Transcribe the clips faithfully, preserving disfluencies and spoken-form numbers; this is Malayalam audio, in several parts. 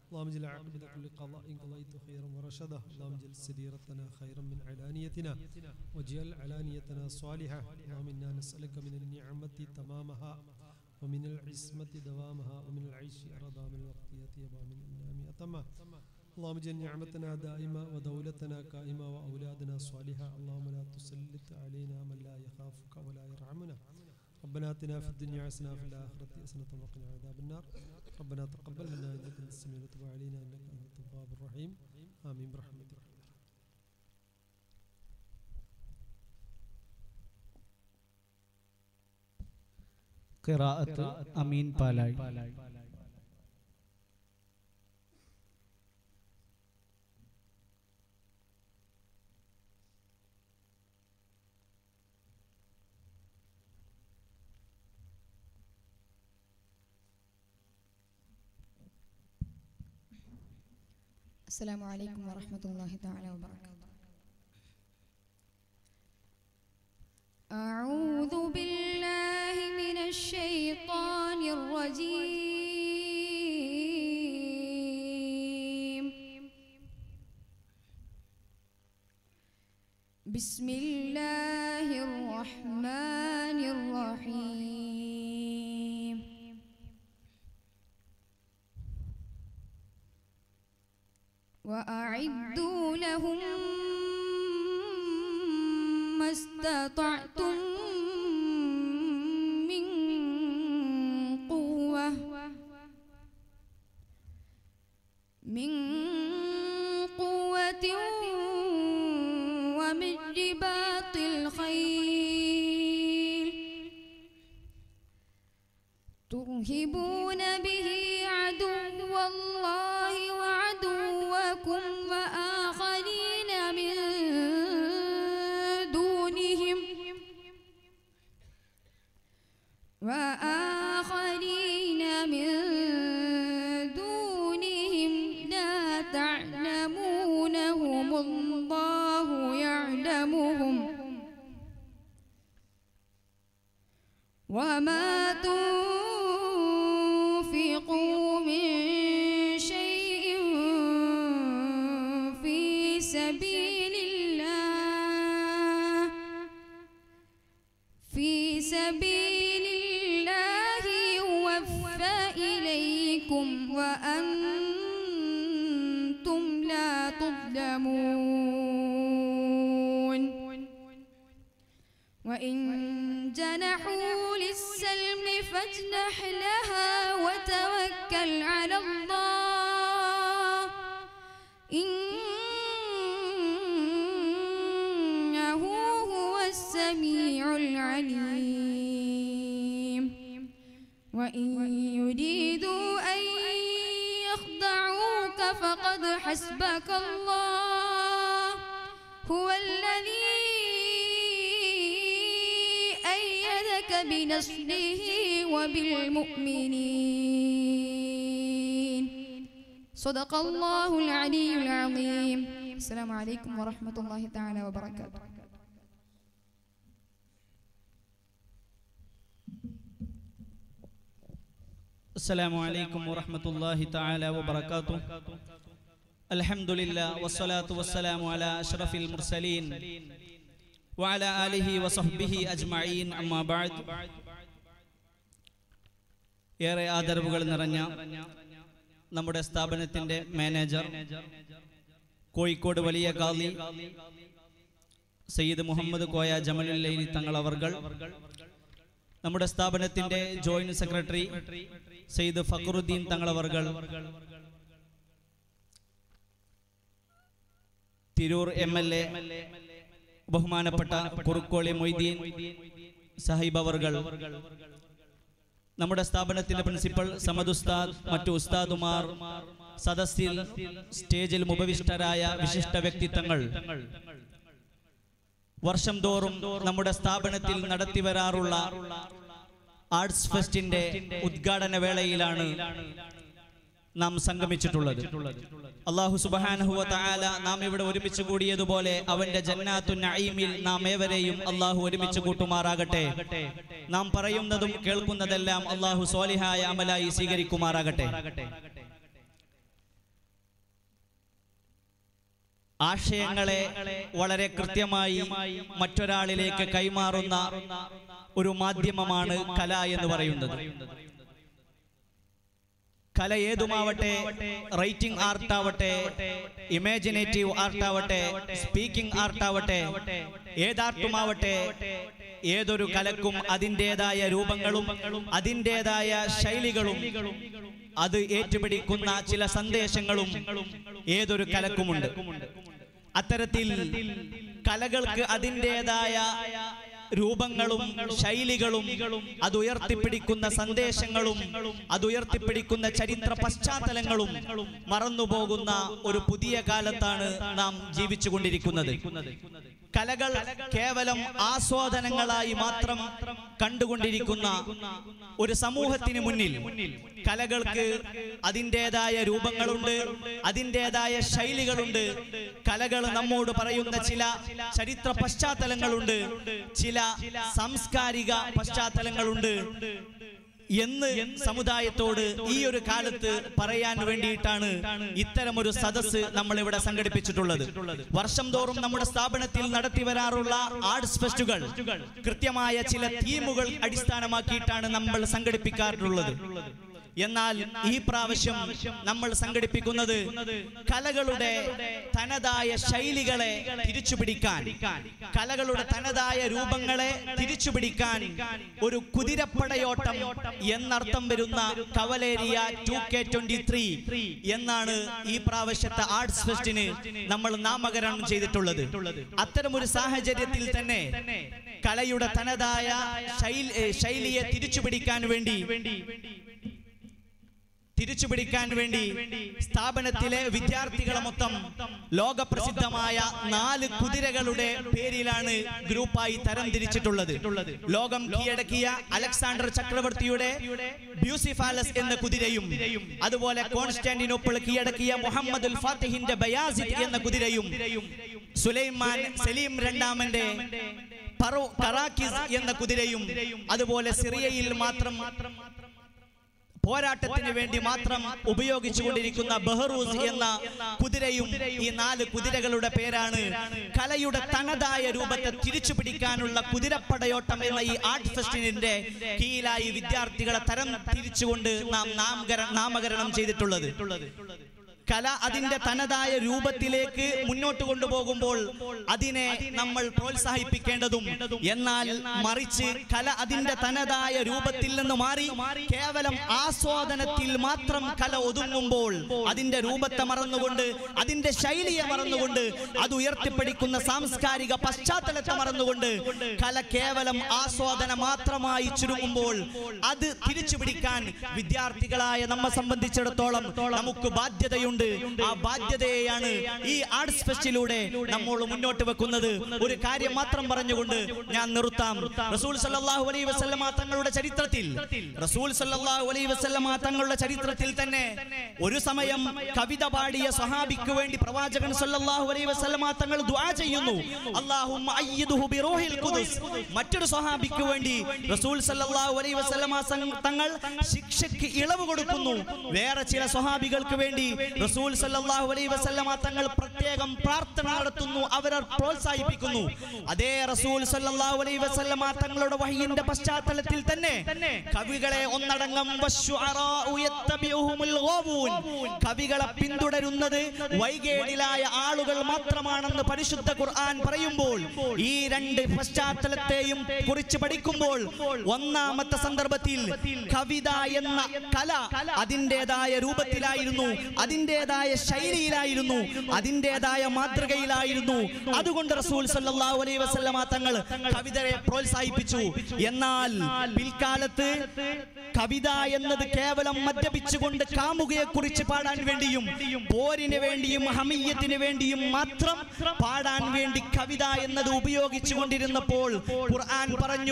اللهم اجعل عاقبة كل قضاء قضيت خيرا ورشدا اللهم اجعل سريرتنا خيرا من علانيتنا واجعل علانيتنا صالحة اللهم إنا نسألك من النعمة تمامها ومن العصمة دوامها ومن العيش أرضا من الوقت يطيبا من النعم أتما اللهم اجعل نعمتنا دائمة ودولتنا قائمة وأولادنا صالحة اللهم لا تسلط علينا من لا يخافك ولا يرحمنا ربنا آتنا في الدنيا حسنة وفي الآخرة حسنة وقنا عذاب النار ربنا تقبل منا إنك أنت السميع وتب علينا إنك أنت التواب الرحيم آمين برحمتك. قراءة أمين بالاي. السلام عليكم ورحمة الله تعالى وبركاته. أعوذ بالله من الشيطان الرجيم. بسم الله الرحمن الرحيم. وأعدوا لهم ما استطعتم من قوة من قوة ومن رباط الخيل ترهبون به عدو الله وعدوكم وآخرين من دونهم وآخرين من دونهم لا تعلمونهم الله يعلمهم وما تنفقوا من شيء في سبيل الله في سبيل الله يوفى إليكم وأنتم لا تظلمون. وإن جنحوا للسلم فاجنح لها وتوكل على الله إنه هو السميع العليم. وإن يريدوا أن يخدعوك فقد حسبك الله هو الذي أيدك بنصره وبالمؤمنين. صدق الله العلي العظيم. السلام عليكم ورحمة الله تعالى وبركاته. السلام عليكم ورحمة الله تعالى وبركاته. الحمد لله والصلاة والسلام على أشرف المرسلين وعلى آله وصحبه أجمعين أما بعد. ഏറെ ആദരവുകൾ നിറഞ്ഞ നമ്മുടെ സ്ഥാപനത്തിന്റെ മാനേജർ കോഴിക്കോട് വലിയ ഖാദി സയ്യിദ് മുഹമ്മദ് കോയ ജമലുല്ലൈലി തങ്ങൾ അവർകൾ, നമ്മുടെ സ്ഥാപനത്തിന്റെ ജോയിന്റ് സെക്രട്ടറി സയ്യിദ് ഫഖറുദ്ദീൻ തങ്ങൾ അവർകൾ, തിരൂർ എം എൽ എ ബഹുമാനപ്പെട്ട കുറുക്കോളി മൊയ്തീൻ സാഹിബ് അവർകൾ, നമ്മുടെ സ്ഥാപനത്തിന്റെ പ്രിൻസിപ്പൽ സമദ് ഉസ്താദ്, മറ്റു ഉസ്താദുമാർ, സദസ്സിൽ സ്റ്റേജിൽ ഉപവിഷ്ടരായ വിശിഷ്ട വ്യക്തിത്വങ്ങൾ, വർഷം തോറും നമ്മുടെ സ്ഥാപനത്തിൽ നടത്തി വരാറുള്ള ആർട്സ് ഫെസ്റ്റിന്റെ ഉദ്ഘാടന വേളയിലാണ് നാം സംഗമിച്ചിട്ടുള്ളത്. അല്ലാഹു സുബ്ഹാനഹു വ തആല നാം ഇവിടെ ഒരുമിച്ച് കൂടിയതുപോലെ അവന്റെ ജന്നാത്തുൻ നഈമിൽ നാം ഏവരെയും അല്ലാഹു ഒരുമിച്ച് കൂട്ടുമാറാകട്ടെ. നാം പറയുന്നതും കേൾക്കുന്നതെല്ലാം അല്ലാഹു സ്വാലിഹായ അമലായി സ്വീകരിക്കുമാറാകട്ടെ. ആശയങ്ങളെ വളരെ കൃത്യമായി മറ്റൊരാളിലേക്ക് കൈമാറുന്ന ഒരു മാധ്യമമാണ് കല എന്ന് പറയുന്നത്. കല ഏതുമാവട്ടെ, റൈറ്റിംഗ് ആർട്ട് ആവട്ടെ, ഇമാജിനേറ്റീവ് ആർട്ട് ആവട്ടെ, സ്പീക്കിംഗ് ആർട്ട് ആവട്ടെ, ഏതാർട്ടുമാവട്ടെ, ഏതൊരു കലക്കും അതിൻ്റെതായ രൂപങ്ങളും അതിൻ്റെതായ ശൈലികളും അത് ഏറ്റുപിടിക്കുന്ന ചില സന്ദേശങ്ങളും ഏതൊരു കലക്കുമുണ്ട്. അത്തരത്തിൽ കലകൾക്ക് അതിൻ്റെതായ രൂപങ്ങളും ശൈലികളും അത് ഉയർത്തിപ്പിടിക്കുന്ന സന്ദേശങ്ങളും അത് ഉയർത്തിപ്പിടിക്കുന്ന ചരിത്ര പശ്ചാത്തലങ്ങളും മറന്നുപോകുന്ന ഒരു പുതിയ കാലത്താണ് നാം ജീവിച്ചുകൊണ്ടിരിക്കുന്നത്. കലകൾ കേവലം ആസ്വാദനങ്ങളായി മാത്രം കണ്ടുകൊണ്ടിരിക്കുന്ന ഒരു സമൂഹത്തിന് മുന്നിൽ കലകൾക്ക് അതിൻ്റെതായ രൂപങ്ങളുണ്ട്, അതിൻ്റെതായ ശൈലികളുണ്ട്. കലകൾ നമ്മോട് പറയുന്ന ചില ചരിത്ര പശ്ചാത്തലങ്ങളുണ്ട്, ചില സാംസ്കാരിക പശ്ചാത്തലങ്ങളുണ്ട് എന്ന് സമുദായത്തോട് ഈ ഒരു കാലത്ത് പറയാൻ വേണ്ടിയിട്ടാണ് ഇത്തരമൊരു സദസ്സ് നമ്മൾ ഇവിടെ സംഘടിപ്പിച്ചിട്ടുള്ളത്. വർഷം തോറും നമ്മുടെ സ്ഥാപനത്തിൽ നടത്തി വരാറുള്ള ആർട്സ് ഫെസ്റ്റുകൾ കൃത്യമായ ചില തീമുകൾ അടിസ്ഥാനമാക്കിയിട്ടാണ് നമ്മൾ സംഘടിപ്പിക്കാറുള്ളത്. എന്നാൽ ഈ പ്രാവശ്യം നമ്മൾ സംഘടിപ്പിക്കുന്നത് കലകളുടെ തനതായ ശൈലികളെ തിരിച്ചുപിടിക്കാൻ, കലകളുടെ തനതായ രൂപങ്ങളെ തിരിച്ചുപിടിക്കാൻ ഒരു കുതിരപ്പടയോട്ടം എന്നർത്ഥം വരുന്ന Cavaleria two K twenty three എന്നാണ് ഈ പ്രാവശ്യത്തെ ആർട്സ് ഫെസ്റ്റിന് നമ്മൾ നാമകരണം ചെയ്തിട്ടുള്ളത്. അത്തരമൊരു സാഹചര്യത്തിൽ തന്നെ കലയുടെ തനതായ ശൈലിയെ തിരിച്ചുപിടിക്കാൻ വേണ്ടി തിരിച്ചുപിടിക്കാൻ വേണ്ടി സ്ഥാപനത്തിലെ വിദ്യാർത്ഥികളെ മൊത്തം ലോകപ്രസിദ്ധമായ നാല് കുതിരകളുടെ പേരിലാണ് ഗ്രൂപ്പായി തരംതിരിച്ചിട്ടുള്ളത്. ലോകം കീഴടക്കിയ അലക്സാണ്ടർ ചക്രവർത്തിയുടെ ബ്യൂസിഫാലസ് എന്ന കുതിരയും, അതുപോലെ കോൺസ്റ്റാന്റിനോപ്പിൾ കീഴടക്കിയ മുഹമ്മദുൽ ഫാത്തിഹിന്റെ ബയാസിദ് എന്ന കുതിരയും, സുലൈമാൻ സലീം രണ്ടാമന്റെ പറോ കറാക്കിസ് എന്ന കുതിരയും, അതുപോലെ സിറിയയിൽ മാത്രം പോരാട്ടത്തിന് വേണ്ടി മാത്രം ഉപയോഗിച്ചുകൊണ്ടിരിക്കുന്ന ബഹറൂസ് എന്ന കുതിരയും, ഈ നാല് കുതിരകളുടെ പേരാണ് കലയുടെ തനതായ രൂപത്തെ തിരിച്ചു പിടിക്കാനുള്ള കുതിരപ്പടയോട്ടം എന്ന ഈ ആർട്ട് ഫെസ്റ്റിന്റെ കീഴിലായി വിദ്യാർത്ഥികളെ തരം തിരിച്ചുകൊണ്ട് നാം നാമകരണം ചെയ്തിട്ടുള്ളത്. കല അതിന്റെ തനതായ രൂപത്തിലേക്ക് മുന്നോട്ട് കൊണ്ടുപോകുമ്പോൾ അതിനെ നമ്മൾ പ്രോത്സാഹിപ്പിക്കേണ്ടതും, എന്നാൽ മറിച്ച് കല അതിന്റെ തനതായ രൂപത്തിൽ നിന്ന് മാറി കേവലം ആസ്വാദനത്തിൽ മാത്രം കല ഒതുങ്ങുമ്പോൾ അതിന്റെ രൂപത്തെ മറന്നുകൊണ്ട്, അതിന്റെ ശൈലിയെ മറന്നുകൊണ്ട്, അത് ഉയർത്തിപ്പിടിക്കുന്ന സാംസ്കാരിക പശ്ചാത്തലത്തെ മറന്നുകൊണ്ട് കല കേവലം ആസ്വാദന മാത്രമായി ചുരുങ്ങുമ്പോൾ അത് തിരിച്ചുപിടിക്കാൻ വിദ്യാർത്ഥികളായ നമ്മെ സംബന്ധിച്ചിടത്തോളം നമുക്ക് ബാധ്യതയുണ്ട്. ആ ബാധ്യതയെയാണ് ഈ ആർട്സ് ഫെസ്റ്റിലൂടെ നമ്മൾ മുന്നോട്ട് വെക്കുന്നത്. ഒരു കാര്യം മാത്രം പറഞ്ഞുകൊണ്ട് ഞാൻ നിർത്താം. റസൂൽ സല്ലല്ലാഹു അലൈഹി വസല്ലമ തങ്ങളുടെ ചരിത്രത്തിൽ റസൂൽ സല്ലല്ലാഹു അലൈഹി വസല്ലമ തങ്ങളുടെ ചരിത്രത്തിൽ തന്നെ ഒരു സമയം കവിത പാടിയ സ്വഹാബിക്ക് വേണ്ടി പ്രവാചകൻ സല്ലല്ലാഹു അലൈഹി വസല്ലമ തങ്ങൾ ദുആ ചെയ്യുന്നു, അല്ലാഹുമ്മ അയ്യിദ്ഹു ബിറൂഹിൽ ഖുദുസ്. മറ്റൊരു സ്വഹാബിക്ക് വേണ്ടി റസൂൽ സല്ലല്ലാഹു അലൈഹി വസല്ലമ തങ്ങൾ ശിക്ഷയ്ക്ക് ഇളവ് കൊടുക്കുന്നു. വേറെ ചില സ്വഹാബികൾക്ക് വേണ്ടി റസൂൽ സല്ലല്ലാഹു അലൈഹി വസല്ലമ തങ്ങൾ പ്രത്യേകം പ്രാർത്ഥന നടത്തുന്നു, അവരെ പ്രോത്സാഹിപ്പിക്കുന്നു. അതേ റസൂൽ സല്ലല്ലാഹു അലൈഹി വസല്ലമ തങ്ങളുടെ വഹയിന്റെ പശ്ചാത്തലത്തിൽ തന്നെ കവികളെ ഒന്നടങ്കം കവികളെ പിന്തുടരുന്നത് വൈകേടിലായ ആളുകൾ മാത്രമാണെന്ന് പരിശുദ്ധ ഖുർആൻ പറയുമ്പോൾ, ഈ രണ്ട് പശ്ചാത്തലത്തെയും കുറിച്ച് പഠിക്കുമ്പോൾ ഒന്നാമത്തെ സന്ദർഭത്തിൽ കവിത എന്ന കല അതിൻ്റെതായ രൂപത്തിലായിരുന്നു, അതിൻ്റെതായ ശൈലിയിലായിരുന്നു, അതിൻ്റെതായ മാതൃകയിലായിരുന്നു. അതുകൊണ്ട് റസൂൽ സല്ലല്ലാഹു അലൈഹി വസല്ലമ തങ്ങൾ കവിതയെ പ്രോത്സാഹിപ്പിച്ചു. എന്നാൽ പിൽക്കാലത്ത് കവിത എന്നത് കേവലം മദ്യപിച്ചുകൊണ്ട് കാമുകയെ കുറിച്ച് പാടാൻ വേണ്ടിയും പോരിന് വേണ്ടിയും ഹമിയ്യത്തിന് വേണ്ടിയും മാത്രം പാടാൻ വേണ്ടി കവിത എന്നത് ഉപയോഗിച്ചു കൊണ്ടിരുന്നപ്പോൾ ഖുർആൻ പറഞ്ഞു,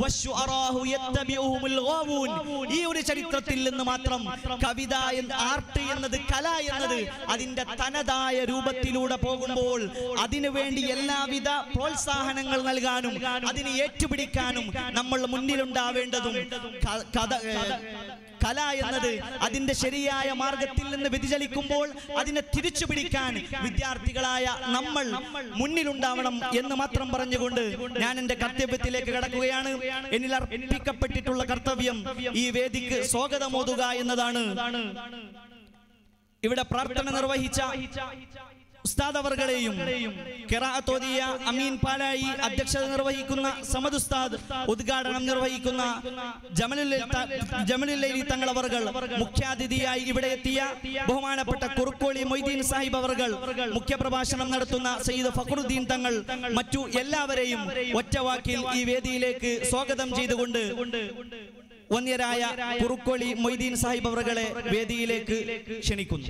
ഈ ഒരു ചരിത്രത്തിൽ നിന്ന് മാത്രം കവിത ആർട്ട് എന്നത്, കല എന്നത് അതിന്റെ തനതായ രൂപത്തിലൂടെ പോകുമ്പോൾ അതിനു വേണ്ടി എല്ലാവിധ പ്രോത്സാഹനങ്ങൾ നൽകാനും അതിനെ ഏറ്റുപിടിക്കാനും നമ്മൾ മുന്നിലുണ്ടാവേണ്ടതും കഥ കല എന്നത് അതിന്റെ ശരിയായ മാർഗത്തിൽ നിന്ന് വ്യതിചലിക്കുമ്പോൾ അതിനെ തിരിച്ചു പിടിക്കാൻ വിദ്യാർത്ഥികളായ നമ്മൾ മുന്നിലുണ്ടാവണം എന്ന് മാത്രം പറഞ്ഞുകൊണ്ട് ഞാൻ എന്റെ കർത്തവ്യത്തിലേക്ക് കടക്കുകയാണ്. എന്നിൽ അർപ്പിക്കപ്പെട്ടിട്ടുള്ള കർത്തവ്യം ഈ വേദിക്ക് സ്വാഗതമോതുക എന്നതാണ്. ഇവിടെ പ്രാർത്ഥന നിർവഹിച്ച ഉസ്താദ് അവർകളെയും ഖിറാഅത്ത് ഓതിയ അമീൻ പാലായി അധ്യക്ഷത നിർവഹിക്കുന്ന സമദ് ഉസ്താദ്, ഉദ്ഘാടനം നിർവഹിക്കുന്ന ജമലുല്ലൈലി തങ്ങൾ അവർകൾ, മുഖ്യാതിഥിയായി ഇവിടെ എത്തിയ ബഹുമാനപ്പെട്ട കുറുക്കോളി മൊയ്തീൻ സാഹിബ് അവർകൾ, മുഖ്യപ്രഭാഷണം നടത്തുന്ന സയ്യിദ് ഫഖറുദ്ദീൻ തങ്ങൾ, മറ്റു എല്ലാവരെയും ഒറ്റവാക്കിൽ ഈ വേദിയിലേക്ക് സ്വാഗതം ചെയ്തുകൊണ്ട് വന്യരായ കുറുക്കോളി മൊയ്തീൻ സാഹിബ് അവർകളെ വേദിയിലേക്ക് ക്ഷണിക്കുന്നു.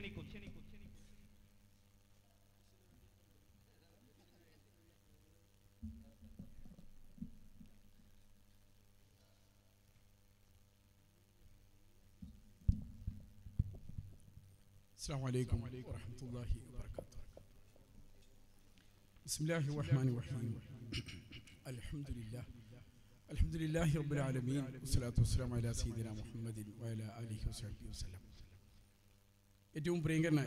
السلام عليكم ورحمة الله وبركاته. بسم الله الرحمن الرحيم. الحمد لله الحمد لله رب العالمين والصلاة والسلام على سيدنا محمد وعلى آله وصحبه وسلم. ഏറ്റവും പ്രിയങ്കരനായ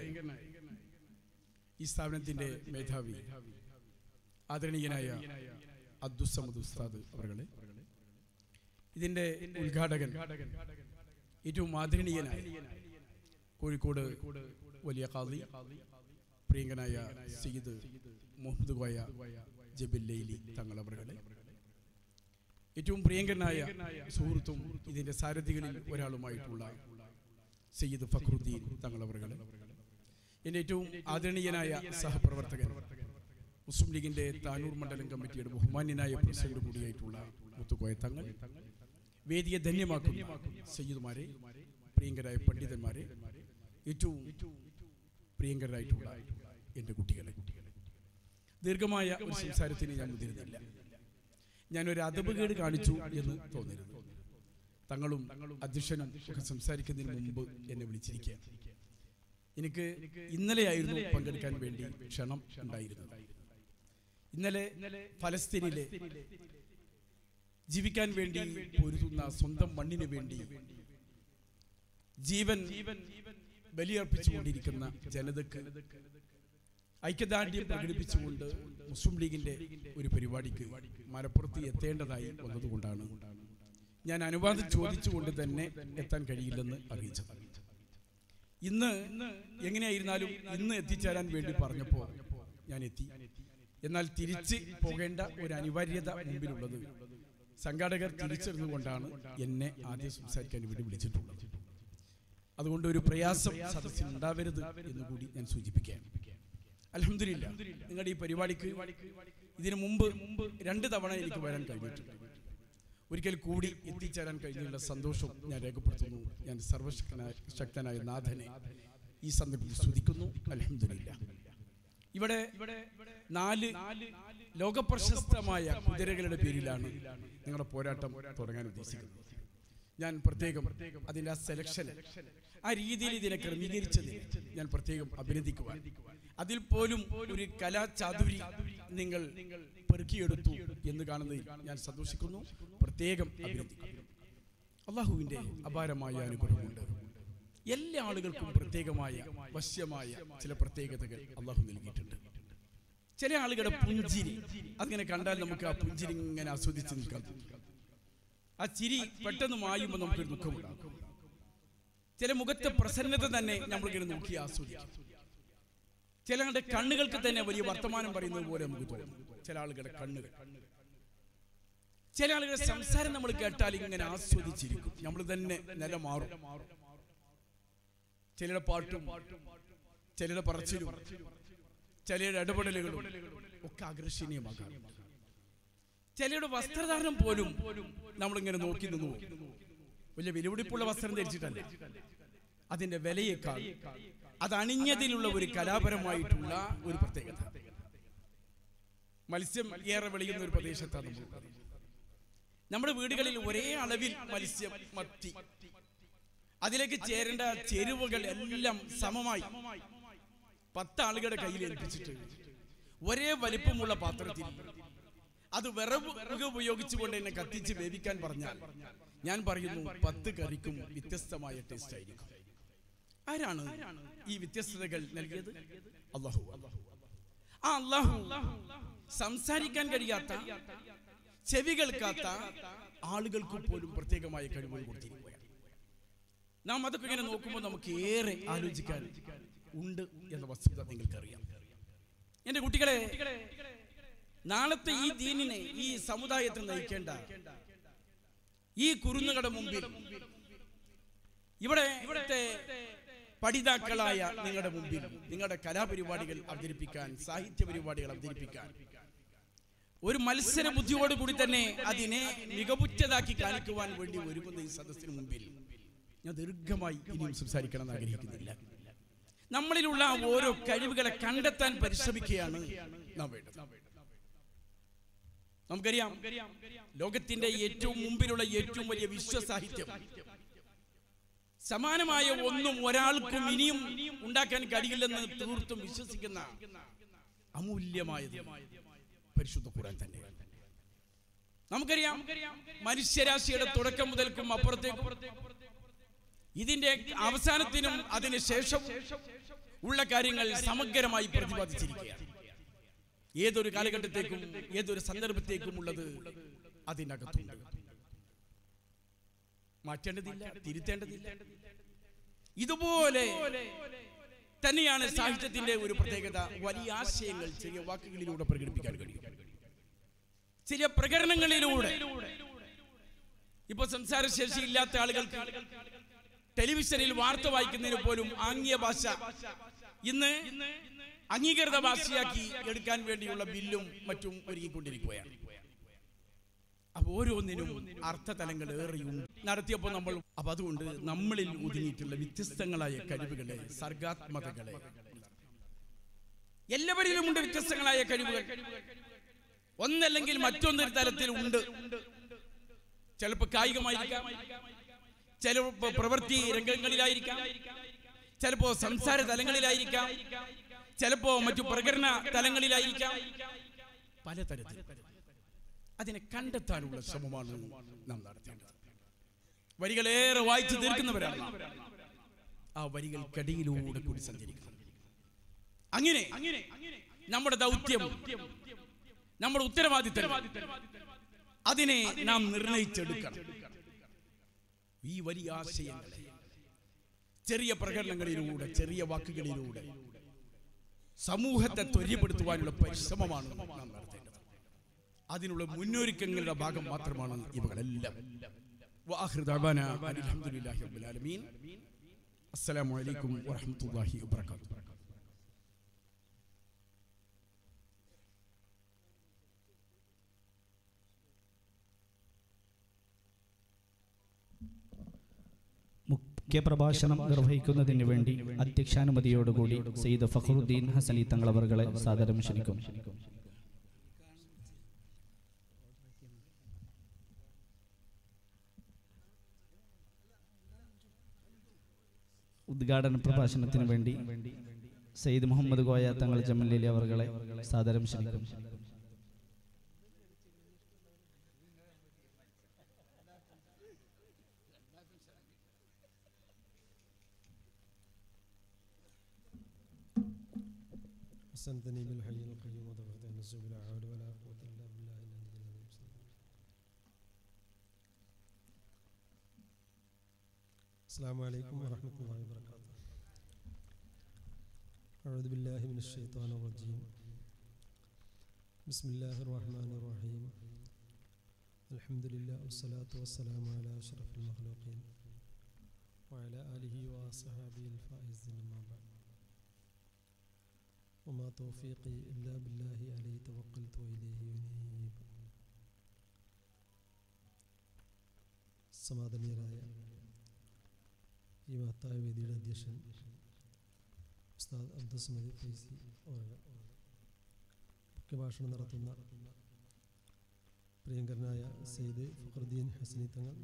ഈ സ്ഥാപനത്തിന്റെ മേധാവി ആദരണീയനായ അബ്ദുസ്സമദ് ഉസ്താദ് അവരുടെ, ഇതിന്റെ ഉദ്ഘാടകൻ ഏറ്റവും ആദരണീയനായ കോഴിക്കോട് വലിയ ഖാദി പ്രിയങ്കനായ സയ്യിദ് മുഹമ്മദ് കോയ ജബില്ലൈലി തങ്ങൾ അവരുടെ, ഏറ്റവും പ്രിയങ്കരനായ സുഹൃത്തും ഇതിന്റെ സാരഥികളിൽ ഒരാളുമായിട്ടുള്ള സയ്യിദ് ഫഖറുദ്ദീൻ തങ്ങൾ അവരുടെ, എൻ്റെ ഏറ്റവും ആദരണീയനായ സഹപ്രവർത്തകൻ മുസ്ലിം ലീഗിന്റെ താനൂർ മണ്ഡലം കമ്മിറ്റിയുടെ ബഹുമാന്യനായ പ്രസിഡന്റ് കൂടിയായിട്ടുള്ള മുത്തുകോയ തങ്ങൾ, വേദിയെ ധന്യമാക്കുന്ന സയ്യിദുമാരെ, പ്രിയങ്കരായ പണ്ഡിതന്മാരെ, ഏറ്റവും പ്രിയങ്കരായിട്ടുള്ള എൻ്റെ കുട്ടികളെ, ദീർഘമായ ഒരു സംസാരത്തിന് ഞാൻ മുതിരുന്നില്ല. ഞാനൊരു അദബുകേട് കാണിച്ചു എന്ന് തോന്നരുത്. തങ്ങളും അധ്യക്ഷനും ഒക്കെ സംസാരിക്കുന്നതിന് മുമ്പ് എന്നെ വിളിച്ചിരിക്കുക. എനിക്ക് ഇന്നലെയായിരുന്നു പങ്കെടുക്കാൻ വേണ്ടി ക്ഷണം ഉണ്ടായിരുന്നത്. ഇന്നലെ ഫലസ്തീനിലെ ജീവിക്കാൻ വേണ്ടി പൊരുതുന്ന സ്വന്തം മണ്ണിന് വേണ്ടി ജീവൻ ബലിയർപ്പിച്ചുകൊണ്ടിരിക്കുന്ന ജനതക്ക് ഐക്യദാർഢ്യം പ്രകടിപ്പിച്ചുകൊണ്ട് മുസ്ലിം ലീഗിന്റെ ഒരു പരിപാടിക്ക് മലപ്പുറത്ത് എത്തേണ്ടതായി വന്നതുകൊണ്ടാണ് ഞാൻ അനുവാദം ചോദിച്ചുകൊണ്ട് തന്നെ എത്താൻ കഴിയില്ലെന്ന് അറിയിച്ചത്. ഇന്ന് എങ്ങനെയായിരുന്നാലും ഇന്ന് എത്തിച്ചേരാൻ വേണ്ടി പറഞ്ഞപ്പോൾ ഞാൻ എത്തി. എന്നാൽ തിരിച്ച് പോകേണ്ട ഒരു അനിവാര്യത മുമ്പിലുള്ളത് സംഘാടകർ തിരിച്ചറിഞ്ഞുകൊണ്ടാണ് എന്നെ ആദ്യം സംസാരിക്കാൻ വേണ്ടി വിളിച്ചിട്ടുള്ളത്. അതുകൊണ്ട് ഒരു പ്രയാസം സദസ്സിൽ ഉണ്ടാവരുത് എന്ന് കൂടി ഞാൻ സൂചിപ്പിക്കാം. അൽഹംദുലില്ലാഹ്, നിങ്ങളുടെ ഈ പരിപാടിക്ക് ഇതിനു മുമ്പ് രണ്ട് തവണ എനിക്ക് വരാൻ കഴിഞ്ഞിട്ടുണ്ട്. ഒരിക്കൽ കൂടി എത്തിച്ചേരാൻ കഴിഞ്ഞുള്ള സന്തോഷം ഞാൻ രേഖപ്പെടുത്തുന്നു. ഞാൻ സർവശക്തനായ ശക്തനായ നാഥനെ ഈ സന്ദർഭത്തിൽ സ്തുതിക്കുന്നു. അൽഹംദുലില്ലാഹ്. ഇവിടെ നാല് ലോകപ്രശസ്തമായ കുതിരകളുടെ പേരിലാണ് നിങ്ങളുടെ പോരാട്ടം തുടങ്ങാൻ ഉദ്ദേശിക്കുന്നത്. ഞാൻ പ്രത്യേകം അതിൻ്റെ ആ സെലക്ഷൻ, ആ രീതിയിൽ ഇതിനെ ക്രമീകരിച്ചതിന് ഞാൻ പ്രത്യേകം അഭിനന്ദിക്കുവാൻ, അതിൽ പോലും ഒരു കലാചാതുരി നിങ്ങൾ പെറുക്കിയെടുത്തു എന്ന് കാണുന്നതിൽ ഞാൻ സന്തോഷിക്കുന്നു, പ്രത്യേകം അഭിനന്ദിക്കുന്നു. അള്ളാഹുവിൻ്റെ അപാരമായ അനുഗ്രഹമുണ്ട്. എല്ലാ ആളുകൾക്കും പ്രത്യേകമായ വശ്യമായ ചില പ്രത്യേകതകൾ അള്ളാഹു നൽകിയിട്ടുണ്ട്. ചില ആളുകളുടെ പുഞ്ചിരി അതിങ്ങനെ കണ്ടാൽ നമുക്ക് ആ പുഞ്ചിരി ഇങ്ങനെ ആസ്വദിച്ച് നിൽക്കാം. ആ ചിരി പെട്ടെന്ന് മായുമ്പോൾ നമുക്കൊരു ദുഃഖമുണ്ടാകും. ചില മുഖത്തെ പ്രസന്നത തന്നെ നമ്മളിങ്ങനെ നോക്കി ആസ്വദിക്കും. ചില ആളുടെ കണ്ണുകൾക്ക് തന്നെ വലിയ വർത്തമാനം പറയുന്നത് പോലെ നമുക്ക് തോന്നും. ചില ആളുകളുടെ കണ്ണുകൾ, ചില ആളുകളുടെ സംസാരം നമ്മൾ കേട്ടാൽ ഇങ്ങനെ ആസ്വദിച്ചിരിക്കും, നമ്മൾ തന്നെ നില മാറും. ചിലരുടെ പാട്ടും ചിലരുടെ പറച്ചിലും ചിലരുടെ ഇടപെടലുകളും ഒക്കെ ആകർഷണീയമാകാം. ചിലരുടെ വസ്ത്രധാരണം പോലും നമ്മളിങ്ങനെ നോക്കി നിന്നു. വലിയ വിലപിടിപ്പുള്ള വസ്ത്രം ധരിച്ചിട്ടല്ല, അതിന്റെ വിലയേക്കാൾ അത് അണിഞ്ഞതിലുള്ള ഒരു കലാപരമായിട്ടുള്ള ഒരു പ്രത്യേകത. മത്സ്യം ഏറെ വിളയുന്ന ഒരു പ്രദേശത്താണ് നമ്മൾ. നമ്മുടെ വീടുകളിൽ ഒരേ അളവിൽ മത്സ്യം, മത്തി, അതിലേക്ക് ചേരേണ്ട ചേരുവകൾ എല്ലാം സമമായി പത്ത് ആളുകളുടെ കയ്യിൽ ഏൽപ്പിച്ചിട്ട് ഒരേ വലിപ്പമുള്ള പാത്രത്തിൽ അത് വിറക് ഉപയോഗിച്ചുകൊണ്ട് എന്നെ കത്തിച്ച് വേവിക്കാൻ പറഞ്ഞാൽ ഞാൻ പറയുന്നു പത്ത് കറിക്കും വ്യത്യസ്തമായ ടേസ്റ്റ് ആയിരിക്കും. ആരാണ് ഈ വ്യത്യസ്തതകൾ നൽകിയത്? അല്ലാഹു. ആ അല്ലാഹു സംസാരിക്കാൻ കഴിയാത്ത, ചെവി കേൾക്കാത്ത ആളുകൾക്ക് പോലും പ്രത്യേകമായ കഴിവുകൾ കൊടുത്തിരിക്കുകയാണ്. നാം അതൊക്കെ ഇങ്ങനെ നോക്കുമ്പോൾ നമുക്ക് ഏറെ ആലോചിക്കാൻ ഉണ്ട് എന്ന വസ്തുത നിങ്ങൾക്കറിയാം. എന്റെ കുട്ടികളെ, നാളത്തെ ഈ ദീനിനെ, ഈ സമുദായത്തെ നയിക്കേണ്ട ഈ കുരുന്നുകളുടെ മുമ്പിൽ, ഇവിടെ ഇവിടുത്തെ പഠിതാക്കളായ നിങ്ങളുടെ മുമ്പിൽ നിങ്ങളുടെ കലാപരിപാടികൾ അവതരിപ്പിക്കാൻ, സാഹിത്യ പരിപാടികൾ അവതരിപ്പിക്കാൻ, ഒരു മത്സര ബുദ്ധിയോട് കൂടി തന്നെ അതിനെ മികവുറ്റതാക്കി കാണിക്കുവാൻ വേണ്ടി ഒരുങ്ങുന്ന ഈ സദസ്സിന് മുമ്പിൽ ഞാൻ ദീർഘമായി ഇനിയും സംസാരിക്കണം എന്ന് ആഗ്രഹിക്കുന്നില്ല. നമ്മളിലുള്ള ഓരോ കഴിവുകളെ കണ്ടെത്താൻ പരിശ്രമിക്കുകയാണ് നാം വേണ്ടത്. നമുക്കറിയാം, ലോകത്തിന്റെ ഏറ്റവും മുമ്പിലുള്ള ഏറ്റവും വലിയ വിശ്വസാഹിത്യം, സമാനമായ ഒന്നും ഒരാൾക്കും ഇനിയും ഉണ്ടാക്കാൻ കഴിയില്ലെന്ന് തീർത്തും വിശ്വസിക്കുന്ന അമൂല്യമായത് പരിശുദ്ധ ഖുർആൻ തന്നെയാണ്. നമുക്കറിയാം, മനുഷ്യരാശിയുടെ തുടക്കം മുതൽക്കും അപ്പുറത്തേക്കും, ഇതിന്റെ അവസാനത്തിനും അതിന് ശേഷം ഉള്ള കാര്യങ്ങൾ സമഗ്രമായി പ്രതിപാദിച്ചിരിക്കുകയാണ്. ഏതൊരു കാലഘട്ടത്തേക്കും ഏതൊരു സന്ദർഭത്തേക്കും ഉള്ളത് അതിനകത്തുണ്ട്. മാറ്റേണ്ടതില്ല, തിരുത്തേണ്ടതില്ല. ഇതുപോലെ തന്നെയാണ് സാഹിത്യത്തിന്റെ ഒരു പ്രത്യേകത. വലിയ ആശയങ്ങൾ ചെറിയ വാക്കുകളിലൂടെ പ്രകടിപ്പിക്കാൻ കഴിയും, ചില പ്രകടനങ്ങളിലൂടെ. ഇപ്പൊ സംസാരശേഷി ഇല്ലാത്ത ആളുകൾക്ക് ടെലിവിഷനിൽ വാർത്ത വായിക്കുന്നതിന് പോലും ആംഗ്യ ഭാഷ ഇന്ന് അംഗീകൃത ഭാഷയാക്കി എടുക്കാൻ വേണ്ടിയുള്ള ബില്ലും മറ്റും ഒരുങ്ങിക്കൊണ്ടിരിക്കുകയാണ്. അപ്പൊ ഓരോന്നിനും അർത്ഥതലങ്ങൾ ഏറെയുണ്ട്. നടത്തിയപ്പോൾ നമ്മൾ അപ്പൊ അതുകൊണ്ട് നമ്മളിൽ ഒതുങ്ങിയിട്ടുള്ള വ്യത്യസ്തങ്ങളായ കഴിവുകളെ, സർഗാത്മകതകളെ, എല്ലാവരിലും ഉണ്ട് വ്യത്യസ്തങ്ങളായ കഴിവുകൾ. ഒന്നല്ലെങ്കിൽ മറ്റൊന്നൊരു തലത്തിൽ ഉണ്ട്. ചിലപ്പോൾ കായികമായിരിക്കാം, ചിലപ്പോ പ്രവൃത്തി രംഗങ്ങളിലായിരിക്കാം, ചിലപ്പോ സംസാര തലങ്ങളിലായിരിക്കാം, ചിലപ്പോ മറ്റു പ്രകടന തലങ്ങളിലായിരിക്കാം. പലതരത്തിൽ അതിനെ കണ്ടെത്താനുള്ള ശ്രമമാണ് നാം നടത്തേണ്ടത്. വരികളേറെ വായിച്ചു തീർക്കുന്നവരാണ് ആ വരികൾക്കടിയിലൂടെ കൂടി സഞ്ചരിക്കുന്നത്. അങ്ങനെ നമ്മുടെ ദൗത്യം, നമ്മുടെ ഉത്തരവാദിത്തം, അതിനെ നാം നിർണയിച്ചെടുക്കണം. ഈ വലിയ ആശയങ്ങളെ ചെറിയ പ്രകടനങ്ങളിലൂടെ, ചെറിയ വാക്കുകളിലൂടെ സമൂഹത്തെ ത്വര്യപ്പെടുത്തുവാനുള്ള പരിശ്രമമാണ് നാം നടത്തേണ്ടത്. അതിനുള്ള മുന്നൊരുക്കങ്ങളുടെ ഭാഗം മാത്രമാണ് ഇവകളെല്ലാം. വആഖിറു ദഅവാനാ അൽഹംദുലില്ലാഹി റബ്ബിൽ ആലമീൻ. അസ്സലാമു അലൈക്കും വറഹ്മത്തുള്ളാഹി വബറകാതുഹു. മുഖ്യ പ്രഭാഷണം നിർവഹിക്കുന്നതിന് വേണ്ടി അധ്യക്ഷാനുമതിയോടുകൂടി സയ്യിദ് ഫഖറുദ്ദീൻ ഹസനി തങ്ങളവറുകളെ സാദരം ക്ഷണിക്കും. ഉദ്ഘാടന പ്രഭാഷണത്തിന് വേണ്ടി സയ്യിദ് മുഹമ്മദ് കോയ തങ്ങൾ ജമലി അവറുകളെ സാദരം ക്ഷണിക്കും. أحسنتني بالحي القيوم وضبطت النسب لا حول ولا قوة إلا بالله العلي العظيم. السلام عليكم ورحمة الله وبركاته. أعوذ بالله من الشيطان الرجيم. بسم الله الرحمن الرحيم. الحمد لله والصلاة والسلام على أشرف المخلوقين وعلى آله وصحبه الفائزين ما بعد. وما توفيقي إلا بالله عليه توكلت وإليه أنيب. സമാധാനീയരായ ഈ മഹത്തായ വേദിയുടെ അധ്യക്ഷൻ ഉസ്താദ് അബ്ദുസ്മദ് ഫൈസി അവർ, മുഖ്യഭാഷണം നടത്തുന്ന പ്രിയങ്കരനായ സയ്യിദ് ഫഖറുദ്ദീൻ ഹസനി തങ്ങൾ,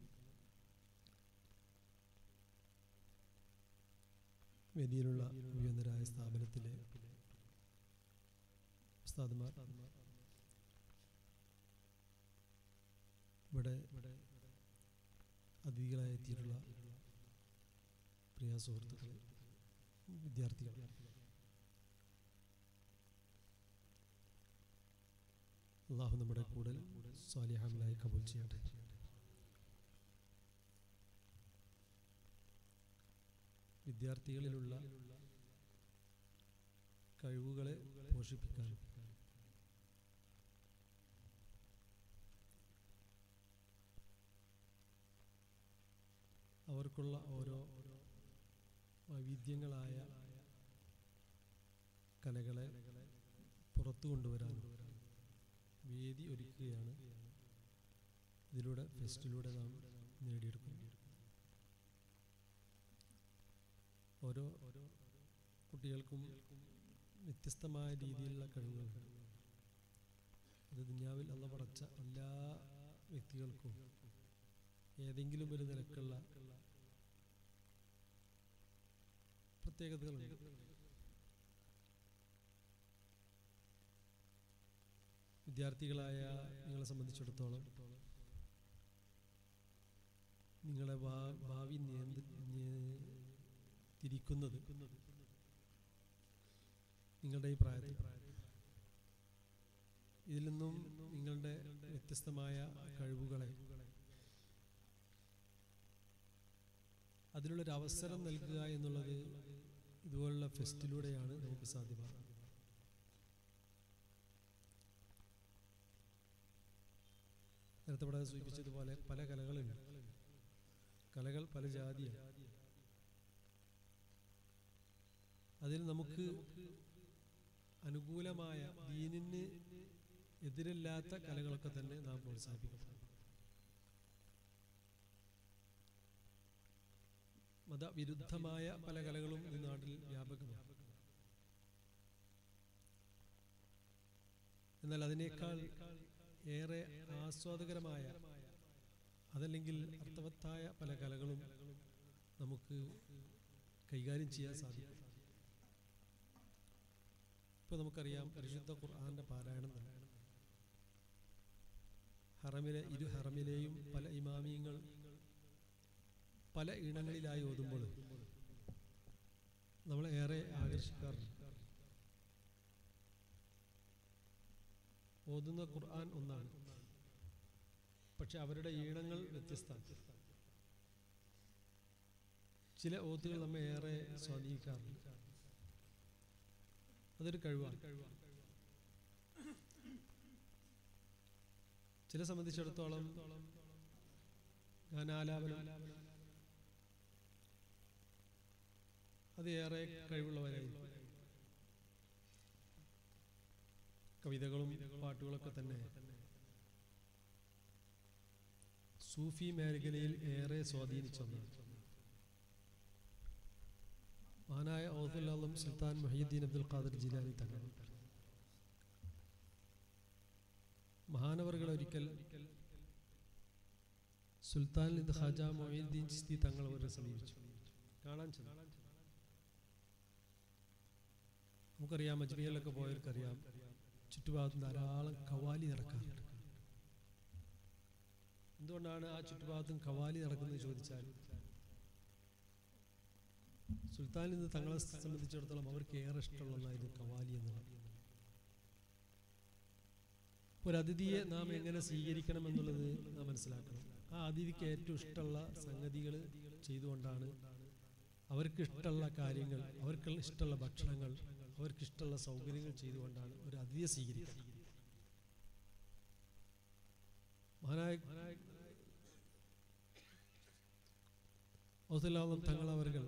വേദിയിലുള്ള വിവിധരായ സ്ഥാപനത്തിലെ ഉസ്താദുമാർ, ഇവിടെ അതിഥികളായി എത്തിയിട്ടുള്ള പ്രിയ സുഹൃത്തുക്കളെ, വിദ്യാർത്ഥികൾ, അള്ളാഹു നമ്മുടെ കൂടുതൽ സ്വാലിഹാമിലായി കബൂൽ ചെയ്യട്ടെ. വിദ്യാർത്ഥികളിലുള്ള കഴിവുകളെ പോഷിപ്പിക്കാൻ അവർക്കുള്ള ഓരോ വൈവിധ്യങ്ങളായ കലകളെ പുറത്തു കൊണ്ടുവരാൻ വേദി ഒരുക്കുകയാണ് ഇതിലൂടെ ഫെസ്റ്റിലൂടെ നാം നേടിയെടുക്കുന്നത്. ഓരോ കുട്ടികൾക്കും വ്യത്യസ്തമായ രീതിയിലുള്ള കഴിവുകളുണ്ട്. അത് ദുനിയാവിൽ അല്ലാഹു പടച്ച എല്ലാ വ്യക്തികൾക്കും ഏതെങ്കിലും ഒരു നിലക്കുള്ള പ്രത്യേകതകളുണ്ട്. വിദ്യാർത്ഥികളായ നിങ്ങളെ സംബന്ധിച്ചിടത്തോളം നിങ്ങളെ ഭാവി തിരിക്കുന്നത് നിങ്ങളുടെ ഈ പ്രായത്തിൽ ഇതിൽ നിന്നും നിങ്ങളുടെ വ്യത്യസ്തമായ കഴിവുകളെ അതിനുള്ളൊരു അവസരം നൽകുക എന്നുള്ളത് ഇതുപോലുള്ള ഫെസ്റ്റിലൂടെയാണ് നമുക്ക് സാധ്യമാകുന്നത്. നേരത്തെ ഇവിടെ സൂചിപ്പിച്ചതുപോലെ പല കലകളുണ്ട്. കലകൾ പല ജാതിയാണ്. അതിൽ നമുക്ക് അനുകൂലമായ ദീനിന് എതിരല്ലാത്ത കലകളൊക്കെ തന്നെ നാം പ്രോത്സാഹിപ്പിക്കണം. മതവിരുദ്ധമായ പല കലകളും ഈ നാട്ടിൽ വ്യാപകമാണ്. എന്നാൽ അതിനേക്കാൾ ഏറെ ആസ്വാദകരമായ അതല്ലെങ്കിൽ അർത്ഥവത്തായ പല കലകളും നമുക്ക് കൈകാര്യം ചെയ്യാൻ സാധിക്കും. ഇപ്പോൾ നമുക്കറിയാം, പരിശുദ്ധ ഖുർആന്റെ പാരായണം തന്നെ ഹറമിലെ ഇരു ഹറമിലെയും പല ഇമാമിയങ്ങൾ പല ഇടങ്ങളിലായി ഓതുമ്പോൾ നമ്മളെ ഏറെ ആകർഷിക്കാറുണ്ട്. ഓതുന്ന ഖുർആൻ ഒന്നാണ്, പക്ഷെ അവരുടെ ഈണങ്ങൾ വ്യത്യസ്തമാണ്. ചില ഓത്തുകൾ നമ്മെ ഏറെ സ്വാധീനിക്കാറുണ്ട്. അതൊരു കഴിവാണ്. ചില സംബന്ധിച്ചിടത്തോളം ഗാനാലാപനം അത് ഏറെ കഴിവുള്ളവരായിരിക്കും. കവിതകളും പാട്ടുകളൊക്കെ തന്നെ സൂഫി മേഖലയിൽ ഏറെ സ്വാധീനിച്ചൊന്നാണ്. മഹാനായ ഔദുൽ ആലം സുൽത്താൻ മുഹയ്യിദ്ദീൻ അബ്ദുൽ ഖാദിർ ജിലാനി തങ്ങൾ മഹാനവറുകൾ ഒരിക്കൽ സുൽത്താൻ ഇത് ഖാജ മുഈനുദ്ദീൻ ചിശ്തി തങ്ങൾ അവരെ സമീപിച്ചു, കാണാൻ ചെന്നു. നമുക്കറിയാം, അജ്മീറിലൊക്കെ പോയവർക്കറിയാം, ചുറ്റുഭാഗത്ത് ധാരാളം ഖവാലി നടക്കാറുണ്ട്. എന്തുകൊണ്ടാണ് ആ ചുറ്റുഭാഗത്തും ഖവാലി നടക്കുന്നത് ചോദിച്ചാൽ, സുൽത്താൻ ഇന്ന് തങ്ങളെ സംബന്ധിച്ചിടത്തോളം അവർക്ക് ഏറെ ഇഷ്ടമുള്ളതായിരുന്നു ഖവാലി എന്നുള്ളത്. ഒരു അതിഥിയെ നാം എങ്ങനെ സ്വീകരിക്കണം എന്നുള്ളത് നാം മനസ്സിലാക്കണം. ആ അതിഥിക്ക് ഏറ്റവും ഇഷ്ടമുള്ള സംഗതികൾ ചെയ്തുകൊണ്ടാണ്, അവർക്ക് ഇഷ്ടമുള്ള കാര്യങ്ങൾ, അവർക്ക് ഇഷ്ടമുള്ള ഭക്ഷണങ്ങൾ, അവർക്ക് ഇഷ്ടമുള്ള സൗകര്യങ്ങൾ ചെയ്തുകൊണ്ടാണ് ഒരു അതിഥിയെ സ്വീകരിക്കുന്നത്. മഹാനായ ഔദുൽ തങ്ങൾ അവർകൾ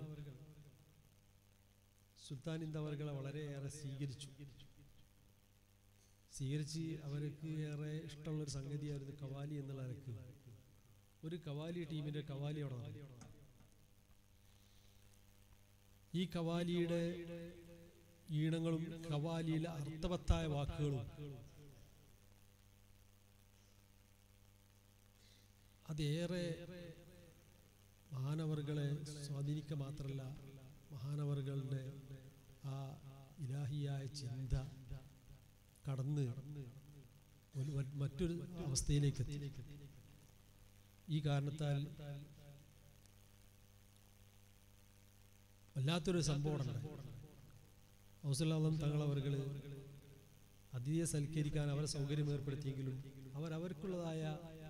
സുൽത്താൻ ഇന്ദവർകളെ വളരെയേറെ സ്വീകരിച്ചു. സ്വീകരിച്ച് അവർക്ക് ഏറെ ഇഷ്ടമുള്ളൊരു സംഗതിയായിരുന്നു ഖവാലി എന്നുള്ള നിലക്ക് ഒരു ഖവാലി ടീമിന്റെ ഖവാലി അവിടെ നടന്നു. ഈ ഖവാലിയുടെ ഈണങ്ങളും ഖവാലിയിലെ അർത്ഥവത്തായ വാക്കുകളും അതേറെ മഹാനവറുകളെ സ്വാധീനിക്കുക മാത്രമല്ല, മഹാനവറുകളുടെ ആ ഇലാഹിയായ ചിന്ത കടന്ന് മറ്റൊരു അവസ്ഥയിലേക്ക് എത്തി. ഈ കാരണത്താൽ വല്ലാത്തൊരു സംഭവം ഔസല്ലാഹം തങ്ങളവர்கள் അതിഥിയെ സൽക്കരിക്കാൻ അവരെ സൗകര്യം ഏർപ്പെടുത്തിയെങ്കിലും അവർ അവർക്കുള്ളതായ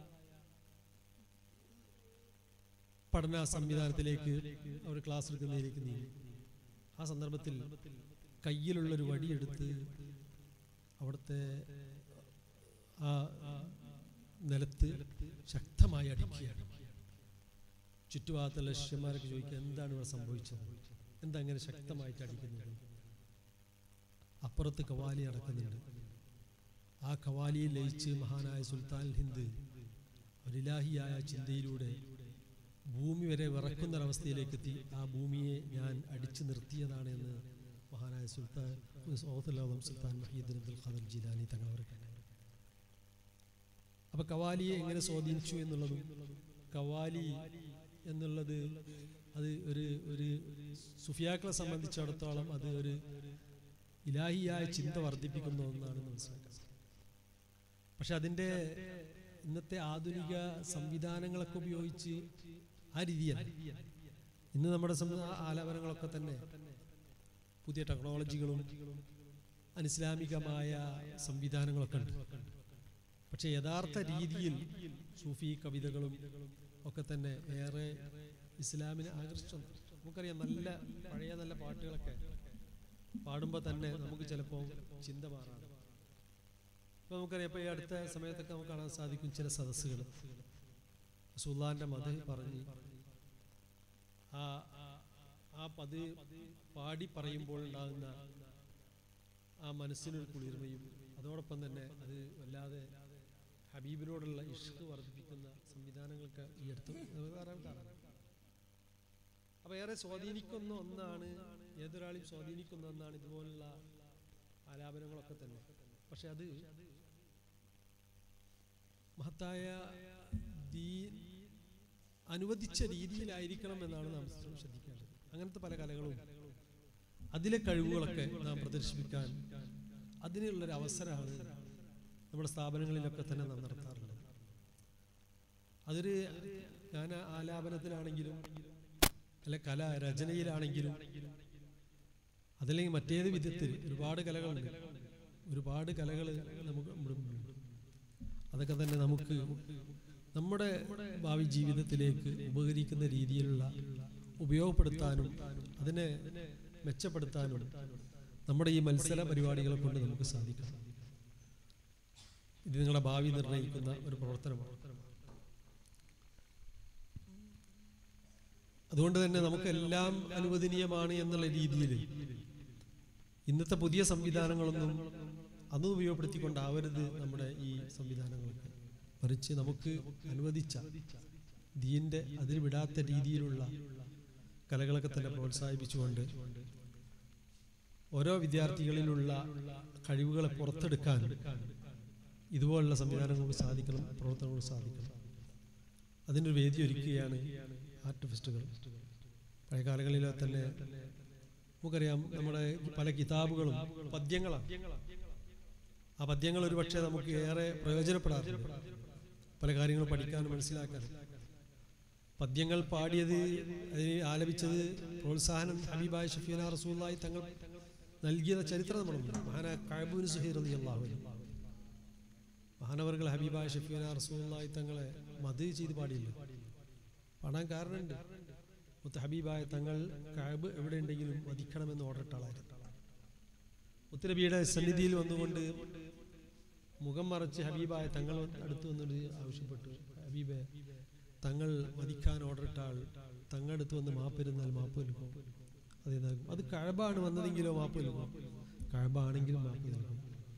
പഠന സംവിധാനത്തിലേക്ക് അവർ ക്ലാസ് എടുക്കുന്നതിലേക്ക് നീങ്ങി. ആ സന്ദർഭത്തിൽ കയ്യിലുള്ളൊരു വടിയെടുത്ത് അവിടുത്തെ ആ നിലത്ത് ശക്തമായി അടിക്കുകയാണ്. ചുറ്റുഭാഗത്തുള്ള ശിഷ്യന്മാരൊക്കെ ചോദിക്കുക, എന്താണ് ഇവിടെ സംഭവിച്ചത്, എന്താ അങ്ങനെ ശക്തമായിട്ട് അടിക്കുന്നത്? അപ്പുറത്ത് കവാലി നടക്കുന്നുണ്ട്. ആ കവാലിയിൽ ലയിച്ച് മഹാനായ സുൽത്താൻ ഹിന്ദ് ഒരിലാഹിയായ ചിന്തയിലൂടെ ഭൂമി വരെ വിറക്കുന്നൊരവസ്ഥയിലേക്ക് എത്തി. ആ ഭൂമിയെ ഞാൻ അടിച്ചു നിർത്തിയതാണ് എന്ന് മഹാനായ സുൽത്താൻ സുൽത്താൻ മുഹീദ്ദീൻ അബ്ദുൽ ഖാദിർ ജിലാനി തങ്ങളവർക്ക്. അപ്പൊ കവാലിയെ എങ്ങനെ സ്വാധീനിച്ചു എന്നുള്ളതും, കവാലി എന്നുള്ളത് അത് ഒരു ഒരു സുഫിയാക്കളെ സംബന്ധിച്ചിടത്തോളം അത് ഒരു ഇലാഹിയായ ചിന്ത വർദ്ധിപ്പിക്കുന്ന ഒന്നാണ് മനസ്സിലാക്കുന്നത്. പക്ഷെ അതിൻ്റെ ഇന്നത്തെ ആധുനിക സംവിധാനങ്ങളൊക്കെ ഉപയോഗിച്ച് ആ രീതിയാണ് ഇന്ന് നമ്മുടെ ആലാപനങ്ങളൊക്കെ തന്നെ പുതിയ ടെക്നോളജികളും അനിസ്ലാമികമായ സംവിധാനങ്ങളൊക്കെ ഉണ്ട്. പക്ഷെ യഥാർത്ഥ രീതിയിൽ സൂഫി കവിതകളും ഒക്കെ തന്നെ ഏറെ ഇസ്ലാമിനെ ആകർഷിച്ചു. നമുക്കറിയാം, നല്ല പഴയ നല്ല പാട്ടുകളൊക്കെ പാടുമ്പോൾ തന്നെ നമുക്ക് ചിലപ്പോൾ ചിന്ത മാറാണ്. ഇപ്പൊ നമുക്കറിയാം, ഇപ്പൊ ഈ അടുത്ത സമയത്തൊക്കെ നമുക്ക് കാണാൻ സാധിക്കും ചില സദസ്സുകൾ റസൂലുള്ളാഹിന്റെ മദ്ഹ് പറഞ്ഞ് ആ ആ പത് പാടി പറയുമ്പോൾ ഉണ്ടാകുന്ന ആ മനസ്സിനൊരു കുളിർമയും അതോടൊപ്പം തന്നെ അത് വല്ലാതെ ഹബീബിനോടുള്ള ഇഷ്ക് വർദ്ധിപ്പിക്കുന്ന സംവിധാനങ്ങൾക്ക് ഈ അടുത്ത് കാണാം. അപ്പൊ ഏറെ സ്വാധീനിക്കുന്ന ഒന്നാണ്, ഏതൊരാളെയും സ്വാധീനിക്കുന്ന ഒന്നാണ് ഇതുപോലുള്ള ആലാപനങ്ങളൊക്കെ തന്നെ. പക്ഷെ അത് മഹത്തായ ദീൻ അനുവദിച്ച രീതിയിലായിരിക്കണം എന്നാണ് നാം ശ്രദ്ധിക്കേണ്ടത്. അങ്ങനത്തെ പല കലകളും അതിലെ കഴിവുകളൊക്കെ നാം പ്രദർശിപ്പിക്കാൻ അതിനുള്ളൊരു അവസരമാണ് നമ്മുടെ സ്ഥാപനങ്ങളിലൊക്കെ തന്നെ നാം നടത്താറുള്ളത്. അതൊരു ഗാന ആലാപനത്തിലാണെങ്കിലും അല്ല കല രചനയിലാണെങ്കിലും അതല്ലെങ്കിൽ മറ്റേത് വിധത്തിൽ ഒരുപാട് കലകളുണ്ട്. ഒരുപാട് കലകൾ നമുക്ക് അതൊക്കെ തന്നെ നമുക്ക് നമ്മുടെ ഭാവി ജീവിതത്തിലേക്ക് ഉപകരിക്കുന്ന രീതിയിലുള്ള ഉപയോഗപ്പെടുത്താനും അതിനെ മെച്ചപ്പെടുത്താനും നമ്മുടെ ഈ മത്സര പരിപാടികളെ കൊണ്ട് നമുക്ക് സാധിക്കണം. ഇത് നിങ്ങളുടെ ഭാവി നിർണ്ണയിക്കുന്ന ഒരു പ്രവർത്തനമാണ്. അതുകൊണ്ട് തന്നെ നമുക്കെല്ലാം അനുവദനീയമാണ് എന്നുള്ള രീതിയിൽ ഇന്നത്തെ പുതിയ സംവിധാനങ്ങളൊന്നും അതൊന്നും ഉപയോഗപ്പെടുത്തിക്കൊണ്ടാവരുത് നമ്മുടെ ഈ സംവിധാനങ്ങളൊക്കെ. മറിച്ച് നമുക്ക് അനുവദിച്ച ദീന്റെ അതിൽ വിടാത്ത രീതിയിലുള്ള കലകളൊക്കെ തന്നെ പ്രോത്സാഹിപ്പിച്ചുകൊണ്ട് ഓരോ വിദ്യാർത്ഥികളിലുള്ള കഴിവുകളെ പുറത്തെടുക്കാൻ ഇതുപോലുള്ള സംവിധാനങ്ങൾക്ക് സാധിക്കണം, പ്രവർത്തനങ്ങൾക്ക് സാധിക്കണം. അതിനൊരു വേദി ഒരുക്കുകയാണ് ആർട്ട് ഫെസ്റ്റുകൾ. പഴയ കാലങ്ങളിലെ തന്നെ നമുക്കറിയാം, നമ്മുടെ പല കിതാബുകളും പദ്യങ്ങളാണ്. ആ പദ്യങ്ങൾ ഒരു പക്ഷേ നമുക്ക് ഏറെ പ്രയോജനപ്പെടാറുണ്ട് പല കാര്യങ്ങളും പഠിക്കാനും മനസ്സിലാക്കാനും. പദ്യങ്ങൾ പാടിയത്, അതിന് ആലപിച്ചത്, പ്രോത്സാഹനം ഹബീബായ ഷഫീന റസൂലുള്ളാഹി തങ്ങൾ നൽകിയ ചരിത്രം നമ്മളുണ്ട്. മഹാനായ കഅബ് ഇബ്നു സുഹൈർ റളിയല്ലാഹു അൻഹു മഹാനവർകൾ ഹബീബായ ഷഫീന റസൂലുള്ളാഹി തങ്ങളെ മദ്ഹ് ചെയ്ത് പാടിയില്ല. പാടാൻ കാരണമുണ്ട്. മുത്ത് ഹബീബായ തങ്ങൾ കഅബ് എവിടെ ഉണ്ടെങ്കിലും വധിക്കണമെന്ന് ഓർഡറിട്ട ആളായിരുന്നു. മുത്തുനബിയുടെ സന്നിധിയിൽ വന്നുകൊണ്ട് മുഖം മറച്ച് ഹബീബായ തങ്ങൾ അടുത്ത് വന്നിട്ട് ആവശ്യപ്പെട്ടു, ഹബീബെ, തങ്ങൾ വധിക്കാൻ ഓർഡറിട്ട ആൾ തങ്ങളടുത്ത് വന്ന് മാപ്പ് ഇരുന്നാൽ മാപ്പ് നൽകും. അതേതാകും. അത് കഅബാണ് വന്നതെങ്കിലോ മാപ്പ് നൽകും, കഅബാണെങ്കിലും മാപ്പ് നൽകും.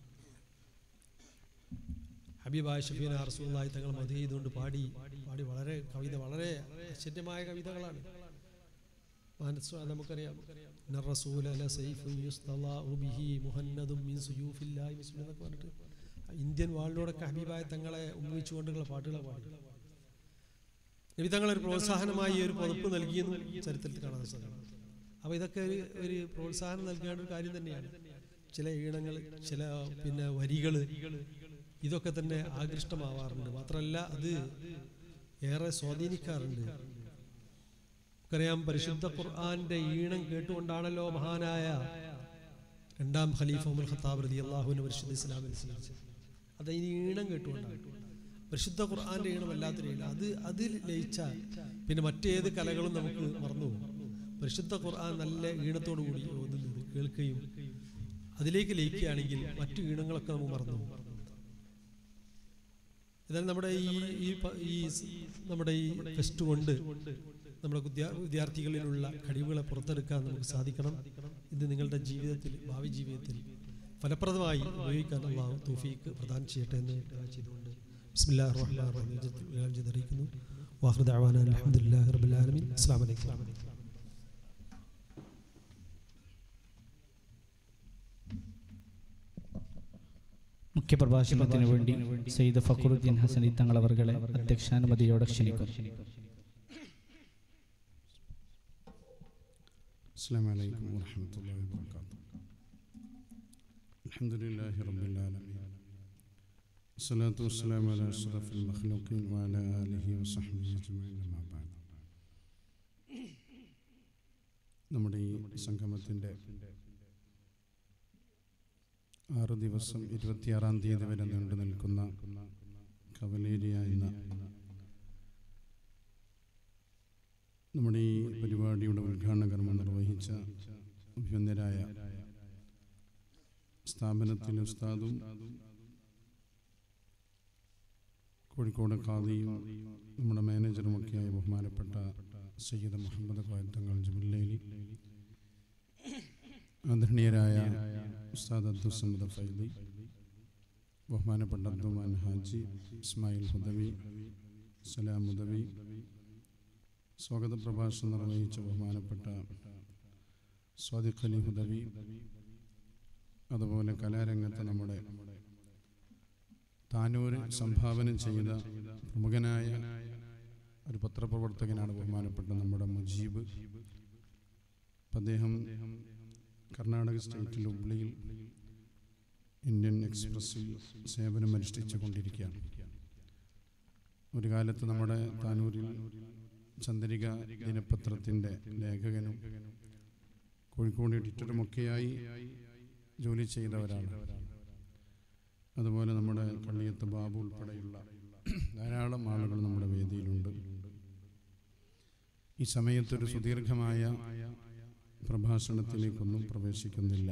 ഹബീബായ ഷഫീന റസൂലുള്ളാഹി തങ്ങൾ മദ്ഹ് ചെയ്തുകൊണ്ട് പാടി പാടി വളരെ കവിത, വളരെ ആശ്ചര്യമായ കവിതകളാണ്. നമുക്കറിയാം, ഇന്ത്യൻ വാളിനോടൊക്കെ ഹബീബായ തങ്ങളെ ഉമ്മയിച്ചുകൊണ്ടുള്ള പാട്ടുകളെ പാടി നബി തങ്ങൾ ഒരു പ്രോത്സാഹനമായി ഒരു പുതപ്പ് നൽകിയെന്നും ചരിത്രത്തിൽ കാണാൻ സാധിക്കും. അപ്പൊ ഇതൊക്കെ ഒരു ഒരു പ്രോത്സാഹനം നൽകേണ്ട ഒരു കാര്യം തന്നെയാണ്. ചില ഈണങ്ങൾ, ചില പിന്നെ വരികള്, ഇതൊക്കെ തന്നെ ആകൃഷ്ടമാവാറുണ്ട്. മാത്രമല്ല അത് ഏറെ സ്വാധീനിക്കാറുണ്ട്. നമുക്കറിയാം പരിശുദ്ധ ഖുർആന്റെ ഈണം കേട്ടുകൊണ്ടാണല്ലോ മഹാനായ രണ്ടാം ഖലീഫ ഉമർ ഖത്താബ് റളിയല്ലാഹു അൻഹു പരിശുദ്ധ ഇസ്ലാമിൽ സ്വീകരിച്ചത്. അത് ഈ ഈണം കേട്ടുകൊണ്ടാണ്. പരിശുദ്ധ ഖുർആന്റെ ഈണം വല്ലാത്തൊരു ഈണം. അത് അതിൽ ലയിച്ചാൽ പിന്നെ മറ്റേത് കലകളും നമുക്ക് മറന്നു പോകും. പരിശുദ്ധ ഖുർആൻ നല്ല ഈണത്തോടു കൂടി ഓതുന്നത് കേൾക്കുകയും അതിലേക്ക് ലയിക്കുകയാണെങ്കിൽ മറ്റു ഈണങ്ങളൊക്കെ നമുക്ക് മറന്നു പോകും. എന്നാൽ നമ്മുടെ ഈ ഈ നമ്മുടെ ഈ ഫെസ്റ്റ് കൊണ്ട് നമ്മുടെ വിദ്യാർത്ഥികളിലുള്ള കഴിവുകളെ പുറത്തെടുക്കാൻ നമുക്ക് സാധിക്കണം. ഇത് നിങ്ങളുടെ ജീവിതത്തിൽ, ഭാവി ജീവിതത്തിൽ ഫലപ്രദമായി ഉപയോഗിക്കാൻ അല്ലാഹു തൗഫീഖ് പ്രദാനം ചെയ്യട്ടെ എന്ന് ചെയ്തുകൊണ്ട് ബിസ്മില്ലാഹിർ റഹ്മാനിർ റഹീം അറിയിക്കുന്നു. വാഖിറു ദഅവാനാ അൽഹംദുലില്ലാഹി റബ്ബിൽ ആലമീൻ. അസ്സലാമു അലൈക്കും. മുഖ്യപ്രഭാഷണത്തിന് വേണ്ടി സയ്യിദ് ഫഖറുദ്ദീൻ ഹസനി തങ്ങൾ അവർകളെ അധ്യക്ഷാനുമതിയോടെ ക്ഷണിക്കുന്നു. السلام عليكم ورحمة الله وبركاته. الحمد لله رب العالمين. الصلاة والسلام على أشرف المخلوقين وعلى آله وصحبه أجمعين. أما بعد. നമ്മുടെ ഈ സംഗമത്തിൻ്റെ ആറ് ദിവസം ഇരുപത്തിയാറാം തീയതി വരെ നീണ്ടു നിൽക്കുന്ന കവലേരിയ എന്ന നമ്മുടെ ഈ പരിപാടിയുടെ ഉദ്ഘാടന കർമ്മം നിർവഹിച്ച അഭിനന്ദരായ സ്ഥാപനത്തിലെ ഉസ്താദും കോഴിക്കോട് ഖാദിയും നമ്മുടെ മാനേജറുമൊക്കെയായ ബഹുമാനപ്പെട്ട സയ്യിദ് മുഹമ്മദ് ഖാദിർ തങ്ങൾ ജുബില്ലയിലി, ആദരണീയരായ ഉസ്താദ് അബ്ദുൽ സമദ് ഫൈദി, ബഹുമാനപ്പെട്ട അബ്ദുമാൻ ഹാജി, ഇസ്മായിൽ ഹുദവി, സലാം ഹുദവി, സ്വാഗത പ്രഭാഷണം നിർവഹിച്ച ബഹുമാനപ്പെട്ട സ്വാദിഖ് അലി ഹുദവി, അതുപോലെ കലാരംഗത്ത് നമ്മുടെ താനൂർ സംഭാവന ചെയ്ത പ്രമുഖനായ ഒരു പത്രപ്രവർത്തകനാണ് ബഹുമാനപ്പെട്ട നമ്മുടെ മുജീബ്. അദ്ദേഹം കർണാടക സ്റ്റേറ്റിൽ ഹുബ്ലിയിൽ ഇന്ത്യൻ എക്സ്പ്രസ്സിൽ സേവനമനുഷ്ഠിച്ചു കൊണ്ടിരിക്കുകയാണ്. ഒരു കാലത്ത് നമ്മുടെ താനൂരിൽ ചന്ദ്രിക ദിനപത്രത്തിൻ്റെ ലേഖകനും കോഴിക്കോട് എഡിറ്ററുമൊക്കെയായി ജോലി ചെയ്തവരാണ്. അതുപോലെ നമ്മുടെ കള്ളിയത്ത് ബാബു ഉൾപ്പെടെയുള്ള ധാരാളം ആളുകൾ നമ്മുടെ വേദിയിലുണ്ട്. ഈ സമയത്തൊരു സുദീർഘമായ പ്രഭാഷണത്തിലേക്കൊന്നും പ്രവേശിക്കുന്നില്ല.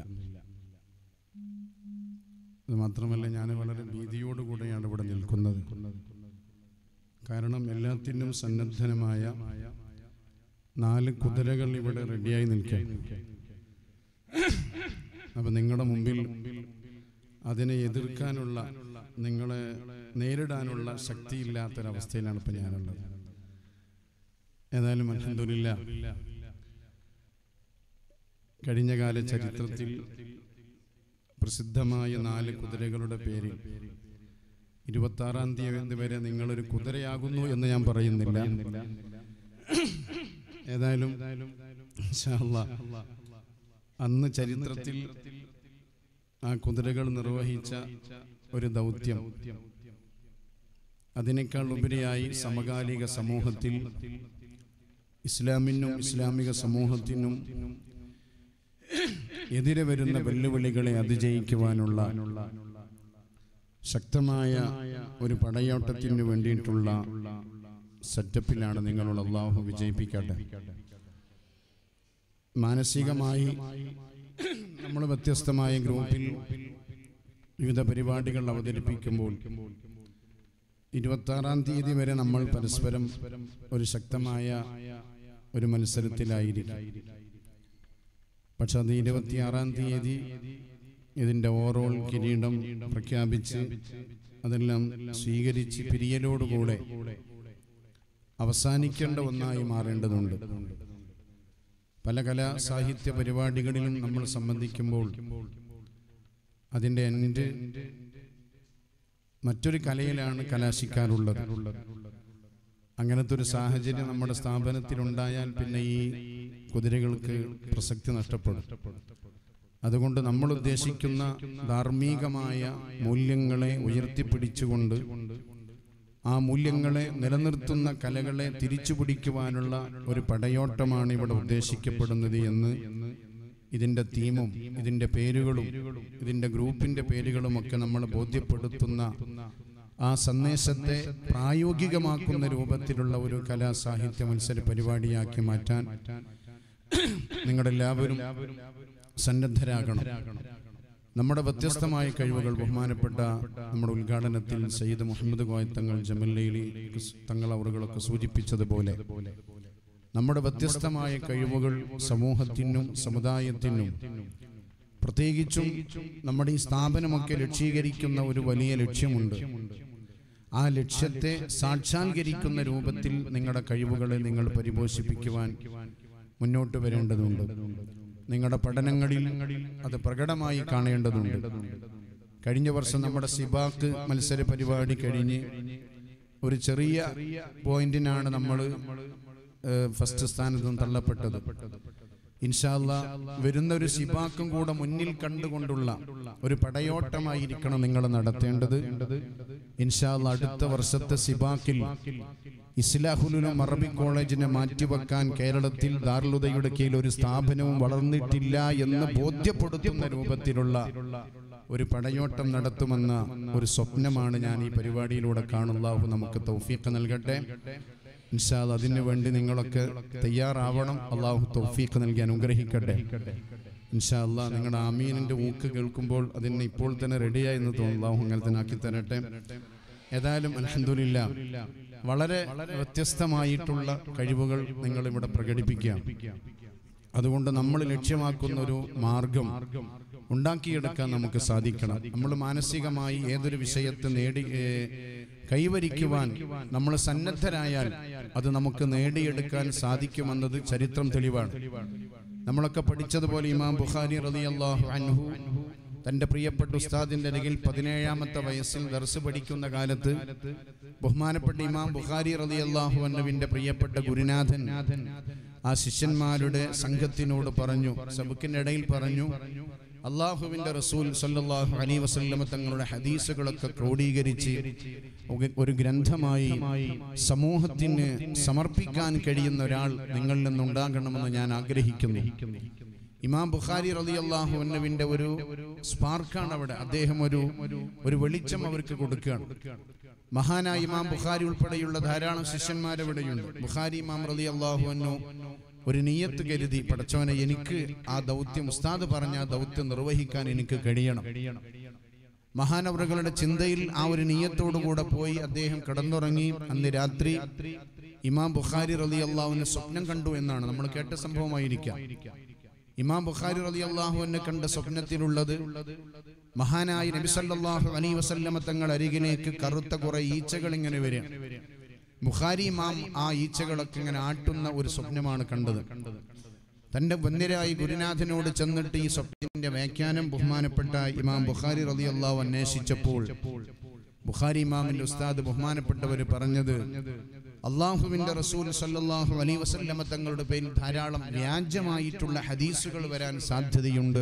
അത് മാത്രമല്ല, ഞാൻ വളരെ ഭീതിയോടുകൂടെയാണ് ഇവിടെ നിൽക്കുന്നത്. കാരണം എല്ലാത്തിനും സന്നദ്ധനമായ നാല് കുതിരകൾ ഇവിടെ റെഡിയായി നിൽക്കാൻ. അപ്പം നിങ്ങളുടെ മുമ്പിൽ അതിനെ എതിർക്കാനുള്ള, നിങ്ങളെ നേരിടാനുള്ള ശക്തിയില്ലാത്തൊരവസ്ഥയിലാണ് ഇപ്പം ഞാനുള്ളത്. ഏതായാലും അൽഹംദുലില്ലാഹ്, കഴിഞ്ഞകാല ചരിത്രത്തിൽ പ്രസിദ്ധമായ നാല് കുതിരകളുടെ പേരിൽ ഇരുപത്തി ആറാം തീയതി വരെ നിങ്ങളൊരു കുതിരയാകുന്നു എന്ന് ഞാൻ പറയുന്നില്ല. ഏതായാലും ഇൻഷാ അല്ലാഹ് അന്ന് ചരിത്രത്തിൽ ആ കുതിരകൾ നിർവഹിച്ച ഒരു ദൗത്യം, അതിനേക്കാൾ ഉപരിയായി സമകാലിക സമൂഹത്തിൽ ഇസ്ലാമിനും ഇസ്ലാമിക സമൂഹത്തിനും എതിരെ വരുന്ന വെല്ലുവിളികളെ അതിജയിക്കുവാനുള്ള ശക്തമായ ഒരു പടയോട്ടത്തിന് വേണ്ടിയിട്ടുള്ള സെറ്റപ്പിലാണ് നിങ്ങളുടെ അല്ലാഹു വിജയിപ്പിക്കട്ടെ. മാനസികമായി നമ്മൾ വ്യത്യസ്തമായ ഗ്രൂപ്പിൽ വിവിധ പരിപാടികൾ അവതരിപ്പിക്കുമ്പോൾ ഇരുപത്തി ആറാം തീയതി വരെ നമ്മൾ പരസ്പരം ഒരു ശക്തമായ ഒരു മത്സരത്തിലായിരിക്കും. പക്ഷെ അത് ഇരുപത്തിയാറാം തീയതി ഇതിൻ്റെ ഓവറോൾ കിരീടം പ്രഖ്യാപിച്ച് അതെല്ലാം സ്വീകരിച്ച് പിരിയലോടുകൂടെ അവസാനിക്കേണ്ട ഒന്നായി മാറേണ്ടതുണ്ട്. പല കലാ സാഹിത്യ പരിപാടികളിലും നമ്മൾ സംബന്ധിക്കുമ്പോൾ അതിൻ്റെ എൻ്റെ മറ്റൊരു കലയിലാണ് കലാശിക്കാറുള്ളത്. അങ്ങനത്തെ ഒരു സാഹചര്യം നമ്മുടെ സ്ഥാപനത്തിലുണ്ടായാൽ പിന്നെ ഈ കുതിരകൾക്ക് പ്രസക്തി നഷ്ടപ്പെടും. അതുകൊണ്ട് നമ്മൾ ഉദ്ദേശിക്കുന്ന ധാർമ്മികമായ മൂല്യങ്ങളെ ഉയർത്തിപ്പിടിച്ചുകൊണ്ട് ആ മൂല്യങ്ങളെ നിലനിർത്തുന്ന കലകളെ തിരിച്ചു പിടിക്കുവാനുള്ള ഒരു പടയോട്ടമാണ് ഇവിടെ ഉദ്ദേശിക്കപ്പെടുന്നത് എന്ന് ഇതിൻ്റെ തീമും ഇതിൻ്റെ പേരുകളും ഇതിൻ്റെ ഗ്രൂപ്പിൻ്റെ പേരുകളുമൊക്കെ നമ്മൾ ബോധ്യപ്പെടുത്തുന്ന ആ സന്ദേശത്തെ പ്രായോഗികമാക്കുന്ന രൂപത്തിലുള്ള ഒരു കലാ സാഹിത്യ മത്സര പരിപാടിയാക്കി മാറ്റാൻ നിങ്ങളെല്ലാവരും സന്നദ്ധരാകണം. നമ്മുടെ വ്യത്യസ്തമായ കഴിവുകൾ ബഹുമാനപ്പെട്ട നമ്മുടെ ഉദ്ഘാടനത്തിൽ സയ്യിദ് മുഹമ്മദ് കോയ തങ്ങൾ ജമല്ലയിലി തങ്ങൾ അവറുകളൊക്കെ സൂചിപ്പിച്ചതുപോലെ നമ്മുടെ വ്യത്യസ്തമായ കഴിവുകൾ സമൂഹത്തിനും സമുദായത്തിനും പ്രത്യേകിച്ചും നമ്മുടെ ഈ സ്ഥാപനമൊക്കെ ലക്ഷ്യീകരിക്കുന്ന ഒരു വലിയ ലക്ഷ്യമുണ്ട്. ആ ലക്ഷ്യത്തെ സാക്ഷാത്കരിക്കുന്ന രൂപത്തിൽ നിങ്ങളുടെ കഴിവുകളെ നിങ്ങൾ പരിപോഷിപ്പിക്കുവാൻ മുന്നോട്ട് വരേണ്ടതുണ്ട്. നിങ്ങളുടെ പഠനങ്ങളിൽ അത് പ്രകടമായി കാണേണ്ടതുണ്ട്. കഴിഞ്ഞ വർഷം നമ്മുടെ സിബാക്ക് മത്സര പരിപാടി കഴിഞ്ഞ് ഒരു ചെറിയ പോയിന്റിനാണ് നമ്മൾ ഫസ്റ്റ് സ്ഥാനത്ത് നിന്ന് തള്ളപ്പെട്ടത്. ഇൻഷാ അല്ലാഹ് വരുന്ന ഒരു സിബാക്കും കൂടെ മുന്നിൽ കണ്ടുകൊണ്ടുള്ള ഒരു പടയോട്ടമായിരിക്കണം നിങ്ങൾ നടത്തേണ്ടത്. ഇൻഷാ അല്ലാഹ് അടുത്ത വർഷത്തെ സിബാക്കിൽ ഇസ്ലാഹുൽ ഉലൂം അറബിക് കോളേജിനെ മാറ്റിവെക്കാൻ കേരളത്തിൽ ദാറുൽ ഹുദയുടെ കീഴിൽ ഒരു സ്ഥാപനവും വളർന്നിട്ടില്ല എന്ന് ബോധ്യപ്പെടുത്തുന്ന രൂപത്തിലുള്ള ഒരു പടയോട്ടം നടത്തുമെന്ന ഒരു സ്വപ്നമാണ് ഞാൻ ഈ പരിപാടിയിലൂടെ കാണുന്നത്. അല്ലാഹു നമുക്ക് തൗഫീഖ് നൽകട്ടെ. ഇൻഷാ അല്ലാഹ് അതിനു വേണ്ടി നിങ്ങളൊക്കെ തയ്യാറാവണം. അല്ലാഹു തൗഫീഖ് നൽകി അനുഗ്രഹിക്കട്ടെ. ഇൻഷാ അല്ലാഹ് നിങ്ങളുടെ ആമീനിന്റെ ഊക്ക് കേൾക്കുമ്പോൾ അതിന് ഇപ്പോൾ തന്നെ റെഡിയായി എന്ന് തോന്നുന്നു. അല്ലാഹു അങ്ങനെ തന്നെ ആക്കി തരട്ടെ. ഏതായാലും അൽഹംദുലില്ലാഹ് വളരെ വ്യത്യസ്തമായിട്ടുള്ള കഴിവുകൾ നിങ്ങൾ ഇവിടെ പ്രകടിപ്പിക്കുക. അതുകൊണ്ട് നമ്മൾ ലക്ഷ്യമാക്കുന്ന ഒരു മാർഗം ഉണ്ടാക്കിയെടുക്കാൻ നമുക്ക് സാധിക്കണം. നമ്മൾ മാനസികമായി ഏതൊരു വിഷയത്തെ നേടി കൈവരിക്കുവാൻ നമ്മൾ സന്നദ്ധരായാൽ അത് നമുക്ക് നേടിയെടുക്കാൻ സാധിക്കുമെന്നത് ചരിത്രം തെളിവാണ്. നമ്മളൊക്കെ പഠിച്ചതുപോലെ ഇമാം ബുഖാരി റളിയല്ലാഹു അൻഹു തൻ്റെ പ്രിയപ്പെട്ട ഉസ്താദിന്റെ അരികിൽ പതിനേഴാമത്തെ വയസ്സിൽ ദർസ് പഠിക്കുന്ന കാലത്ത് ബഹുമാനപ്പെട്ട ഇമാം ബുഖാരി റളിയല്ലാഹു അൻഹുവിന്റെ പ്രിയപ്പെട്ട ഗുരുനാഥൻ ആ ശിഷ്യന്മാരുടെ സംഘത്തിനോട് പറഞ്ഞു, സബക്കിന്റെ ഇടയിൽ പറഞ്ഞു, അള്ളാഹുവിന്റെ റസൂൽ സല്ലല്ലാഹു അലൈഹി വസല്ലം തങ്ങളുടെ ഹദീസുകളൊക്കെ ക്രോഡീകരിച്ച് ഒരു ഗ്രന്ഥമായി സമൂഹത്തിന് സമർപ്പിക്കാൻ കഴിയുന്ന ഒരാൾ നിങ്ങളിൽ നിന്നുണ്ടാകണമെന്ന് ഞാൻ ആഗ്രഹിക്കുന്നു. ഇമാം ബുഖാരി റളിയല്ലാഹു അൻഹുവിന്റെ ഒരു സ്പാർക്കാണ് അവിടെ. അദ്ദേഹം ഒരു ഒരു വെളിച്ചം അവർക്ക് കൊടുക്കുകയാണ്. മഹാനായ ഇമാം ബുഖാരി ഉൾപ്പെടെയുള്ള ധാരാളം ശിഷ്യന്മാരവിടെയുണ്ട്. ബുഖാരി ഇമാം റളിയല്ലാഹു അൻഹു ഒരു നിയ്യത്ത് കരുതി, പടച്ചവനെ എനിക്ക് ആ ദൗത്യം, ഉസ്താദ് പറഞ്ഞ ആ ദൗത്യം നിർവഹിക്കാൻ എനിക്ക് കഴിയണം. മഹാനവറുകളുടെ ചിന്തയിൽ ആ ഒരു നിയ്യത്തോടുകൂടെ പോയി അദ്ദേഹം കിടന്നുറങ്ങി. അന്ന് രാത്രി ഇമാം ബുഖാരി റളിയല്ലാഹു അൻഹു സ്വപ്നം കണ്ടു എന്നാണ് നമ്മൾ കേട്ട സംഭവമായിരിക്കാം. ഇമാം ബുഖാരി റളിയല്ലാഹു അൻഹു കണ്ട സ്വപ്നത്തിലുള്ളത് മഹാനായ നബി സല്ലല്ലാഹു അലൈഹി വസല്ലം തങ്ങൾ അരികിലേക്ക് കറുത്ത കുറെ ഈച്ചകൾ ഇങ്ങനെ വരും. ബുഖാരി ഇമാം ആ ഈച്ചകളൊക്കെ ഇങ്ങനെ ആട്ടുന്ന ഒരു സ്വപ്നമാണ് കണ്ടത്. തന്റെ വന്യരായി ഗുരുനാഥനോട് ചെന്നിട്ട് ഈ സ്വപ്നത്തിന്റെ വ്യാഖ്യാനം ബഹുമാനപ്പെട്ട ഇമാം ബുഖാരി റളിയല്ലാഹു അന്വേഷിച്ചപ്പോൾ ബുഖാരി ഇമാമിന്റെ ഉസ്താദ് ബഹുമാനപ്പെട്ടവർ പറഞ്ഞത്, അള്ളാഹുവിന്റെ റസൂൽ സല്ലല്ലാഹു അലൈഹി വസല്ലം തങ്ങളുടെ പേരിൽ ധാരാളം വ്യാജമായിട്ടുള്ള ഹദീസുകൾ വരാൻ സാധ്യതയുണ്ട്.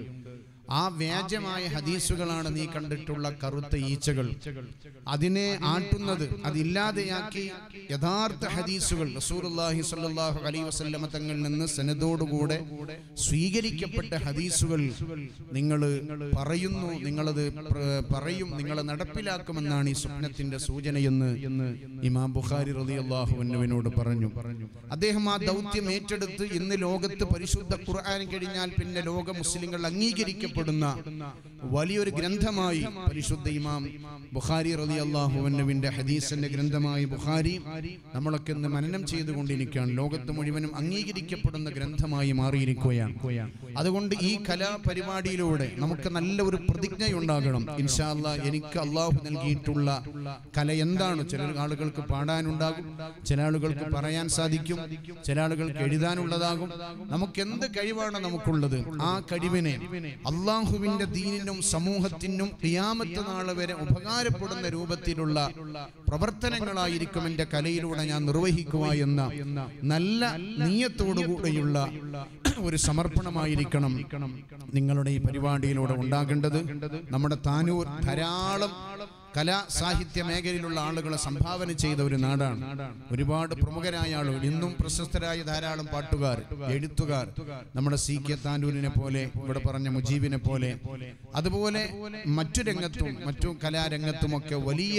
ആ വ്യാജമായ ഹദീസുകളാണ് നീ കണ്ടിട്ടുള്ള കറുത്ത ഈച്ചകൾ. അതിനെ ആട്ടുന്നത്, അതില്ലാതെയാക്കി യഥാർത്ഥ ഹദീസുകൾ റസൂലുള്ളാഹി സ്വല്ലല്ലാഹു അലൈഹി വസല്ലം തങ്ങളിൽ നിന്ന് സനദോടുകൂടെ സ്വീകരിക്കപ്പെട്ട ഹദീസുകൾ നിങ്ങൾ പറയുന്നു, നിങ്ങളത് പറയും, നിങ്ങൾ നടപ്പിലാക്കുമെന്നാണ് ഈ സ്വപ്നത്തിന്റെ സൂചനയെന്ന് ഇമാം ബുഖാരി റളിയല്ലാഹു അൻഹുവിനോട് പറഞ്ഞു. അദ്ദേഹം ആ ദൗത്യം ഏറ്റെടുത്ത് ഇന്ന് ലോകത്ത് പരിശുദ്ധ ഖുർആൻ കഴിഞ്ഞാൽ പിന്നെ ലോക മുസ്ലിങ്ങൾ അംഗീകരിക്കപ്പെടും വലിയൊരു ഗ്രന്ഥമായി പരിശുദ്ധ ഇമാം ബുഖാരി റളിയല്ലാഹു അൻഹുവിന്റെ ഹദീസിന്റെ ഗ്രന്ഥമായി ബുഖാരി നമ്മളൊക്കെ ഇന്ന് മനനം ചെയ്തുകൊണ്ടിരിക്കുകയാണ്. ലോകത്ത് മുഴുവനും അംഗീകരിക്കപ്പെടുന്ന ഗ്രന്ഥമായി മാറിയിരിക്കുകയാണ്. അതുകൊണ്ട് ഈ കലാപരിപാടിയിലൂടെ നമുക്ക് നല്ല ഒരു പ്രതിജ്ഞയുണ്ടാകണം. ഇൻഷാ അല്ലാഹ് എനിക്ക് അള്ളാഹു നൽകിയിട്ടുള്ള കല എന്താണ്? ചില ആളുകൾക്ക് പാടാനുണ്ടാകും, ചില ആളുകൾക്ക് പറയാൻ സാധിക്കും, ചില ആളുകൾക്ക് എഴുതാനുള്ളതാകും. നമുക്ക് എന്ത് കഴിവാണ് നമുക്കുള്ളത്, ആ കഴിവിനെ അള്ളാഹുവിന്റെ ദീനിനും സമൂഹത്തിനും ഖിയാമത്ത് നാൾ വരെ ഉപകാരപ്പെടുന്ന രൂപത്തിലുള്ള പ്രവർത്തനങ്ങളായിരിക്കും എന്റെ കലയിലൂടെ ഞാൻ നിർവഹിക്കുക എന്ന നല്ല നിയ്യത്തോടുകൂടെയുള്ള ഒരു സമർപ്പണമായിരിക്കണം നിങ്ങളുടെ ഈ പരിപാടിയിലൂടെ ഉണ്ടാകേണ്ടത്. നമ്മുടെ താനൂർ ധാരാളം കലാ സാഹിത്യ മേഖലയിലുള്ള ആളുകളെ സംഭാവന ചെയ്ത ഒരു നാടാണ്. ഒരുപാട് പ്രമുഖരായ ആളുകൾ, ഇന്നും പ്രശസ്തരായ ധാരാളം പാട്ടുകാർ, എഴുത്തുകാർ, നമ്മുടെ സി കെ താനൂരിനെ പോലെ, ഇവിടെ പറഞ്ഞ മുജീബിനെ പോലെ, അതുപോലെ മറ്റു രംഗത്തും മറ്റു കലാരംഗത്തുമൊക്കെ വലിയ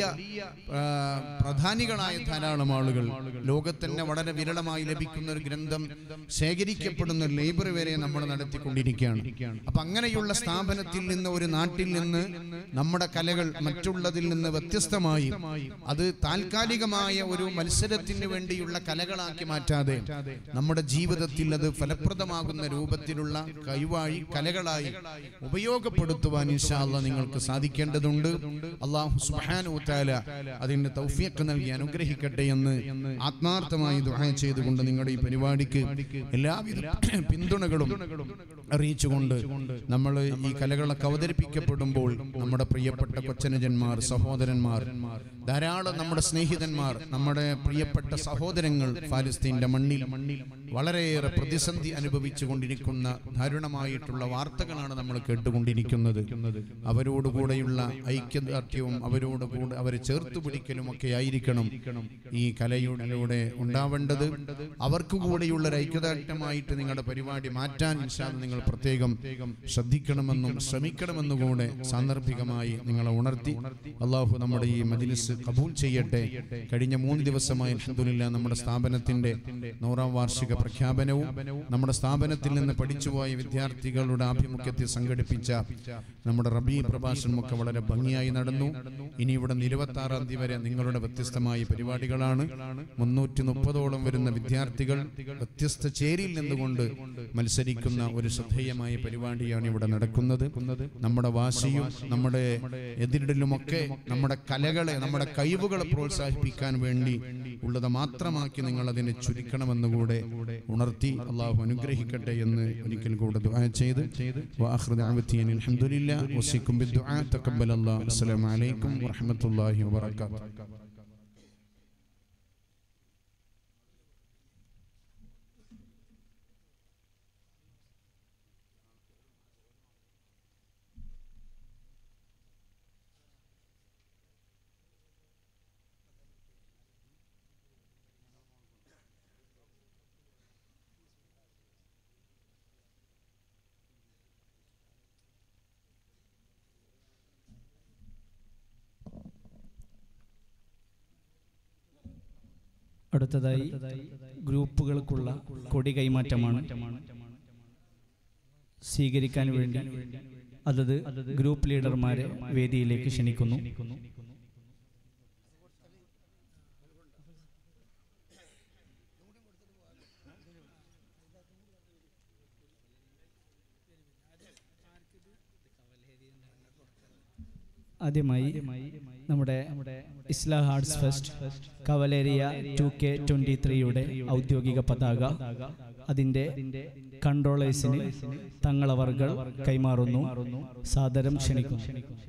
പ്രധാനികളായ ധാരാളം ആളുകൾ, ലോകത്തന്നെ വളരെ വിരളമായി ലഭിക്കുന്ന ഒരു ഗ്രന്ഥം ശേഖരിക്കപ്പെടുന്ന ലൈബ്രറി വരെ നമ്മൾ നടത്തിക്കൊണ്ടിരിക്കുകയാണ്. അപ്പൊ അങ്ങനെയുള്ള സ്ഥാപനത്തിൽ നിന്ന്, ഒരു നാട്ടിൽ നിന്ന് നമ്മുടെ കലകൾ മറ്റുള്ളതിൽ നിന്ന് വ്യത്യസ്തമായി അത് താൽക്കാലികമായ ഒരു മത്സരത്തിന് വേണ്ടിയുള്ള കലകളാക്കി മാറ്റാതെ നമ്മുടെ ജീവിതത്തിൽ അത് ഫലപ്രദമാകുന്ന രൂപത്തിലുള്ള കഴിവായി കലകളായി ഉപയോഗപ്പെടുത്തുവാൻ ഇൻഷാ അല്ലാഹ് നിങ്ങൾക്ക് സാധിക്കേണ്ടതുണ്ട്. അല്ലാഹു സുബ്ഹാനഹു വ തആല അതിന് തൗഫീഖ് നൽകി അനുഗ്രഹിക്കട്ടെ എന്ന് ആത്മാർത്ഥമായി ദുആ ചെയ്തുകൊണ്ട് നിങ്ങളുടെ ഈ പരിപാടിക്ക് എല്ലാവിധ പിന്തുണകളും അറിയിച്ചുകൊണ്ട് നമ്മൾ ഈ കലകളൊക്കെ അവതരിപ്പിക്കപ്പെടുമ്പോൾ നമ്മുടെ പ്രിയപ്പെട്ട കൊച്ചനുജന്മാർ, സഹോദരന്മാർ, ധാരാളം നമ്മുടെ സ്നേഹിതന്മാർ, നമ്മുടെ പ്രിയപ്പെട്ട സഹോദരങ്ങൾ ഫലസ്തീന്റെ മണ്ണിൽ വളരെയേറെ പ്രതിസന്ധി അനുഭവിച്ചു കൊണ്ടിരിക്കുന്ന ദാരുണമായിട്ടുള്ള വാർത്തകളാണ് നമ്മൾ കേട്ടുകൊണ്ടിരിക്കുന്നത്. അവരോടുകൂടെയുള്ള ഐക്യദാർഢ്യവും അവരോട് കൂടെ അവരെ ചേർത്ത് പിടിക്കലും ഒക്കെ ആയിരിക്കണം ഈ കലയിലൂടെ ഉണ്ടാവേണ്ടത്. അവർക്ക് കൂടെയുള്ള ഒരു ഐക്യദാർഢ്യമായിട്ട് നിങ്ങളുടെ പരിപാടി മാറ്റാൻ ഇൻഷാ അല്ലാഹ് നിങ്ങൾ പ്രത്യേകം ശ്രദ്ധിക്കണമെന്നും ശ്രമിക്കണമെന്നും കൂടെ സാന്ദർഭികമായി നിങ്ങളെ ഉണർത്തി അള്ളാഹു നമ്മുടെ ഈ മജ്ലിസ് കബൂൽ ചെയ്യട്ടെ. കഴിഞ്ഞ മൂന്ന് ദിവസമായി അൽഹംദുലില്ലാഹ് നമ്മുടെ സ്ഥാപനത്തിന്റെ നൂറാം വാർഷിക പ്രഖ്യാപനവും നമ്മുടെ സ്ഥാപനത്തിൽ നിന്ന് പഠിച്ചുപോയ വിദ്യാർത്ഥികളുടെ ആഭിമുഖ്യത്തിൽ സംഘടിപ്പിച്ച നമ്മുടെ റബീ പ്രഭാഷണം ഒക്കെ വളരെ ഭംഗിയായി നടന്നു. ഇനി ഇവിടെ ഇരുപത്തി ആറാം തീയതി വരെ നിങ്ങളുടെ വ്യത്യസ്തമായ പരിപാടികളാണ്. മുന്നൂറ്റി മുപ്പതോളം വരുന്ന വിദ്യാർത്ഥികൾ വ്യത്യസ്ത ചേരിയിൽ നിന്നുകൊണ്ട് മത്സരിക്കുന്ന ഒരു ശ്രദ്ധേയമായ പരിപാടിയാണ് ഇവിടെ നടക്കുന്നത്. നമ്മുടെ വാശിയും നമ്മുടെ എതിരിടലുമൊക്കെ നമ്മുടെ കലകളെ, നമ്മുടെ കഴിവുകളെ പ്രോത്സാഹിപ്പിക്കാൻ വേണ്ടി ഉള്ളത് മാത്രമാക്കി നിങ്ങൾ അതിനെ ചുരുക്കണമെന്നുകൂടെ ഉണർത്തി അള്ളാഹു അനുഗ്രഹിക്കട്ടെ എന്ന് ഒരിക്കൽ കൂടെ ദുആ ചെയ്ത് വആഖിറു ദഅവതി അൽഹംദുലില്ലാഹി വസിക്കും ബിദ്ദുആ തഖബ്ബലല്ലാഹു. അസ്സലാമു അലൈക്കും വറഹ്മത്തുള്ളാഹി വബറകാതുഹു. അടുത്തതായി ഗ്രൂപ്പുകൾക്കുള്ള കൊടി കൈമാറ്റമാണ്. സ്വീകരിക്കാൻ വേണ്ടി അതത് ഗ്രൂപ്പ് ലീഡർമാരെ വേദിയിലേക്ക് ക്ഷണിക്കുന്നു. ആദ്യമായി നമ്മുടെ Islah arts fest Cavaleria two K twenty ത്രീയുടെ ഔദ്യോഗിക പതാക അതിന്റെ കൺട്രോളേഴ്സിന് തങ്ങളവർകൾ കൈമാറുന്നു. സാദരം ക്ഷണിക്കുന്നു.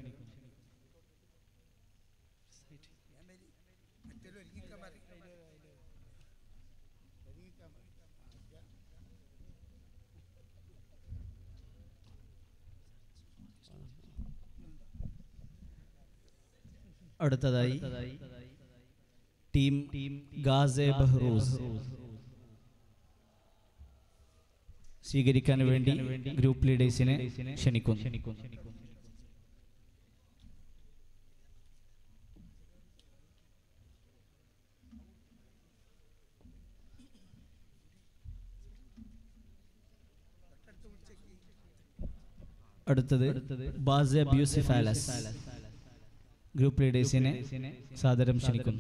അടുത്തതായി ടീം ഗാസെ ബഹ്റൂസ് സ്വീകരിക്കാൻ വേണ്ടി ഗ്രൂപ്പ് ലീഡേഴ്സിനെ ക്ഷണിക്കുന്നു. അടുത്തത് ബാസെ ബ്യൂസിഫ് ആലസ് ഗ്രൂപ്പ് ലീഡേഴ്സിനെ സാദരം ക്ഷണിക്കുന്നു.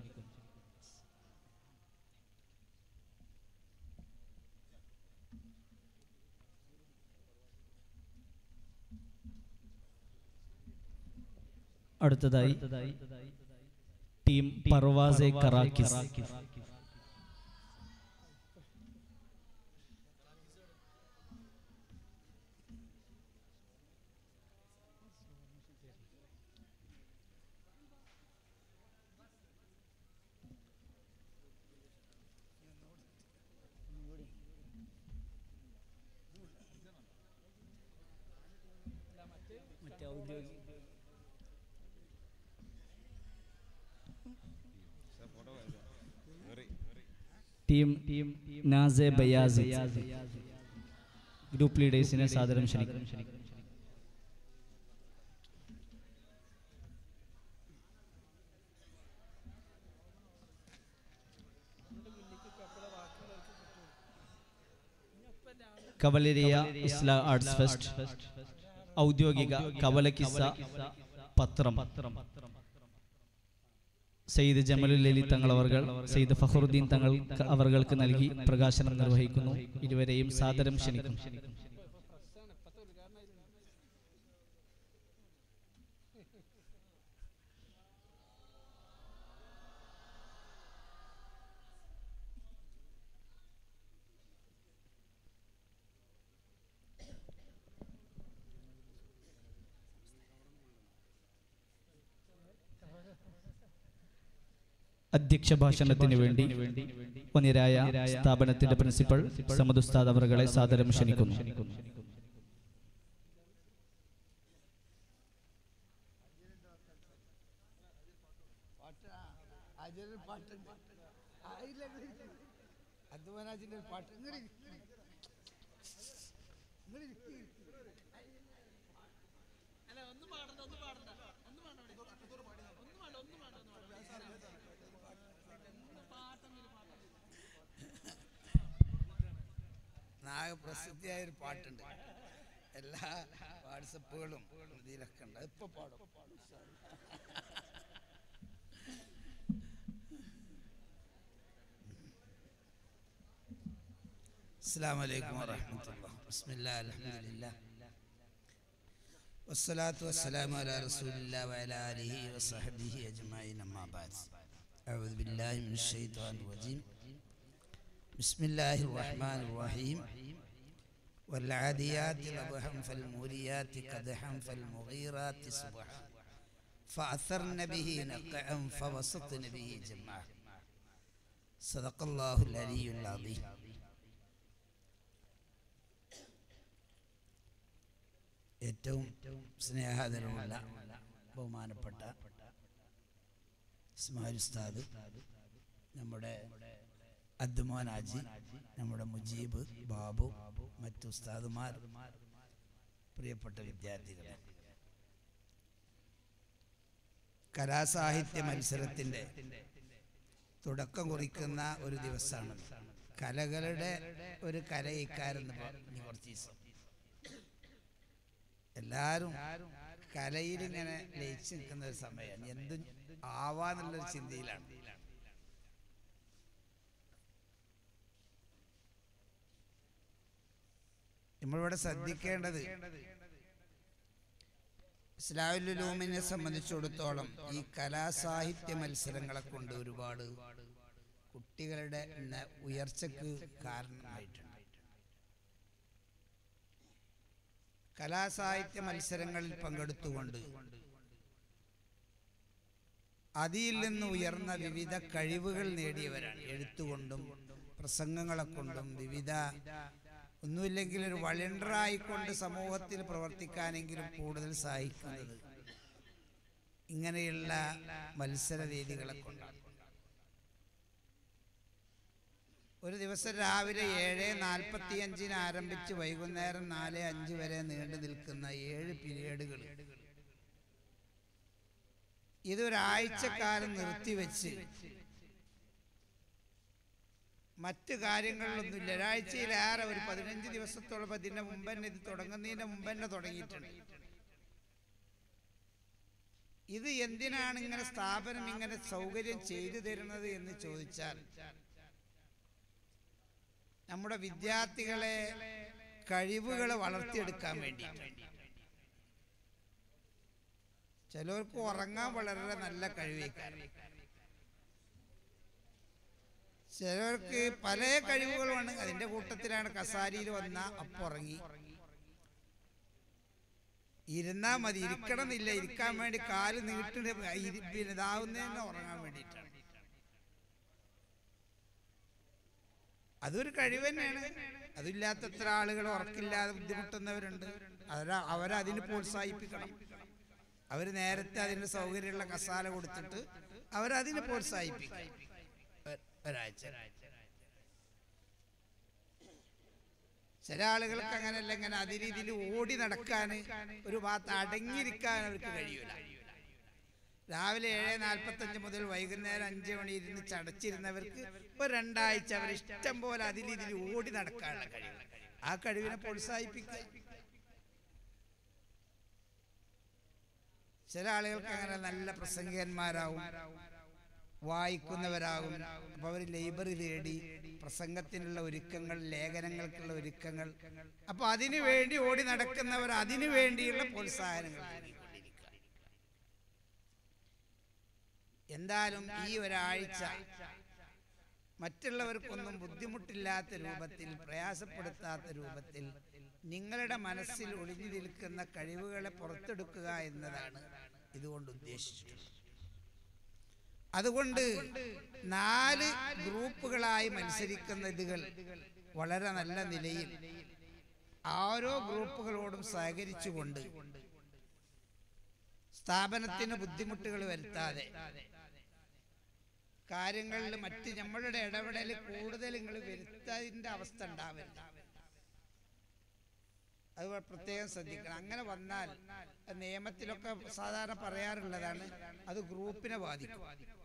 അടുത്തതായി ടീം പർവാസെ കറാക്കിസ് ടീം നാസെ ബയാസ് ഗ്രൂപ്പ് ലീഡേഴ്സിനെ സാദരം ക്ഷണിക്കും. കവലരിയ ഇസ്ലാം ആർട്സ് ഫെസ്റ്റ് ഔദ്യോഗിക കവലക്കിസ്സ പത്രം സയ്യിദ് ജമലുൽ അലി തങ്ങൾ അവർകൾ സയ്യിദ് ഫഖറുദ്ദീൻ തങ്ങൾ അവർക്ക് നൽകി പ്രകാശനം നിർവഹിക്കുന്നു. ഇരുവരെയും സാദരം ക്ഷണിക്കും. അധ്യക്ഷ ഭാഷണത്തിന് വേണ്ടി വന്യരായ സ്ഥാപനത്തിന്റെ പ്രിൻസിപ്പൽ സമദ് ഉസ്താദ് അവറുകളെ സാദരം ക്ഷണിക്കുന്നു. നാഗപ്രസിദ്ധിയായ ഒരു പാട്ടുണ്ട്, എല്ലാ വാട്സപ്പുകളും ഇതിലൊക്കെ ഉണ്ട്. ഇപ്പൊ പാടും. അസ്സലാമു അലൈക്കും വറഹ്മത്തുള്ളാഹി. ബിസ്മില്ലാഹി അൽഹംദുലില്ലാഹ് വസ്സലാത്തു വസ്സലാമു അലാ റസൂലില്ലാഹി വഅലാ ആലിഹി വസഹ്ബിഹി അജ്മഈൻ. അമ്മാ ബഅദ്. അഊദു ബില്ലാഹി മിനശ് ശൈത്വാനിർ റജീം. ബിസ്മില്ലാഹിർ റഹ്മാനിർ റഹീം. വൽആദിയാതി ളബ്ഹൻ ഫൽമൂരിയാതി ഖദ്ഹൻ ഫൽമുഗീറാതി സുബ്ഹൻ ഫഅസർന ബിഹി നഖഅൻ ഫവസത്ന ബിഹി ജംഅ. സദഖല്ലാഹുൽ അലിയ്യുൽ അദീം. ഏറ്റവും സ്നേഹാദരമുള്ള ബഹുമാനപ്പെട്ട ഇസ്മായിൽ ഉസ്താദ്, നമ്മുടെ അദ്മോൻ ആജി, നമ്മുടെ മുജീബ് ബാബു, മറ്റു ഉസ്താദുമാർ, പ്രിയപ്പെട്ട വിദ്യാർത്ഥികളെ, കലാസാഹിത്യ മത്സരത്തിൻ്റെ തുടക്കം കുറിക്കുന്ന ഒരു ദിവസമാണ്. കലകളുടെ ഒരു കലയിക്കാരെന്ന് പറഞ്ഞു കുറച്ച് ദിവസം എല്ലാവരും കലയിലിങ്ങനെ ലയിച്ചു നിൽക്കുന്ന ഒരു സമയമാണ്. എന്തും ആവാന്നുള്ളൊരു ചിന്തയിലാണ്. നമ്മളിവിടെ ശ്രദ്ധിക്കേണ്ടത്, ഇസ്ലാഹുൽ ഉലൂമിനെ സംബന്ധിച്ചിടത്തോളം ഈ കലാസാഹിത്യ മത്സരങ്ങളെ കൊണ്ട് ഒരുപാട് കുട്ടികളുടെ ഉയർച്ചക്ക് കാരണമായിട്ടുണ്ട്. കലാസാഹിത്യ മത്സരങ്ങളിൽ പങ്കെടുത്തുകൊണ്ട് അതിൽ നിന്ന് ഉയർന്ന വിവിധ കഴിവുകൾ നേടിയവരാണ്. എഴുത്തുകൊണ്ടും പ്രസംഗങ്ങളെ കൊണ്ടും വിവിധ, ഒന്നുമില്ലെങ്കിൽ ഒരു വളണ്ടറായിക്കൊണ്ട് സമൂഹത്തിൽ പ്രവർത്തിക്കാനെങ്കിലും കൂടുതൽ സഹായിക്കുന്നത് ഇങ്ങനെയുള്ള മത്സരവേദികളെ കൊണ്ടാണ്. ഒരു ദിവസം രാവിലെ ഏഴ് നാൽപ്പത്തി അഞ്ചിന് ആരംഭിച്ച് വൈകുന്നേരം നാല് അഞ്ച് വരെ നീണ്ടു നിൽക്കുന്ന ഏഴ് പീരീഡുകൾ ഇതൊരാഴ്ചക്കാലം നിർത്തിവെച്ച് മറ്റു കാര്യങ്ങളിലൊന്നുമില്ല. ഒരാഴ്ചയിലേറെ, ഒരു പതിനഞ്ച് ദിവസത്തോളം ഇതിന്റെ മുമ്പ് തന്നെ, ഇത് തുടങ്ങുന്നതിന്റെ മുമ്പ് തന്നെ തുടങ്ങിയിട്ടുണ്ട്. ഇത് എന്തിനാണ് ഇങ്ങനെ സ്ഥാപനം ഇങ്ങനെ സൗകര്യം ചെയ്തു തരുന്നത് എന്ന് ചോദിച്ചാൽ, നമ്മുടെ വിദ്യാർത്ഥികളെ കഴിവുകളെ വളർത്തിയെടുക്കാൻ വേണ്ടിയിട്ടാണ്. ചിലർക്ക് ഉറങ്ങാൻ വളരെ നല്ല കഴിവേക്കാരം, ചിലർക്ക് പല കഴിവുകളുമാണ്. അതിന്റെ കൂട്ടത്തിലാണ് കസാരിയിൽ വന്ന അപ്പം ഉറങ്ങി, ഇരുന്നാ മതി, ഇരിക്കണം എന്നില്ല, ഇരിക്കാൻ വേണ്ടി കാല് നീട്ടിട്ട് ഇതാവുന്നതന്നെ ഉറങ്ങാൻ വേണ്ടിയിട്ടാണ്. അതൊരു കഴിവ് തന്നെയാണ്. അതില്ലാത്ത എത്ര ആളുകൾ ഉറക്കില്ലാതെ ബുദ്ധിമുട്ടുന്നവരുണ്ട്. അവരാ അവരതിന് പ്രോത്സാഹിപ്പിക്കണം. അവർ നേരത്തെ അതിന് സൗകര്യമുള്ള കസാല കൊടുത്തിട്ട് അവരതിനെ പ്രോത്സാഹിപ്പിക്കും. ഒരാഴ്ച ചില ആളുകൾക്ക് അങ്ങനെയല്ല, ഇങ്ങനെ അതേ രീതിയിൽ ഓടി നടക്കാൻ, ഒരു ഭാഗത്ത് അടങ്ങിയിരിക്കാൻ അവർക്ക് കഴിയൂല. രാവിലെ ഏഴ് നാൽപ്പത്തഞ്ച് മുതൽ വൈകുന്നേരം അഞ്ച് മണി ഇരുന്ന് ചടച്ചിരുന്നവർക്ക് ഒരു രണ്ടാഴ്ച അവർ ഇഷ്ടം പോലെ അതിൽ ഇതിൽ ഓടി നടക്കാനുള്ള കഴിവ്, ആ കഴിവിനെ പ്രോത്സാഹിപ്പിക്കുക. ചില ആളുകൾക്ക് അങ്ങനെ നല്ല പ്രസംഗകന്മാരാവും, വായിക്കുന്നവരാകും. അപ്പോൾ അവർ ലൈബ്രറി തേടി പ്രസംഗത്തിനുള്ള ഒരുക്കങ്ങൾ, ലേഖനങ്ങൾക്കുള്ള ഒരുക്കങ്ങൾ, അപ്പോൾ അതിനു വേണ്ടി ഓടി നടക്കുന്നവർ അതിനു വേണ്ടിയുള്ള പ്രോത്സാഹനങ്ങൾ. എന്തായാലും ഈ ഒരാഴ്ച മറ്റുള്ളവർക്കൊന്നും ബുദ്ധിമുട്ടില്ലാത്ത രൂപത്തിൽ, പ്രയാസപ്പെടുത്താത്ത രൂപത്തിൽ നിങ്ങളുടെ മനസ്സിൽ ഒളിഞ്ഞു നിൽക്കുന്ന കഴിവുകളെ പുറത്തെടുക്കുക എന്നതാണ് ഇതുകൊണ്ട് ഉദ്ദേശിച്ചിട്ടുള്ളത്. അതുകൊണ്ട് നാല് ഗ്രൂപ്പുകളായി മത്സരിക്കുന്ന ഇതുകൾ വളരെ നല്ല നിലയിൽ ഓരോ ഗ്രൂപ്പുകളോടും സഹകരിച്ചുകൊണ്ട് സ്ഥാപനത്തിന് ബുദ്ധിമുട്ടുകൾ വരുത്താതെ കാര്യങ്ങളിൽ മറ്റ് നമ്മളുടെ ഇടപെടൽ കൂടുതൽ നിങ്ങൾ വരുത്തതിൻ്റെ അവസ്ഥ ഉണ്ടാവരുത്. അത് പ്രത്യേകം ശ്രദ്ധിക്കണം. അങ്ങനെ വന്നാൽ നിയമത്തിലൊക്കെ സാധാരണ പറയാറുള്ളതാണ്, അത് ഗ്രൂപ്പിനെ ബാധിക്കും.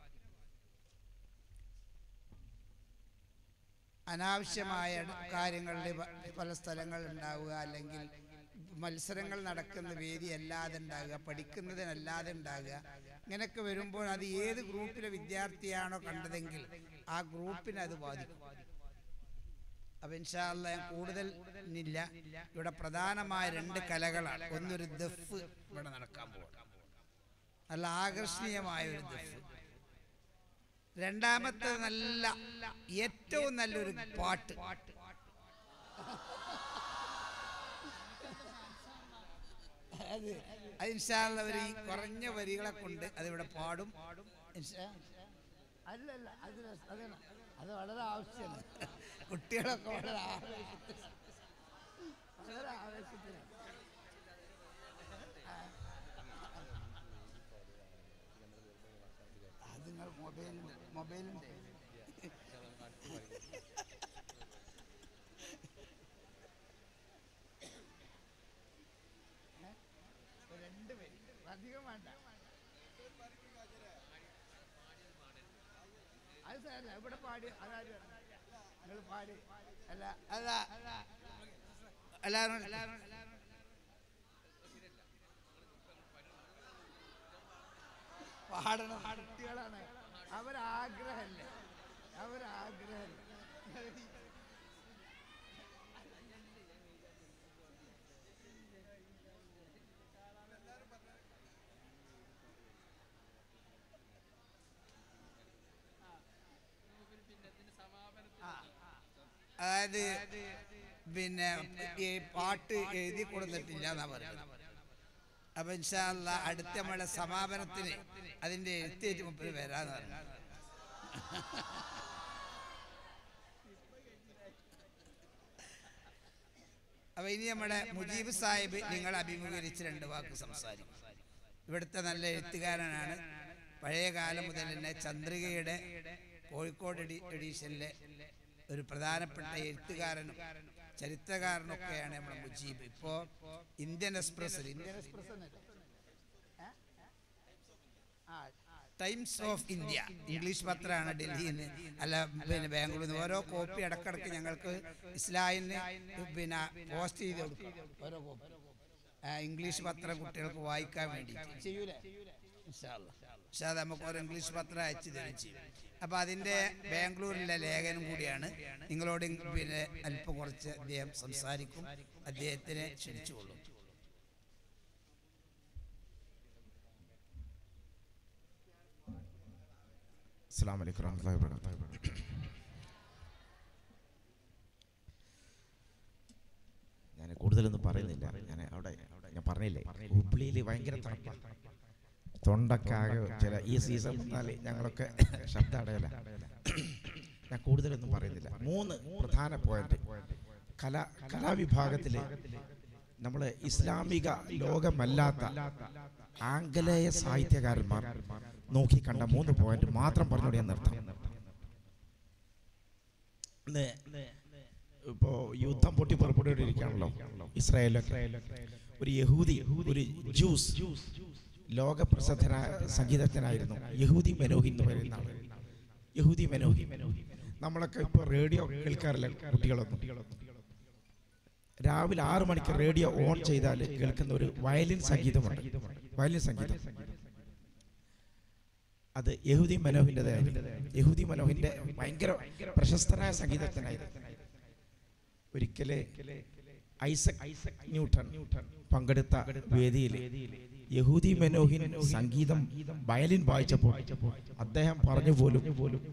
അനാവശ്യമായ കാര്യങ്ങളുടെ പല സ്ഥലങ്ങൾ ഉണ്ടാവുക, അല്ലെങ്കിൽ മത്സരങ്ങൾ നടക്കുന്ന വേദി അല്ലാതെ ഉണ്ടാകുക, പഠിക്കുന്നതിനല്ലാതെ ഉണ്ടാകുക, ഇങ്ങനെയൊക്കെ വരുമ്പോൾ അത് ഏത് ഗ്രൂപ്പിലെ വിദ്യാർത്ഥിയാണോ കണ്ടതെങ്കിൽ ആ ഗ്രൂപ്പിനെ അത് ബാധിക്കും. അപ്പൊ ഇൻഷാ അല്ലാഹ് ഞാൻ കൂടുതൽ ഇല്ല. ഇവിടെ പ്രധാനമായ രണ്ട് കലകളാണ്. ഒന്നൊരു ദഫ് ഇവിടെ നടക്കാൻ പോകും, നല്ല ആകർഷണീയമായ ഒരു ദഫ്. രണ്ടാമത്തെ നല്ല ഏറ്റവും നല്ലൊരു പാട്ട്. അത് അത് ഇൻഷാ അല്ലാഹ് ഒരു ഈ കുറഞ്ഞ വരികളെ കൊണ്ട് അതിവിടെ പാടും. അല്ലല്ല അത് അതാണ്, അത് വളരെ ആവശ്യമാണ്. കുട്ടികളൊക്കെ വളരെ ആവേശത്തിൽ വളരെ ആവേശത്തിലാണ്. അത് നിങ്ങൾ മൊബൈലിൻ്റെ മൊബൈലിൻ്റെ രണ്ട് പേര് അധികം വേണ്ട. അത് സാരല്ല, ഇവിടെ പാടി അതായത് നിങ്ങൾ പാടി അല്ല അല്ല എല്ലാവരും എല്ലാവരും പാടണം. കുട്ടികളാണ്, അവരാഗ്രഹമല്ലേ, അവരാഗ്രഹമല്ലേ. അതായത് പിന്നെ ഈ പാട്ട് എഴുതി കൊടുത്തിട്ടില്ല എന്നാ പറയുന്നത്. അപ്പൊ ഇൻഷാ അല്ലാഹ് അടുത്ത നമ്മളെ സമാപനത്തിന് അതിന്റെ എഴുത്തേറ്റ് മുമ്പിൽ വരാന്ന് പറഞ്ഞു. അപ്പൊ ഇനി നമ്മുടെ മുജീബ് സാഹിബ് നിങ്ങൾ അഭിമുഖീകരിച്ച് രണ്ട് വാക്ക് സംസാരിക്കും. ഇവിടുത്തെ നല്ല എഴുത്തുകാരനാണ്. പഴയ കാലം മുതൽ തന്നെ ചന്ദ്രികയുടെ കോഴിക്കോട് എഡി എഡീഷനിലെ ഒരു പ്രധാനപ്പെട്ട എഴുത്തുകാരനും ചരിത്രകാരനൊക്കെയാണ് നമ്മുടെ മുജീബ്. ഇപ്പോ Indian Express Indian Express Times of India English പത്രമാണ് ഡൽഹിയിൽ നിന്ന്, അല്ല പിന്നെ ബാംഗ്ലൂരിൽ നിന്ന് ഓരോ കോപ്പി ഇടക്കിടക്ക് ഞങ്ങൾക്ക് ഇസ്ലാമിന് പിന്നെ പോസ്റ്റ് ചെയ്ത് കൊടുക്കും. ഓരോ കോപ്പി ഇംഗ്ലീഷ് പത്രം കുട്ടികൾക്ക് വായിക്കാൻ വേണ്ടി ചെയ്യൂലേ? പക്ഷേ അത് നമുക്ക് ഓരോ ഇംഗ്ലീഷ് പത്രം അയച്ചു തരും ചെയ്യും. അപ്പൊ അതിന്റെ ബാംഗ്ലൂരിലെ ലേഖനം കൂടിയാണ്. നിങ്ങളോട് പിന്നെ അല്പം കുറച്ച് അദ്ദേഹം സംസാരിക്കും. അദ്ദേഹത്തിനെ ക്ഷണിച്ചുകൊള്ളും. അസ്സലാമു അലൈക്കും വറഹ്മത്തുള്ളാഹി വബറകാതുഹു. ഞാൻ കൂടുതലൊന്നും പറയുന്നില്ല. ഞാൻ അവിടെ ഞാൻ പറഞ്ഞില്ലേ, ഹുബ്ലിയിൽ ഭയങ്കര തണുപ്പാണ്, തൊണ്ടക്കാകെ ചില ഈ സീസൺ വന്നാൽ ഞങ്ങളൊക്കെ ശബ്ദം അടയല. ഞാൻ കൂടുതലൊന്നും പറയുന്നില്ല. മൂന്ന് പ്രധാന പോയിന്റ് കല കലാവിഭാഗത്തിൽ നമ്മൾ ഇസ്ലാമിക ലോകമല്ലാത്ത ആംഗലേയ സാഹിത്യകാരന്മാർ നോക്കിക്കണ്ട മൂന്ന് പോയിന്റ് മാത്രം പറഞ്ഞോട് ഞാൻ നിർത്താം. ഇപ്പോൾ യുദ്ധം പൊട്ടി പുറപ്പെട്ടുകൊണ്ടിരിക്കുകയാണല്ലോ ഇസ്രായേലൊക്കെ. ഒരു യഹൂദി, ഒരു ജ്യൂസ് ലോകപ്രസിദ്ധനായ സംഗീതജ്ഞനായിരുന്നു യഹൂദി മെനോഹിൻ എന്ന് പറയുന്ന ആൾ. യഹൂദി മെനോഹിൻ. നമ്മളൊക്കെ ഇപ്പോൾ റേഡിയോ കേൾക്കാറില്ല കുട്ടികളൊന്നും. രാവിലെ ആറു മണിക്ക് റേഡിയോ ഓൺ ചെയ്താൽ കേൾക്കുന്ന ഒരു വയലിൻ സംഗീതമുണ്ട്. വയലിൻ സംഗീതം അത് യഹൂദി മനോഹിൻ്റെതായിരുന്നു. യഹൂദി മനോഹിന്റെ ഭയങ്കര പ്രശസ്തനായ സംഗീതജ്ഞനായിരുന്നു. ഒരിക്കല് ഐസക് ന്യൂട്ടൺ പങ്കെടുത്ത വേദിയിൽ യഹൂദി മനോഹിൻ സംഗീതം വയലിൻ വായിച്ചപ്പോൾ അദ്ദേഹം പറഞ്ഞു പോലും,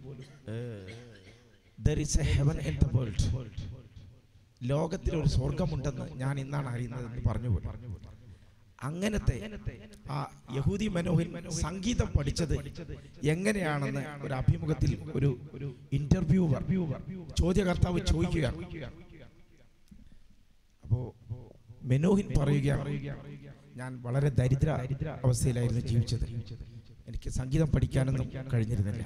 there is a heaven in the world, ലോകത്തിൽ ഒരു സ്വർഗമുണ്ടെന്ന് ഞാൻ ഇന്നാണ് അറിയുന്നതെന്ന് പറഞ്ഞു പോലും. അങ്ങനത്തെ ആ യഹൂദി മനോഹിൻ സംഗീതം പഠിച്ചത് എങ്ങനെയാണെന്ന് ഒരു അഭിമുഖത്തിൽ ഒരു ഇന്റർവ്യൂവർ ചോദ്യകർത്താവ് ചോദിക്കുകയാണ്. അപ്പോ മെനോഹിൻ പറയുകയാണ്, ഞാൻ വളരെ ദരിദ്ര അവസ്ഥയിലായിരുന്നു ജീവിച്ചത്. എനിക്ക് സംഗീതം പഠിക്കാനൊന്നും കഴിഞ്ഞിരുന്നില്ല.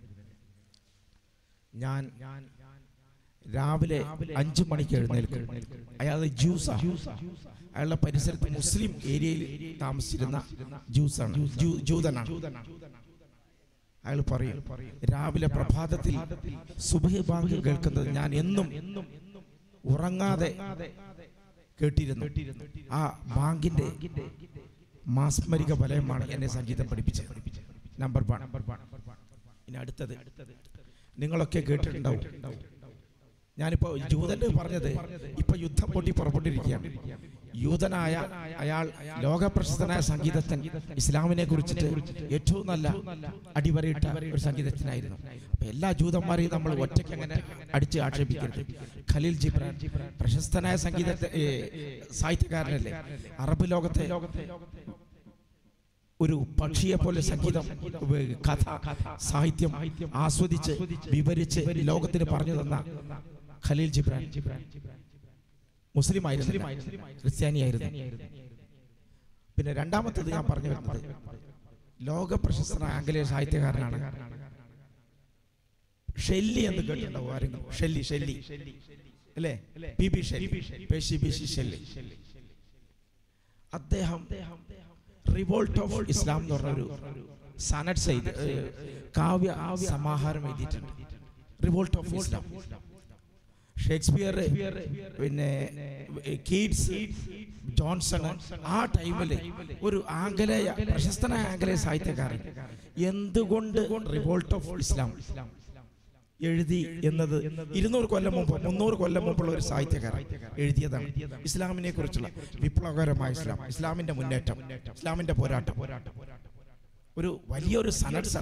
ഞാൻ രാവിലെ അഞ്ചു മണിക്ക് എഴുന്നേൽക്കും. അയാൾ ജ്യൂസാ. അയാളുടെ പരിസരത്ത് മുസ്ലിം ഏരിയയിൽ താമസിച്ചിരുന്ന ജ്യൂസാണ്, ജൂതനാണ്. അയാൾ പറയും, രാവിലെ പ്രഭാതത്തിൽ സുബ്ഹ് ബാങ്ക് കേൾക്കുന്നത് ഞാൻ എന്നും ഉറങ്ങാതെ കേട്ടിരുന്നു. ആ ബാങ്കിന്റെ മാസ്മരിക വലയമാണ് എന്നെ സംഗീതം പഠിപ്പിച്ചത്. Number one. ഇനി അടുത്തത് നിങ്ങളൊക്കെ കേട്ടിട്ടുണ്ടാവും. ഞാനിപ്പോ ജൂതന്റെ പറഞ്ഞത് ഇപ്പൊ യുദ്ധം പൊട്ടി പുറപ്പെട്ടിരിക്കുകയാണ്. യൂതനായ അയാൾ ലോകപ്രശസ്തനായ സംഗീതജ്ഞൻ, ഇസ്ലാമിനെ കുറിച്ചിട്ട് ഏറ്റവും നല്ല അടിവരയിട്ട ഒരു സംഗീതജ്ഞനായിരുന്നു. അപ്പൊ എല്ലാ ജൂതന്മാരെയും നമ്മൾ ഒറ്റയ്ക്ക് അങ്ങനെ അടിച്ച് ആക്ഷേപിക്കരുത്. ഖലീൽ ജിബ്രാൻ പ്രശസ്തനായ സംഗീത സാഹിത്യകാരനല്ലേ. അറബ് ലോകത്തെ ഒരു പക്ഷിയെ പോലെ സംഗീതം, കഥ, സാഹിത്യം ആസ്വദിച്ച് വിവരിച്ച് ലോകത്തിന് പറഞ്ഞു തന്ന ഖലീൽ ജിബ്രാൻ മുസ്ലിം ആയിരുന്നു, ക്രിസ്ത്യാനിയായിരുന്നു. പിന്നെ രണ്ടാമത്തേത് ഞാൻ പറഞ്ഞു വരുന്നത് ലോക പ്രശസ്തനായ ആംഗലേയ സാഹിത്യകാരനാണ് ഷെല്ലി എന്ന് കേട്ടിട്ടുണ്ടാവും ആരെങ്കിലും? ഷെല്ലി ഷെല്ലി അല്ലേ? P B Shelley, Percy Bysshe Shelley. അദ്ദേഹം റിവോൾട്ട് ഓഫ് ഇസ്ലാം എന്ന് പറഞ്ഞൊരു സനറ്റ്സ് എഴുതി, കാവ്യ സമാഹാരം എഴുതിയിട്ടുണ്ട്. Revolt of Islam. ഷേക്സ്പിയർ, പിന്നെ കീറ്റ്സ്, ജോൺസൺ, ആ ടൈമില് ഒരു ആംഗലേയ പ്രശസ്തനായ ആംഗലേയ സാഹിത്യകാരൻ എന്തുകൊണ്ട് റിവോൾട്ട് ഓഫ് ഇസ്ലാം എഴുതി എന്നത് ഇരുന്നൂറ് കൊല്ലം മുമ്പ് മുന്നൂറ് കൊല്ലം മുമ്പുള്ള ഒരു സാഹിത്യകാരൻ എഴുതിയതാണ്. ഇസ്ലാമിനെ കുറിച്ചുള്ള വിപ്ലവകരമായ ഇസ്ലാം, ഇസ്ലാമിന്റെ മുന്നേറ്റം, ഇസ്ലാമിന്റെ പോരാട്ടം, ഒരു വലിയൊരു സനഡ്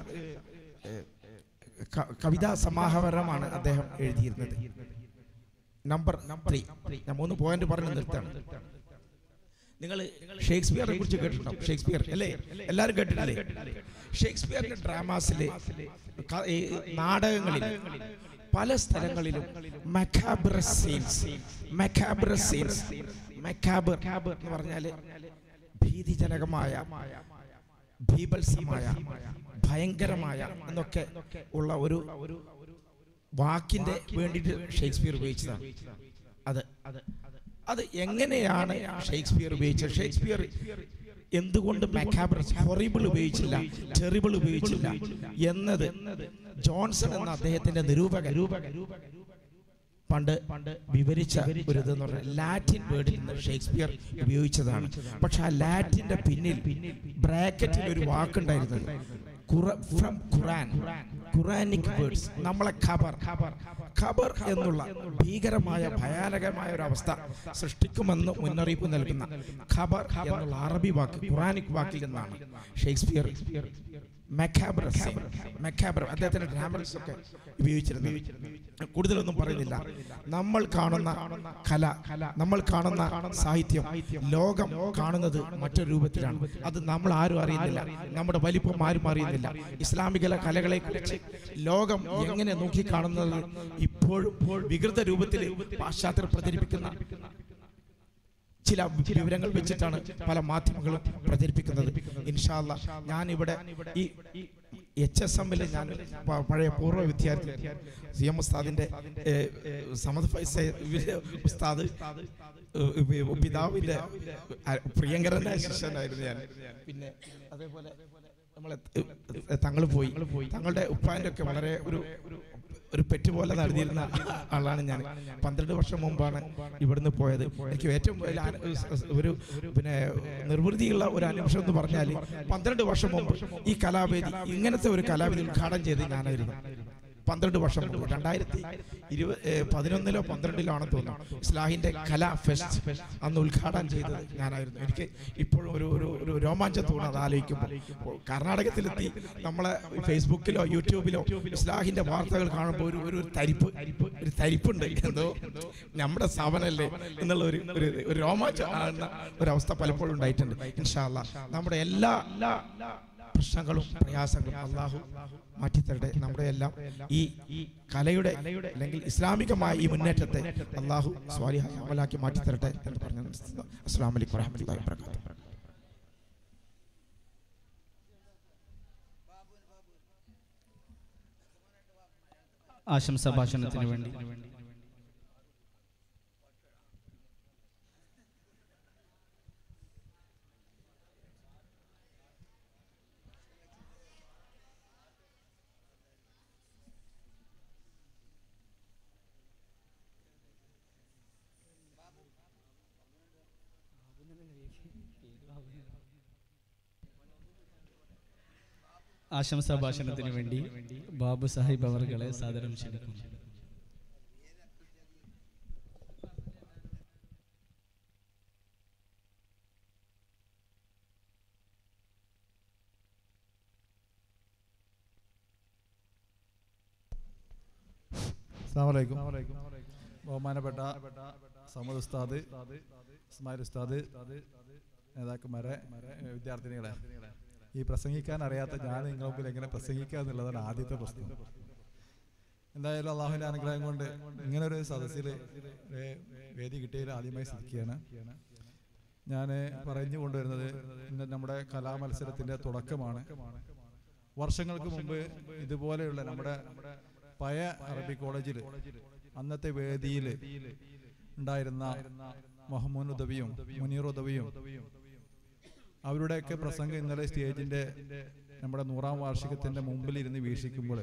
കവിതാ സമാഹാരമാണ് അദ്ദേഹം എഴുതിയിരുന്നത്. Number three. ഞാൻ മൂന്ന് പോയിന്റ് പറഞ്ഞു നിർത്താണ്. നിങ്ങൾ ഷേക്സ്പിയറെ കുറിച്ച് കേട്ടിട്ടുണ്ടാവും. ഷേക്സ്പിയർ അല്ലേ? എല്ലാവരും കേട്ടിട്ടില്ലേ? ഷേക്സ്പിയറിന്റെ ഡ്രാമാസിലെ നാടകങ്ങളിൽ പല സ്ഥലങ്ങളിലും മക്കാബ്രസ് സീൻസ്, മക്കാബ്രസ് സീൻസ്, മക്കാബർ എന്ന് പറഞ്ഞാല് ഭീതിജനകമായ, ഭീഭത്സമായ, ഭയങ്കരമായ എന്നൊക്കെ ഉള്ള ഒരു വാക്കിന്റെ വേണ്ടിയിട്ട് ഷേക്സ്പിയർ ഉപയോഗിച്ചതാണ്. അത് അത് എങ്ങനെയാണ് ഷേക്സ്പിയർ ഉപയോഗിച്ചത്? ഷേക്സ്പിയർ എന്തുകൊണ്ട് മക്കാബ്രസ്, ഹൊറിബിൾ ഉപയോഗിച്ചില്ല, ടെറിബിൾ ഉപയോഗിച്ചില്ല എന്നത് ജോൺസൺ എന്ന അദ്ദേഹത്തിന്റെ നിരൂപകൻ പണ്ട് വിവരിച്ച ഒരു ഇതെന്ന് പറഞ്ഞാൽ ലാറ്റിൻ വേർഡിൽ നിന്ന് ഷേക്സ്പിയർ ഉപയോഗിച്ചതാണ്. പക്ഷെ ആ ലാറ്റിന്റെ പിന്നിൽ ബ്രാക്കറ്റിൽ ഒരു വാക്കുണ്ടായിരുന്നത് ഫ്രം ഖുറാൻ, ഖുറാനിക് വേർഡ്സ്. നമ്മളെ ഖബർ, ഖബർ എന്നുള്ള ഭീകരമായ ഭയാനകമായ ഒരു അവസ്ഥ സൃഷ്ടിക്കുമെന്ന് മുന്നറിയിപ്പ് നൽകുന്ന ഖബർ എന്നുള്ള അറബി വാക്ക് ഖുറാനിക് വാക്കിൽ നിന്നാണ് ഷേക്സ്പിയർ മക്കാബ്രസ്, മക്കാബ്ര അദ്ദേഹത്തിന്റെ ഡ്രാമസ് ഒക്കെ ഉപയോഗിച്ചിരുന്നത്. കൂടുതലൊന്നും പറയുന്നില്ല. നമ്മൾ കാണുന്ന കല, നമ്മൾ കാണുന്ന സാഹിത്യം ലോകം കാണുന്നത് മറ്റൊരു രൂപത്തിലാണ്. അത് നമ്മൾ ആരും അറിയുന്നില്ല, നമ്മുടെ വലിപ്പം ആരും അറിയുന്നില്ല. ഇസ്ലാമിക കലകളെ കുറിച്ച് ലോകം എങ്ങനെ നോക്കി കാണുന്നത് ഇപ്പോഴും വികൃത രൂപത്തിൽ പാശ്ചാത്യർ പ്രചരിപ്പിക്കുന്ന ചില വിവരങ്ങൾ വെച്ചിട്ടാണ് പല മാധ്യമങ്ങളും പ്രചരിപ്പിക്കുന്നത്. ഇൻഷാ അല്ലാഹ് ഞാൻ ഇവിടെ ഈ എച്ച് എസ് എമ്മിൽ ഞാൻ പ- പഴയ പൂർവ്വ വിദ്യാർത്ഥി സി എം ഉസ്താദിൻ്റെ സമദ് ഫൈസ ഉസ്താദ് ഏഹ്, പിതാവിൻ്റെ അഹ് പ്രിയങ്കരനായ ശിഷ്യനായിരുന്നു ഞാൻ. പിന്നെ അതേപോലെ നമ്മളെ തങ്ങൾ പോയി തങ്ങളുടെ ഉപ്പാൻ്റെ ഒക്കെ വളരെ ഒരു ഒരു പെറ്റ് പോലെ നടന്നിരുന്ന ആളാണ് ഞാൻ. പന്ത്രണ്ട് വർഷം മുമ്പാണ് ഇവിടുന്ന് പോയത്. എനിക്ക് ഏറ്റവും വലിയ ആന- ഒരു പിന്നെ നിർവൃതിയുള്ള ഒരു അനുഭവം എന്ന് പറഞ്ഞാൽ പന്ത്രണ്ട് വർഷം മുമ്പ് ഈ കലാവേദി ഇങ്ങനത്തെ ഒരു കലാവേദി ഉദ്ഘാടനം ചെയ്ത് ഞാനായിരുന്നു. പന്ത്രണ്ട് വർഷം മുമ്പ് രണ്ടായിരത്തി ഇരുപത് പതിനൊന്നിലോ പന്ത്രണ്ടിലോ ആണെന്ന് തോന്നുന്നു ഇസ്ലാഹിന്റെ കലാ ഫെസ്റ്റ് അന്ന് ഉദ്ഘാടനം ചെയ്തത് ഞാനായിരുന്നു. എനിക്ക് ഇപ്പോഴും ഒരു ഒരു ഒരു രോമാഞ്ചം തോന്നുന്നു അത് ആലോചിക്കുമ്പോൾ. കർണാടകത്തിലെത്തി നമ്മളെ ഫേസ്ബുക്കിലോ യൂട്യൂബിലോ ഇസ്ലാഹിന്റെ വാർത്തകൾ കാണുമ്പോൾ ഒരു ഒരു തരിപ്പ് ഒരു തരിപ്പുണ്ട്, എന്തോ നമ്മുടെ സ്ഥാപനമല്ലേ എന്നുള്ള ഒരു ഒരു ഒരു രോമാഞ്ചം ആകുന്ന ഒരവസ്ഥ പലപ്പോഴും ഉണ്ടായിട്ടുണ്ട്. ഇൻഷാ അല്ലാഹ് നമ്മുടെ എല്ലാ പ്രശ്നങ്ങളും പ്രയാസങ്ങളും അള്ളാഹു മാറ്റിത്തരട്ടെ. നമ്മുടെ എല്ലാം ഈ കലയുടെ അല്ലെങ്കിൽ ഇസ്ലാമികമായ ഈ മുന്നേറ്റത്തെ അള്ളാഹു സ്വാലിഹായ അമലാക്കി മാറ്റിത്തരട്ടെ എന്ന് പറഞ്ഞു. അസ്സലാമു അലൈക്കും വറഹ്മത്തുള്ളാഹി വബറകാതുഹു. ആശംസാ ഭാഷണത്തിന് വേണ്ടി ആശംസാ ഭാഷണത്തിന് വേണ്ടി ബാബു സാഹിബ് അവർകളെ സാദരം ക്ഷണിക്കുന്നു. അസ്സലാമു അലൈക്കും. ബഹുമാനപ്പെട്ട സമദ് ഉസ്താദ്, ഇസ്മായിൽ ഉസ്താദ്, നേതാക്കന്മാരെ, വിദ്യാർത്ഥിനികളെ, ഈ പ്രസംഗിക്കാൻ അറിയാത്ത ഞാൻ നിങ്ങളുടെ മുമ്പിൽ എങ്ങനെ പ്രസംഗിക്കുക എന്നുള്ളതാണ് ആദ്യത്തെ പ്രശ്നം. എന്തായാലും അള്ളാഹുവിൻ്റെ അനുഗ്രഹം കൊണ്ട് ഇങ്ങനെ ഒരു സദസ്സിൽ വേദി കിട്ടിയതിൽ ആദ്യമായി ശ്രദ്ധിക്കുകയാണ്. ഞാൻ പറഞ്ഞു കൊണ്ടുവരുന്നത് ഇന്ന് നമ്മുടെ കലാമത്സരത്തിൻ്റെ തുടക്കമാണ്. വർഷങ്ങൾക്ക് മുമ്പ് ഇതുപോലെയുള്ള നമ്മുടെ പഴയ അറബി കോളേജിൽ അന്നത്തെ വേദിയിൽ ഉണ്ടായിരുന്ന മുഹമ്മദ് ഉദവിയും മുനീർ ഉദവിയും അവരുടെയൊക്കെ പ്രസംഗം ഇന്നലെ സ്റ്റേജിന്റെ നമ്മുടെ നൂറാം വാർഷികത്തിന്റെ മുമ്പിൽ ഇരുന്ന് വീക്ഷിക്കുമ്പോൾ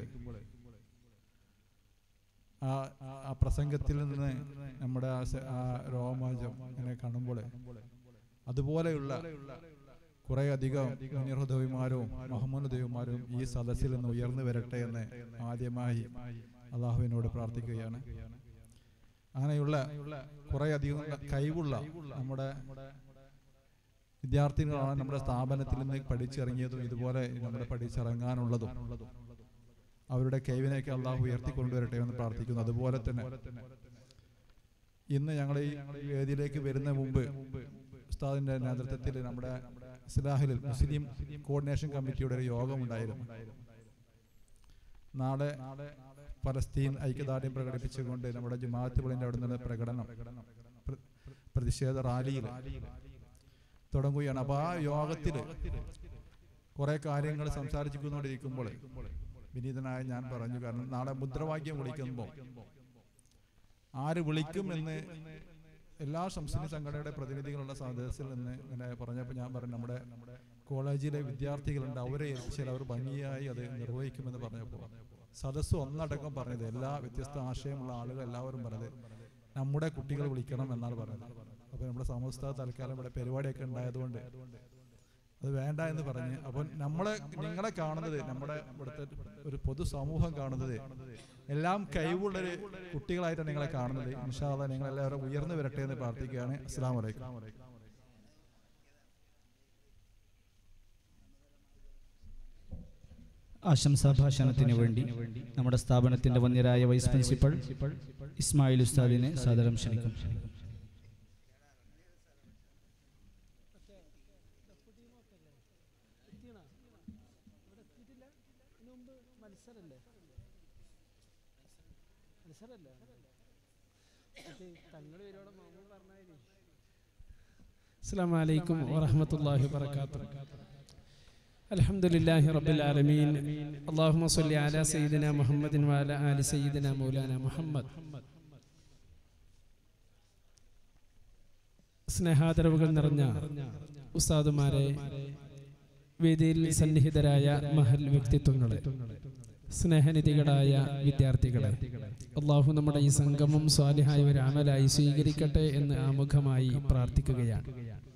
ആ ആ പ്രസംഗത്തിൽ നിന്ന് നമ്മുടെ ആ രോമാഞ്ചം ഇങ്ങനെ കാണുമ്പോൾ അതുപോലെയുള്ള കുറെ അധികം മുനീർ ഉദവിമാരും മുഹമ്മദ് ഉദവിമാരും ഈ സദസ്സിൽ നിന്ന് ഉയർന്നു വരട്ടെ എന്ന് ആദ്യമായി അള്ളാഹുവിനോട് പ്രാർത്ഥിക്കുകയാണ്. അങ്ങനെയുള്ള കുറെ അധികം കഴിവുള്ള നമ്മുടെ വിദ്യാർത്ഥികളാണ് നമ്മുടെ സ്ഥാപനത്തിൽ നിന്ന് പഠിച്ചിറങ്ങിയതും ഇതുപോലെ നമ്മുടെ പഠിച്ചിറങ്ങാനുള്ളതും. അവരുടെ കഴിവിനെയൊക്കെ അള്ളാഹു ഉയർത്തിക്കൊണ്ടുവരട്ടെ എന്ന് പ്രാർത്ഥിക്കുന്നു. അതുപോലെ തന്നെ ഇന്ന് ഞങ്ങൾ ഈ വേദിയിലേക്ക് വരുന്ന മുമ്പ് ഉസ്താദിന്റെ നേതൃത്വത്തിൽ നമ്മുടെ ഇസ്ലാഹിൽ മുസ്ലിം കോർഡിനേഷൻ കമ്മിറ്റിയുടെ ഒരു യോഗം ഉണ്ടായിരുന്നു. നാളെ പലസ്തീൻ ഐക്യദാർഢ്യം പ്രകടിപ്പിച്ചുകൊണ്ട് നമ്മുടെ ജമാഅത്ത് പള്ളിന്റെ അവിടെ നിന്ന് പ്രകടനം പ്രതിഷേധ റാലിയിൽ തുടങ്ങുകയാണ്. അപ്പൊ ആ യോഗത്തിൽ കുറെ കാര്യങ്ങൾ സംസാരിച്ചുകൊണ്ടിരിക്കുമ്പോൾ വിനീതനായ ഞാൻ പറഞ്ഞു, കാരണം നാളെ മുദ്രാവാക്യം വിളിക്കുമ്പോൾ ആര് വിളിക്കും എന്ന് എല്ലാ സംസ്ഥാന സംഘടനയുടെ പ്രതിനിധികളുള്ള സദസ്സിൽ നിന്ന് ഇങ്ങനെ പറഞ്ഞപ്പോൾ ഞാൻ പറഞ്ഞു, നമ്മുടെ കോളേജിലെ വിദ്യാർത്ഥികളുണ്ട്, അവരെ ഏൽപ്പിച്ചാൽ അവർ ഭംഗിയായി അത് നിർവഹിക്കുമെന്ന് പറഞ്ഞപ്പോൾ സദസ്സ് ഒന്നടക്കം പറഞ്ഞത്, എല്ലാ വ്യത്യസ്ത ആശയമുള്ള ആളുകൾ എല്ലാവരും പറഞ്ഞത് നമ്മുടെ കുട്ടികൾ വിളിക്കണം എന്നാണ് പറഞ്ഞത്. അപ്പോൾ നമ്മുടെ സമസ്ത തൽക്കാലം ഇവിടെ പരിപാടിയൊക്കെ ഉണ്ടായതുകൊണ്ട് അത് വേണ്ട എന്ന് പറഞ്ഞ്, അപ്പോൾ നമ്മളെ നിങ്ങളെ കാണുന്നത്, നമ്മുടെ ഇവിടുത്തെ ഒരു പൊതു സമൂഹം കാണുന്നത് എല്ലാം കഴിവുള്ളൊരു കുട്ടികളായിട്ടാണ് നിങ്ങളെ കാണുന്നത്. ഇൻഷാ അല്ലാഹ് നിങ്ങൾ എല്ലാവരും ഉയർന്നു വരട്ടെ എന്ന് പ്രാർത്ഥിക്കുകയാണ്. അസ്സലാമു അലൈക്കും. ആശംസാ ഭാഷണത്തിന് വേണ്ടി നമ്മുടെ സ്ഥാപനത്തിന്റെ വന്യരായ വൈസ് പ്രിൻസിപ്പൽ ഇസ്മായിൽ ഉസ്താദിനെ സാദരം ക്ഷണിക്കും. അസ്സലാമു അലൈക്കും വറഹ്മത്തുള്ളാഹി വബറകാതുഹു. الحمد لله رب العالمين اللهم صل على سيدنا محمد وعلى آل سيدنا مولانا محمد. സ്നേഹാദരവുകൾ നിറഞ്ഞ ഉസ്താദുമാരെ, വേദിയിൽ സന്നിഹിതരായ മഹൽ വ്യക്തിത്വങ്ങളെ, സ്നേഹനിധികളായ വിദ്യാർത്ഥികളെ, അള്ളാഹു നമ്മുടെ ഈ സംഗമം സ്വാലിഹായ ഒരു അമലായി സ്വീകരിക്കട്ടെ എന്ന് ആമുഖമായി പ്രാർത്ഥിക്കുകയാണ്.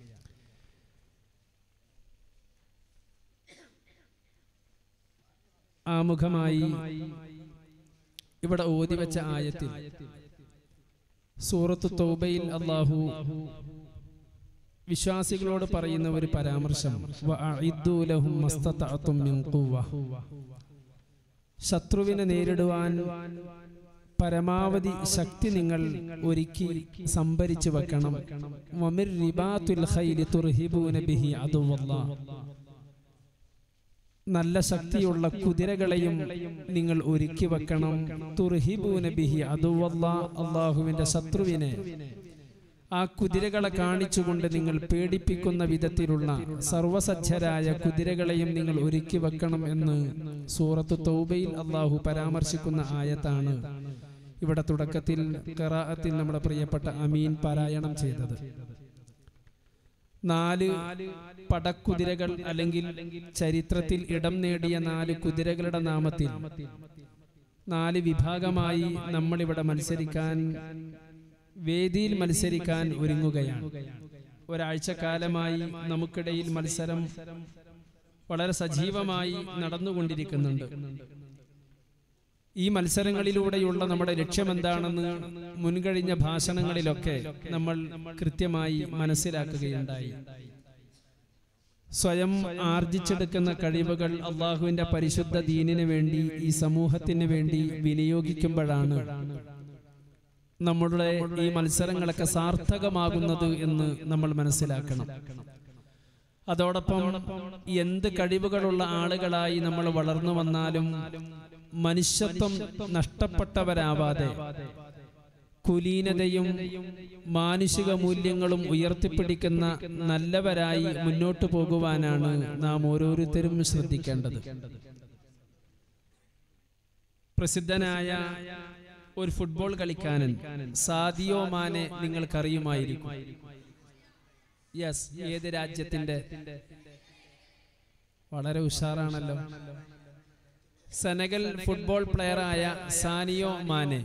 ആമുഖമായി ഇവിടെ ഓതിവെച്ച ആയത്തിൽ സൂറത്ത് തൗബയിൽ അല്ലാഹു വിശ്വാസികളോട് പറയുന്ന ഒരു പരാമർശം, വഅഇദ്ദൂ ലഹും മസ്തതഅതും മിൻ ഖുവ്വ, ശത്രുവിനെ നേരിടുവാൻ പരമാവധി ശക്തി നിങ്ങൾ ഒരുക്കി സംഭരിച്ചു വെക്കണം. വമിർ റിബാത്തുൽ ഖൈലി തുർഹിബൂന ബിഹി അദുവല്ലാഹ്, നല്ല ശക്തിയുള്ള കുതിരകളെയും നിങ്ങൾ ഒരുക്കി വെക്കണം. തുർഹിബൂന ബിഹി അദുവല്ലാഹ്, അല്ലാഹുവിന്റെ ശത്രുവിനെ ആ കുതിരകളെ കാണിച്ചുകൊണ്ട് നിങ്ങൾ പേടിപ്പിക്കുന്ന വിധത്തിലുള്ള സർവസജ്ജരായ കുതിരകളെയും നിങ്ങൾ ഒരുക്കി വെക്കണം എന്ന് സൂറത്ത് തൗബയിൽ അല്ലാഹു പരാമർശിക്കുന്ന ആയത്താണ് ഇവിടെ തുടക്കത്തിൽ ഖിറാഅത്തിൽ നമ്മുടെ പ്രിയപ്പെട്ട അമീൻ പാരായണം ചെയ്തത്. നാല് പടക്കുതിരകൾ അല്ലെങ്കിൽ ചരിത്രത്തിൽ ഇടം നേടിയ നാല് കുതിരകളുടെ നാമത്തിൽ നാല് വിഭാഗമായി നമ്മളിവിടെ മത്സരിക്കാൻ, വേദിയിൽ മത്സരിക്കാൻ ഒരുങ്ങുകയാണ്. ഒരാഴ്ചക്കാലമായി നമുക്കിടയിൽ മത്സരം വളരെ സജീവമായി നടന്നുകൊണ്ടിരിക്കുന്നുണ്ട്. ഈ മത്സരങ്ങളിലൂടെയുള്ള നമ്മുടെ ലക്ഷ്യമെന്താണെന്ന് മുൻകഴിഞ്ഞ ഭാഷണങ്ങളിലൊക്കെ നമ്മൾ കൃത്യമായി മനസ്സിലാക്കുകയുണ്ടായി. സ്വയം ആർജിച്ചെടുക്കുന്ന കഴിവുകൾ അള്ളാഹുവിന്റെ പരിശുദ്ധ ദീനിന് വേണ്ടി, ഈ സമൂഹത്തിന് വേണ്ടി വിനിയോഗിക്കുമ്പോഴാണ് നമ്മുടെ ഈ മത്സരങ്ങളൊക്കെ സാർത്ഥകമാകുന്നത് എന്ന് നമ്മൾ മനസ്സിലാക്കണം. അതോടൊപ്പം എന്ത് കഴിവുകളുള്ള ആളുകളായി നമ്മൾ വളർന്നു വന്നാലും മനുഷ്യത്വം നഷ്ടപ്പെട്ടവരാവാതെ കുലീനതയും മാനുഷിക മൂല്യങ്ങളും ഉയർത്തിപ്പിടിക്കുന്ന നല്ലവരായി മുന്നോട്ടു പോകുവാനാണ് നാം ഓരോരുത്തരും ശ്രദ്ധിക്കേണ്ടത്. പ്രസിദ്ധനായ ഒരു ഫുട്ബോൾ കളിക്കാരൻ സാദിയോ മാനെ നിങ്ങൾക്കറിയുമായിരിക്കും. യെസ്, ഏത് രാജ്യത്തിന്റെ? വളരെ ഉഷാറാണല്ലോ. സെനഗൽ ഫുട്ബോൾ പ്ലെയറായ സാനിയോ മാനെ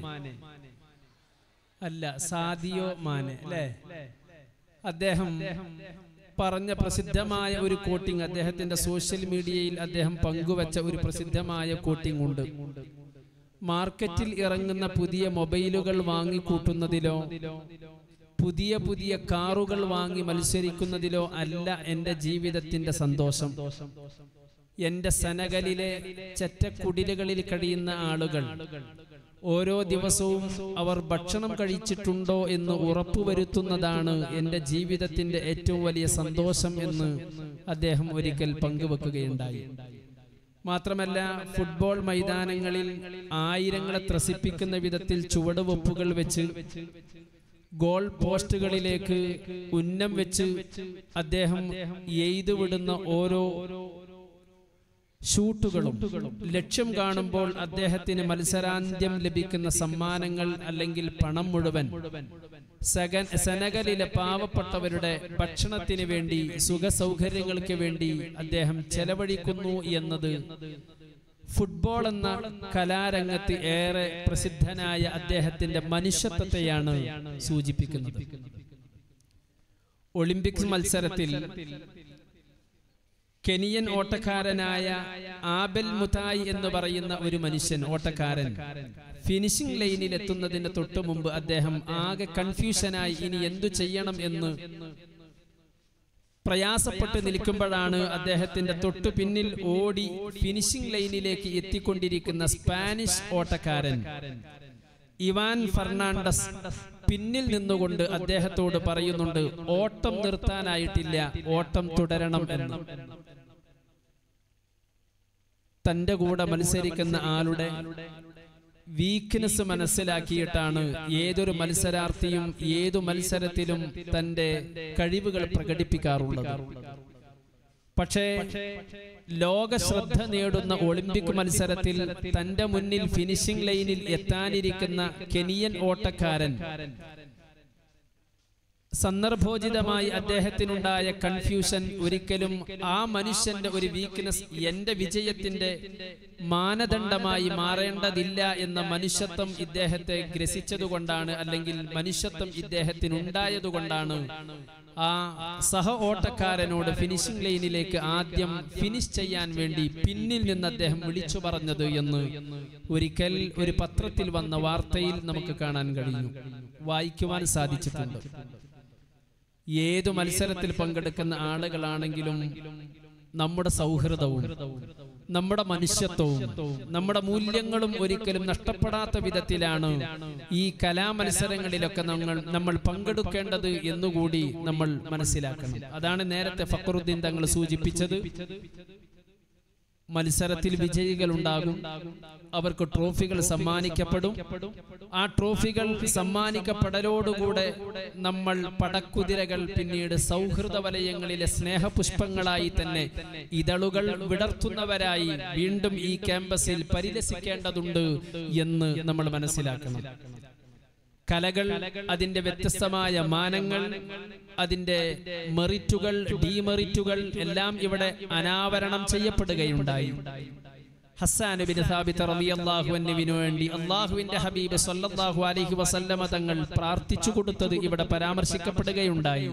അല്ല, സാദിയോ മാനെ അല്ലേ? അദ്ദേഹം പറഞ്ഞ പ്രസിദ്ധമായ ഒരു കോട്ടിംഗ്, അദ്ദേഹത്തിന്റെ സോഷ്യൽ മീഡിയയിൽ അദ്ദേഹം പങ്കുവച്ച ഒരു പ്രസിദ്ധമായ കോട്ടിംഗ് ഉണ്ട്. മാർക്കറ്റിൽ ഇറങ്ങുന്ന പുതിയ മൊബൈലുകൾ വാങ്ങിക്കൂട്ടുന്നതിലോ പുതിയ പുതിയ കാറുകൾ വാങ്ങി മത്സരിക്കുന്നതിലോ അല്ല എന്റെ ജീവിതത്തിന്റെ സന്തോഷം. എന്റെ സെനഗലിലെ ചെറ്റക്കുടിലുകളിൽ കഴിയുന്ന ആളുകൾ ഓരോ ദിവസവും അവർ ഭക്ഷണം കഴിച്ചിട്ടുണ്ടോ എന്ന് ഉറപ്പുവരുത്തുന്നതാണ് എന്റെ ജീവിതത്തിന്റെ ഏറ്റവും വലിയ സന്തോഷം എന്ന് അദ്ദേഹം ഒരിക്കൽ പങ്കുവെക്കുകയുണ്ടായി. മാത്രമല്ല, ഫുട്ബോൾ മൈതാനങ്ങളിൽ ആയിരങ്ങളെ ത്രസിപ്പിക്കുന്ന വിധത്തിൽ ചുവടുവെപ്പുകൾ വെച്ച് ഗോൾ പോസ്റ്റുകളിലേക്ക് ഉന്നം വെച്ച് അദ്ദേഹം എയ്തുവിടുന്ന ഓരോ ഷൂട്ടുകളും ലക്ഷ്യം കാണുമ്പോൾ അദ്ദേഹത്തിന് മത്സരാന്ത്യം ലഭിക്കുന്ന സമ്മാനങ്ങൾ അല്ലെങ്കിൽ പണം മുഴുവൻ സെനഗലിലെ പാവപ്പെട്ടവരുടെ ഭക്ഷണത്തിന് വേണ്ടി, സുഖ സൗകര്യങ്ങൾക്ക് വേണ്ടി അദ്ദേഹം ചെലവഴിക്കുന്നു എന്നത് ഫുട്ബോൾ എന്ന കലാരംഗത്ത് ഏറെ പ്രസിദ്ധനായ അദ്ദേഹത്തിന്റെ മനുഷ്യത്വത്തെയാണ് സൂചിപ്പിക്കുന്നത്. ഒളിമ്പിക്സ് മത്സരത്തിൽ കെനിയൻ ഓട്ടക്കാരനായ ആബെൽ മുതായി എന്ന് പറയുന്ന ഒരു മനുഷ്യൻ, ഓട്ടക്കാരൻ, ഫിനിഷിംഗ് ലൈനിൽ എത്തുന്നതിന് തൊട്ടു മുമ്പ് അദ്ദേഹം ആകെ കൺഫ്യൂഷനായി ഇനി എന്തു ചെയ്യണം എന്ന് പ്രയാസപ്പെട്ട് നിൽക്കുമ്പോഴാണ് അദ്ദേഹത്തിന്റെ തൊട്ടു പിന്നിൽ ഓടി ഫിനിഷിംഗ് ലൈനിലേക്ക് എത്തിക്കൊണ്ടിരിക്കുന്ന സ്പാനിഷ് ഓട്ടക്കാരൻ ഇവാൻ ഫെർണാണ്ടസ് പിന്നിൽ നിന്നുകൊണ്ട് അദ്ദേഹത്തോട് പറയുന്നുണ്ട്, ഓട്ടം നിർത്താനായിട്ടില്ല, ഓട്ടം തുടരണം എന്ന്. തന്റെ കൂടെ മത്സരിക്കുന്ന ആളുടെ വീക്ക്നെസ് മനസ്സിലാക്കിയിട്ടാണ് ഏതൊരു മത്സരാർത്ഥിയും ഏതു മത്സരത്തിലും തന്റെ കഴിവുകൾ പ്രകടിപ്പിക്കാറുള്ളത്. പക്ഷേ ലോക ശ്രദ്ധ നേടുന്ന ഒളിമ്പിക് മത്സരത്തിൽ തന്റെ മുന്നിൽ ഫിനിഷിംഗ് ലൈനിൽ എത്താനിരിക്കുന്ന കെനിയൻ ഓട്ടക്കാരൻ സന്ദർഭോചിതമായി അദ്ദേഹത്തിനുണ്ടായ കൺഫ്യൂഷൻ ഒരിക്കലും ആ മനുഷ്യന്റെ ഒരു വീക്ക്നെസ് എന്റെ വിജയത്തിന്റെ മാനദണ്ഡമായി മാറേണ്ടതില്ല എന്ന മനുഷ്യത്വം ഇദ്ദേഹത്തെ ഗ്രസിച്ചതുകൊണ്ടാണ്, അല്ലെങ്കിൽ മനുഷ്യത്വം ഇദ്ദേഹത്തിനുണ്ടായതുകൊണ്ടാണ് ആ സഹ ഓട്ടക്കാരനോട് ഫിനിഷിംഗ് ലൈനിലേക്ക് ആദ്യം ഫിനിഷ് ചെയ്യാൻ വേണ്ടി പിന്നിൽ നിന്ന് അദ്ദേഹം വിളിച്ചു പറഞ്ഞത് എന്ന് ഒരിക്കൽ ഒരു പത്രത്തിൽ വന്ന വാർത്തയിൽ നമുക്ക് കാണാൻ കഴിയും, വായിക്കുവാൻ സാധിച്ചിട്ടുണ്ട്. ഏതു മത്സരത്തിൽ പങ്കെടുക്കുന്ന ആളുകളാണെങ്കിലും നമ്മുടെ സൗഹൃദവും നമ്മുടെ മനുഷ്യത്വവും നമ്മുടെ മൂല്യങ്ങളും ഒരിക്കലും നഷ്ടപ്പെടാത്ത വിധത്തിലാണ് ഈ കലാമത്സരങ്ങളിലൊക്കെ നമ്മൾ നമ്മൾ പങ്കെടുക്കേണ്ടത് എന്നുകൂടി നമ്മൾ മനസ്സിലാക്കണം. അതാണ് നേരത്തെ ഫഖറുദ്ദീൻ തങ്ങൾ സൂചിപ്പിച്ചത്. മത്സരത്തിൽ വിജയികൾ ഉണ്ടാകും, അവർക്ക് ട്രോഫികൾ സമ്മാനിക്കപ്പെടും. ആ ട്രോഫികൾ സമ്മാനിക്കപ്പെടലോടുകൂടെ നമ്മൾ പടക്കുതിരകൾ പിന്നീട് സൗഹൃദ വലയങ്ങളിലെ സ്നേഹപുഷ്പങ്ങളായി തന്നെ ഇതളുകൾ വിടർത്തുന്നവരായി വീണ്ടും ഈ ക്യാമ്പസിൽ പരിലസിക്കേണ്ടതുണ്ട് എന്ന് നമ്മൾ മനസ്സിലാക്കണം. കലകൾ, അതിന്റെ വ്യത്യസ്തമായ മാനങ്ങൾ, അതിന്റെ മെറിറ്റുകൾ, ഡീമെറിറ്റുകൾ എല്ലാം ഇവിടെ അനാവരണം ചെയ്യപ്പെടുകയുണ്ടായി. ഹസ്സാൻ ഇബ്നു സാബിത്ത് റളിയല്ലാഹു അൻഹുവിനു വേണ്ടി അല്ലാഹുവിന്റെ ഹബീബ് സ്വല്ലല്ലാഹു അലൈഹി വസല്ലമ തങ്ങൾ പ്രാർത്ഥിച്ചു കൊടുത്തത് ഇവിടെ പരാമർശിക്കപ്പെടുകയുണ്ടായി.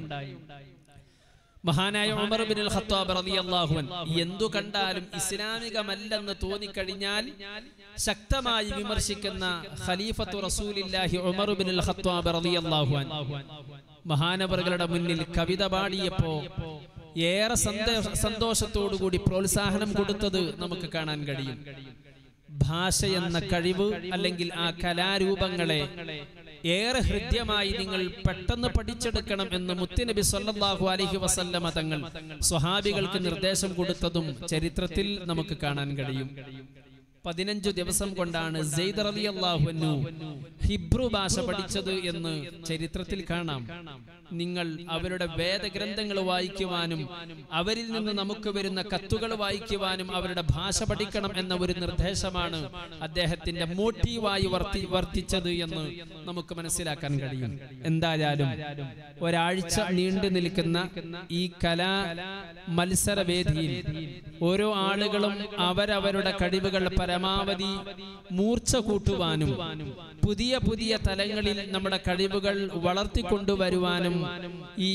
മഹാനായ ഉമർ ഇബ്നുൽ ഖത്താബ് റളിയല്ലാഹു അൻഹു എന്തു കണ്ടാലും ഇസ്ലാമികമല്ലെന്ന് തോന്നിക്കഴിഞ്ഞാൽ ശക്തമായി വിമർശിക്കുന്ന ഖലീഫത്തു റസൂലില്ലാഹി ഉമർ ഇബ്നുൽ ഖത്താബ് റളിയല്ലാഹു അൻഹു മഹാനവറുകളുടെ മുന്നിൽ കവിത പാടിയപ്പോ ഏറെ സന്തോഷത്തോടുകൂടി പ്രോത്സാഹനം കൊടുത്തത് നമുക്ക് കാണാൻ കഴിയും. ഭാഷ എന്ന കഴിവ് അല്ലെങ്കിൽ ആ കലാരൂപങ്ങളെ ഏറെ ഹൃദ്യമായി നിങ്ങൾ പെട്ടെന്ന് പഠിച്ചെടുക്കണം എന്ന് മുത്തുനബി സ്വല്ലല്ലാഹു അലൈഹി വസല്ലമ തങ്ങൾ സ്വഹാബികൾക്ക് നിർദ്ദേശം കൊടുത്തതും ചരിത്രത്തിൽ നമുക്ക് കാണാൻ കഴിയും. പതിനഞ്ചു ദിവസം കൊണ്ടാണ് സെയ്ദ് റളിയല്ലാഹു അൻഹു ഹിബ്രു ഭാഷ പഠിച്ചത് എന്ന് ചരിത്രത്തിൽ കാണാം. നിങ്ങൾ അവരുടെ വേദഗ്രന്ഥങ്ങൾ വായിക്കുവാനും അവരിൽ നിന്ന് നമുക്ക് വരുന്ന കത്തുകൾ വായിക്കുവാനും അവരുടെ ഭാഷ പഠിക്കണം എന്ന ഒരു നിർദ്ദേശമാണ് അദ്ദേഹത്തിന്റെ മോട്ടീവായി വർത്തി വർത്തിച്ചത് എന്ന് നമുക്ക് മനസ്സിലാക്കാൻ കഴിയും. എന്തായാലും ഒരാഴ്ച നീണ്ടു നിൽക്കുന്ന ഈ കലാ മത്സരവേദിയിൽ ഓരോ ആളുകളും അവരവരുടെ കഴിവുകൾ പരമാവധി മൂർച്ച കൂട്ടുവാനും പുതിയ പുതിയ തലങ്ങളിൽ നമ്മുടെ കഴിവുകൾ വളർത്തിക്കൊണ്ടുവരുവാനും ഈ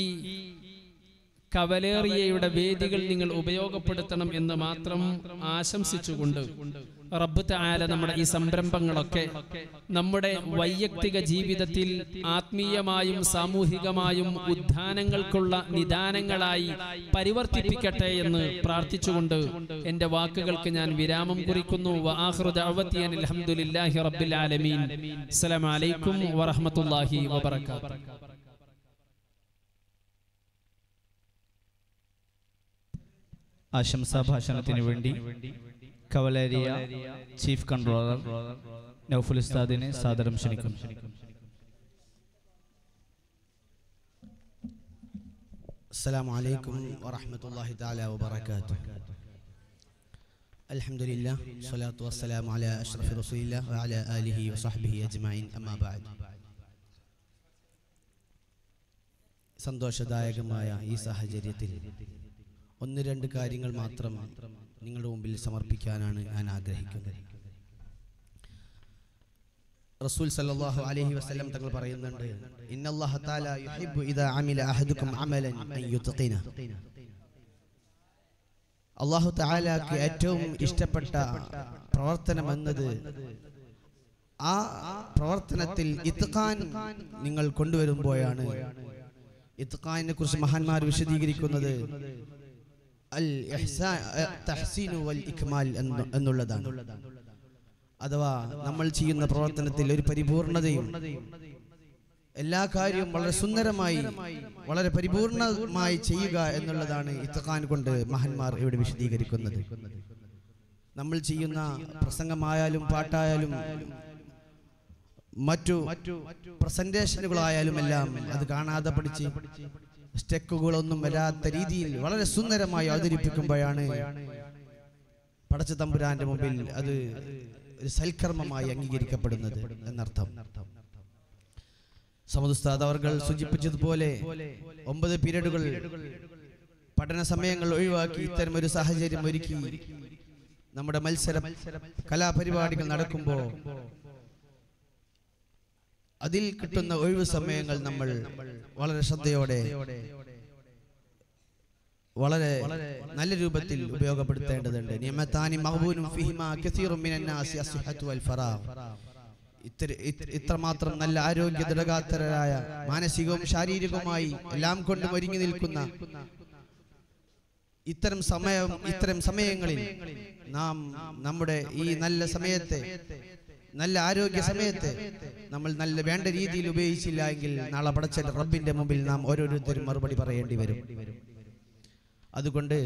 കവലേറിയയുടെ വേദികൾ നിങ്ങൾ ഉപയോഗപ്പെടുത്തണം എന്ന് മാത്രം ആശംസിച്ചുകൊണ്ട് റബ്ബ് തആല നമ്മുടെ ഈ സംരംഭങ്ങളൊക്കെ നമ്മുടെ വൈയക്തിക ജീവിതത്തിൽ ആത്മീയമായും സാമൂഹികമായും ഉദ്ധാനങ്ങൾക്കുള്ള നിദാനങ്ങളായി പരിവർത്തിപ്പിക്കട്ടെ എന്ന് പ്രാർത്ഥിച്ചുകൊണ്ട് എൻ്റെ വാക്കുകൾക്ക് ഞാൻ വിരാമം കുറിക്കുന്നു. വആഖിറു ദഅവതി അനിൽ ഹംദുലില്ലാഹി റബ്ബിൽ ആലമീൻ. അസ്സലാമു അലൈക്കും വറഹ്മത്തുള്ളാഹി വബറകാതുഹു. ആശംസാ ഭാഷണത്തിന് വേണ്ടി കവലേരിയ ചീഫ് കൺട്രോളർ നൗഫുൽ ഉസ്താദിനെ സാദരം ക്ഷണിക്കുന്നു. അസ്സലാമു അലൈക്കും വറഹ്മത്തുള്ളാഹി തആല വബറകാതുഹു. അൽഹംദുലില്ലാഹ് സ്വലാത്തു വസ്സലാമു അലാ അഷ്റഫി റസൂലില്ലാഹി വഅലാ ആലിഹി വസഹ്ബിഹി അജ്മഈൻ. അമ്മാ ബഅദ്. സന്തോഷദായകമായ ഈ സാഹചര്യത്തിൽ ഒന്ന് രണ്ട് കാര്യങ്ങൾ മാത്രം നിങ്ങളുടെ മുമ്പിൽ സമർപ്പിക്കാനാണ് ഞാൻ ആഗ്രഹിക്കുന്നത്. റസൂൽ സല്ലല്ലാഹു അലൈഹി വസല്ലം തങ്ങൾ പറയുന്നുണ്ട്, ഇന്നല്ലാഹ തആല യുഹിബ്ബു ഇദാ അമില അഹദുക്കും അമലൻ അൻ യുത്ഖിന. അല്ലാഹു തആലക്ക് ഏറ്റവും ഇഷ്ടപ്പെട്ട പ്രവർത്തനം എന്നത് ആ പ്രവർത്തനത്തിൽ ഇത്ഖാൻ നിങ്ങൾ കൊണ്ടുവരുമ്പോഴാണ്. ഇത്ഖാനിനെ കുറിച്ച് മഹാന്മാർ വിശദീകരിക്കുന്നത് അൽ ഇഹ്സാൻ തഹ്സീനു വൽ ഇക്മാൽ എന്നുള്ളതാണ്. അഥവാ നമ്മൾ ചെയ്യുന്ന പ്രവർത്തനത്തിൽ ഒരു പരിപൂർണതയും എല്ലാ കാര്യവും വളരെ സുന്ദരമായി വളരെ പരിപൂർണമായി ചെയ്യുക എന്നുള്ളതാണ് ഇത്ഖാൻ കൊണ്ട് മഹാന്മാർ ഇവിടെ വിശദീകരിക്കുന്നത്. നമ്മൾ ചെയ്യുന്ന പ്രസംഗമായാലും പാട്ടായാലും മറ്റു പ്രസന്റേഷനുകളായാലും എല്ലാം അത് കാണാതെ പഠിച്ച് സ്റ്റെക്കുകളൊന്നും വരാത്ത രീതിയിൽ വളരെ സുന്ദരമായി അവതരിപ്പിക്കുമ്പോഴാണ് പടച്ച തമ്പുരാന്റെ മുമ്പിൽ അത് ഒരു സൽക്കർമ്മമായി അംഗീകരിക്കപ്പെടുന്നത് എന്നർത്ഥം. സമുദ്സ്താദ് അവർകൾ സൂചിപ്പിച്ചതുപോലെ ഒമ്പത് പീരീഡുകൾ പഠന സമയങ്ങൾ ഒഴിവാക്കി ഇത്തരം ഒരു സാഹചര്യം ഒരുക്കി നമ്മുടെ മത്സര കലാപരിപാടികൾ നടക്കുമ്പോൾ അതിൽ കിട്ടുന്ന ഒഴിവ് സമയങ്ങൾ നമ്മൾ വളരെ ശ്രദ്ധയോടെ വളരെ നല്ല രൂപത്തിൽ ഉപയോഗപ്പെടുത്തേണ്ടതുണ്ട്. നിയമത്താനി മഖ്ബൂനും ഫീഹിമാ കസീറും മിനന്നാസി അസ്ഹത്തു വൽ ഫറാഗ്. ഇത്ര ഇത്രമാത്രം നല്ല ആരോഗ്യ ദൃഢഗാത്രരായ മാനസികവും ശാരീരികവുമായി എല്ലാം കൊണ്ടും ഒരുങ്ങി നിൽക്കുന്ന ഇത്തരം സമയം ഇത്തരം സമയങ്ങളിൽ നാം നമ്മുടെ ഈ നല്ല സമയത്തെ നല്ല ആരോഗ്യ സമയത്തെ നമ്മൾ നല്ല വേണ്ട രീതിയിൽ ഉപയോഗിച്ചില്ല എങ്കിൽ നാളെ പടച്ച റബ്ബിന്റെ മുമ്പിൽ നാം ഓരോരുത്തരും മറുപടി പറയേണ്ടി വരും. അതുകൊണ്ട്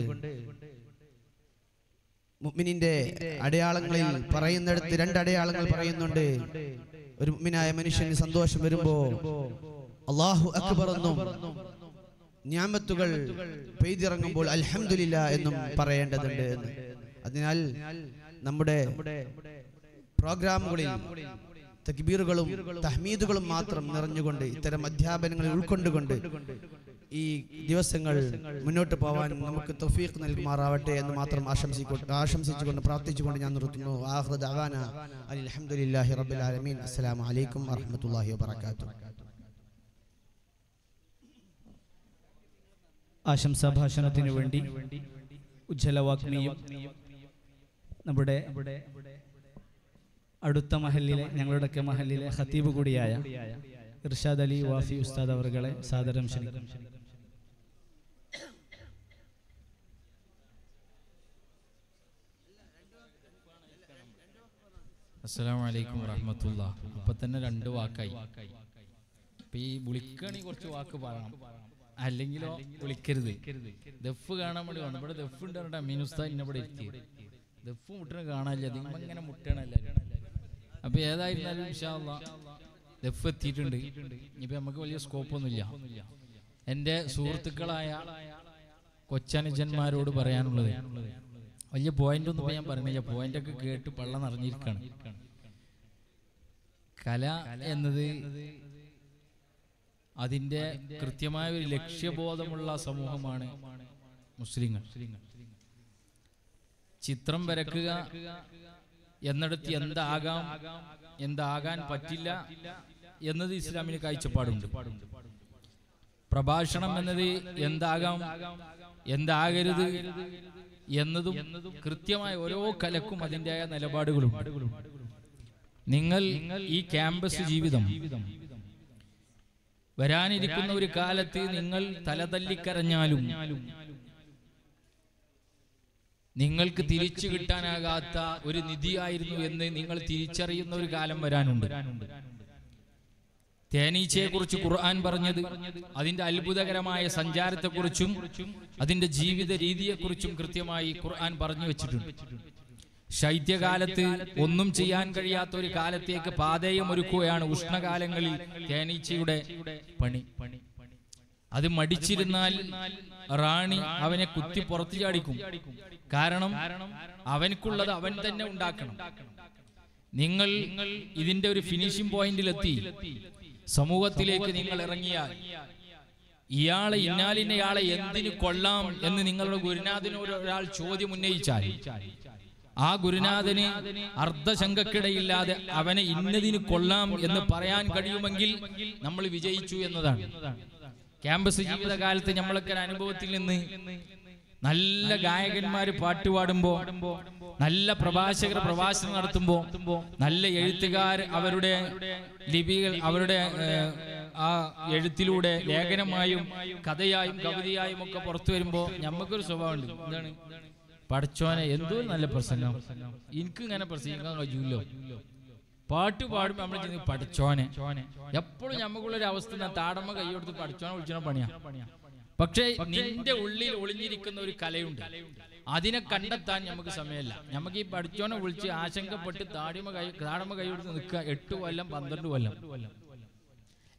മുഅ്മിനിന്റെ അടയാളങ്ങളിൽ പറയുന്നിടത്ത് രണ്ട് അടയാളങ്ങൾ പറയുന്നുണ്ട്. ഒരു മുഅ്മിനായ മനുഷ്യന് സന്തോഷം വരുമ്പോ അല്ലാഹു അക്ബർ എന്നും നിഅമത്തുകൾ പെയ്തിറങ്ങുമ്പോൾ അൽഹംദുലില്ലാ എന്നും പറയേണ്ടതുണ്ട് എന്ന്. അതിനാൽ നമ്മുടെ പ്രോഗ്രാമുകളിൽ തക്ബീറുകളും തഹ്മീദുകളും മാത്രം നിറഞ്ഞുകൊണ്ട് ഇത്തരം അധ്യാപനങ്ങളിൽ ഉൾക്കൊണ്ടുകൊണ്ട് ഈ ദിവസങ്ങൾ മുന്നോട്ട് പോവാൻ നമുക്ക് തൗഫീഖ് നൽകുമാറാവട്ടെ എന്ന് മാത്രം ആശംസിക്കൊണ്ട് ആശംസിച്ചുകൊണ്ട് പ്രാർത്ഥിച്ചുകൊണ്ട് ഞാൻ നിർത്തുന്നു. ആഖിറു ദഅവാന അൽഹംദുലില്ലാഹി റബ്ബിൽ ആലമീൻ. അസ്സലാമു അലൈക്കും വറഹ്മത്തുള്ളാഹി വബറകാതുഹു. ആശംസാ ഭാഷണത്തിന് വേണ്ടി ഉജ്ജ്വലവാഗ്മിയും നമ്മുടെ അടുത്ത മഹല്ലിലെ ഞങ്ങളുടെയൊക്കെ മഹല്ലിലെ ഖതീബ് കൂടിയായ ഇർഷാദ് അലി വാഫി ഉസ്താദ് അവറുകളെ സാദരം ക്ഷണിക്കും. അസ്സലാമു അലൈക്കും വറഹ്മത്തുള്ളാഹി. അപ്പൊ തന്നെ രണ്ട് വാക്കായി. അപ്പൊ ഈ വിളിക്കണി കുറച്ച് വാക്ക് പറയണം, അല്ലെങ്കിലോ വിളിക്കരുത്. ദഫ് കാണാൻ വേണ്ടി വന്നു. ഇവിടെ ദഫ് ഉണ്ട് പറഞ്ഞിട്ട് അമീൻ ഉസ്താദ് ഇന്നെ ഇവിടെ എത്തി. ദഫ് മുട്ടണ കാണാനില്ല, അതിമ്മ ഇങ്ങനെ മുട്ടണല്ല. അപ്പൊ ഏതായിരുന്നാലും ഇൻഷാ അല്ലാഹ് ദഫ് എത്തിയിട്ടുണ്ട്. ഇപ്പൊ നമുക്ക് വലിയ സ്കോപ്പൊന്നുമില്ല. എൻ്റെ സുഹൃത്തുക്കളായ കൊച്ചനുജന്മാരോട് പറയാനുള്ളത്, വലിയ പോയിന്റ് ഒന്നും ഞാൻ പറഞ്ഞില്ല, പോയിന്റൊക്കെ കേട്ട് പള്ള നിറഞ്ഞിരിക്കാണ്. കല എന്നത് അതിൻ്റെ കൃത്യമായ ഒരു ലക്ഷ്യബോധമുള്ള സമൂഹമാണ് മുസ്ലിങ്ങൾ. ചിത്രം വരക്കുക എന്നിടത്ത് എന്താകാം എന്താകാൻ പറ്റില്ല എന്നത് ഇസ്ലാമിന് കാഴ്ചപ്പാടുണ്ട്. പ്രഭാഷണം എന്നത് എന്താകാം എന്താകരുത് എന്നതും കൃത്യമായ ഓരോ കലക്കും അതിൻ്റെതായ നിലപാടുകളും. നിങ്ങൾ ഈ ക്യാമ്പസ് ജീവിതം വരാനിരിക്കുന്ന ഒരു കാലത്ത് നിങ്ങൾ തലതല്ലിക്കരഞ്ഞാലും നിങ്ങൾക്ക് തിരിച്ചു കിട്ടാനാകാത്ത ഒരു നിധിയായിരുന്നു എന്ന് നിങ്ങൾ തിരിച്ചറിയുന്ന ഒരു കാലം വരാനുണ്ട്. തേനീച്ചയെ കുറിച്ച് ഖുർആൻ പറഞ്ഞത് അതിന്റെ അത്ഭുതകരമായ സഞ്ചാരത്തെക്കുറിച്ചും അതിന്റെ ജീവിത രീതിയെക്കുറിച്ചും കൃത്യമായി ഖുർആൻ പറഞ്ഞു വെച്ചിട്ടുണ്ട്. ശൈത്യകാലത്ത് ഒന്നും ചെയ്യാൻ കഴിയാത്ത ഒരു കാലത്തേക്ക് പാതയം ഒരുക്കുകയാണ് ഉഷ്ണകാലങ്ങളിൽ തേനീച്ചയുടെ പണി. അത് മടിച്ചിരുന്നാൽ റാണി അവനെ കുത്തി പുറത്തു ചാടിക്കും. കാരണം അവനക്കുള്ളത് അവൻ തന്നെ ഉണ്ടാക്കണം. നിങ്ങൾ ഇതിന്റെ ഒരു ഫിനിഷിംഗ് പോയിന്റിലെത്തി സമൂഹത്തിലേക്ക് നിങ്ങൾ ഇറങ്ങിയാൽ ഇയാളെ ഇന്നാലിന്നയാളെ എന്തിനു കൊള്ളാം എന്ന് നിങ്ങളുടെ ഗുരുനാഥനോട് ഒരാൾ ചോദ്യം ഉന്നയിച്ചാൽ ആ ഗുരുനാഥന് അർദ്ധശങ്കക്കിടയില്ലാതെ അവനെ ഇന്നതിന് കൊള്ളാം എന്ന് പറയാൻ കഴിയുമെങ്കിൽ നമ്മൾ വിജയിച്ചു എന്നതാണ്. ക്യാമ്പസ് ജീവിതകാലത്ത് നമ്മളൊക്കെ അനുഭവത്തിൽ നിന്ന് നല്ല ഗായകന്മാര് പാട്ടുപാടുമ്പോ, നല്ല പ്രഭാഷകർ പ്രഭാഷണം നടത്തുമ്പോ, നല്ല എഴുത്തുകാർ അവരുടെ ലിപികൾ അവരുടെ ആ എഴുത്തിലൂടെ ലേഖനമായും കഥയായും കവിതയായും ഒക്കെ പുറത്തു വരുമ്പോ നമുക്കൊരു സ്വഭാവമുണ്ട്. എന്താണ്? പഠിച്ചോനെ എന്തോ നല്ല പ്രസംഗം, എനിക്ക് ഇങ്ങനെ പ്രസംഗിക്കാൻ കഴിയൂല്ലോ. പാട്ട് പാടുമ്പോ നമ്മൾ ചെയ്യുന്നത് പഠിച്ചോനെ. എപ്പോഴും നമുക്കുള്ളൊരു അവസ്ഥ താടമ്മ കൈയെടുത്ത് പഠിച്ചോനെ വിളിച്ചോ പണിയാ. പക്ഷേ നിന്റെ ഉള്ളിൽ ഒളിഞ്ഞിരിക്കുന്ന ഒരു കലയുണ്ട്, അതിനെ കണ്ടെത്താൻ നമുക്ക് സമയമല്ല. നമുക്ക് ഈ പഠിച്ചോനെ വിളിച്ച് ആശങ്കപ്പെട്ട് താടിമ കൈ താടമ്മ കൈയെടുത്ത് നിൽക്കുക എട്ട് കൊല്ലം പന്ത്രണ്ട് കൊല്ലം.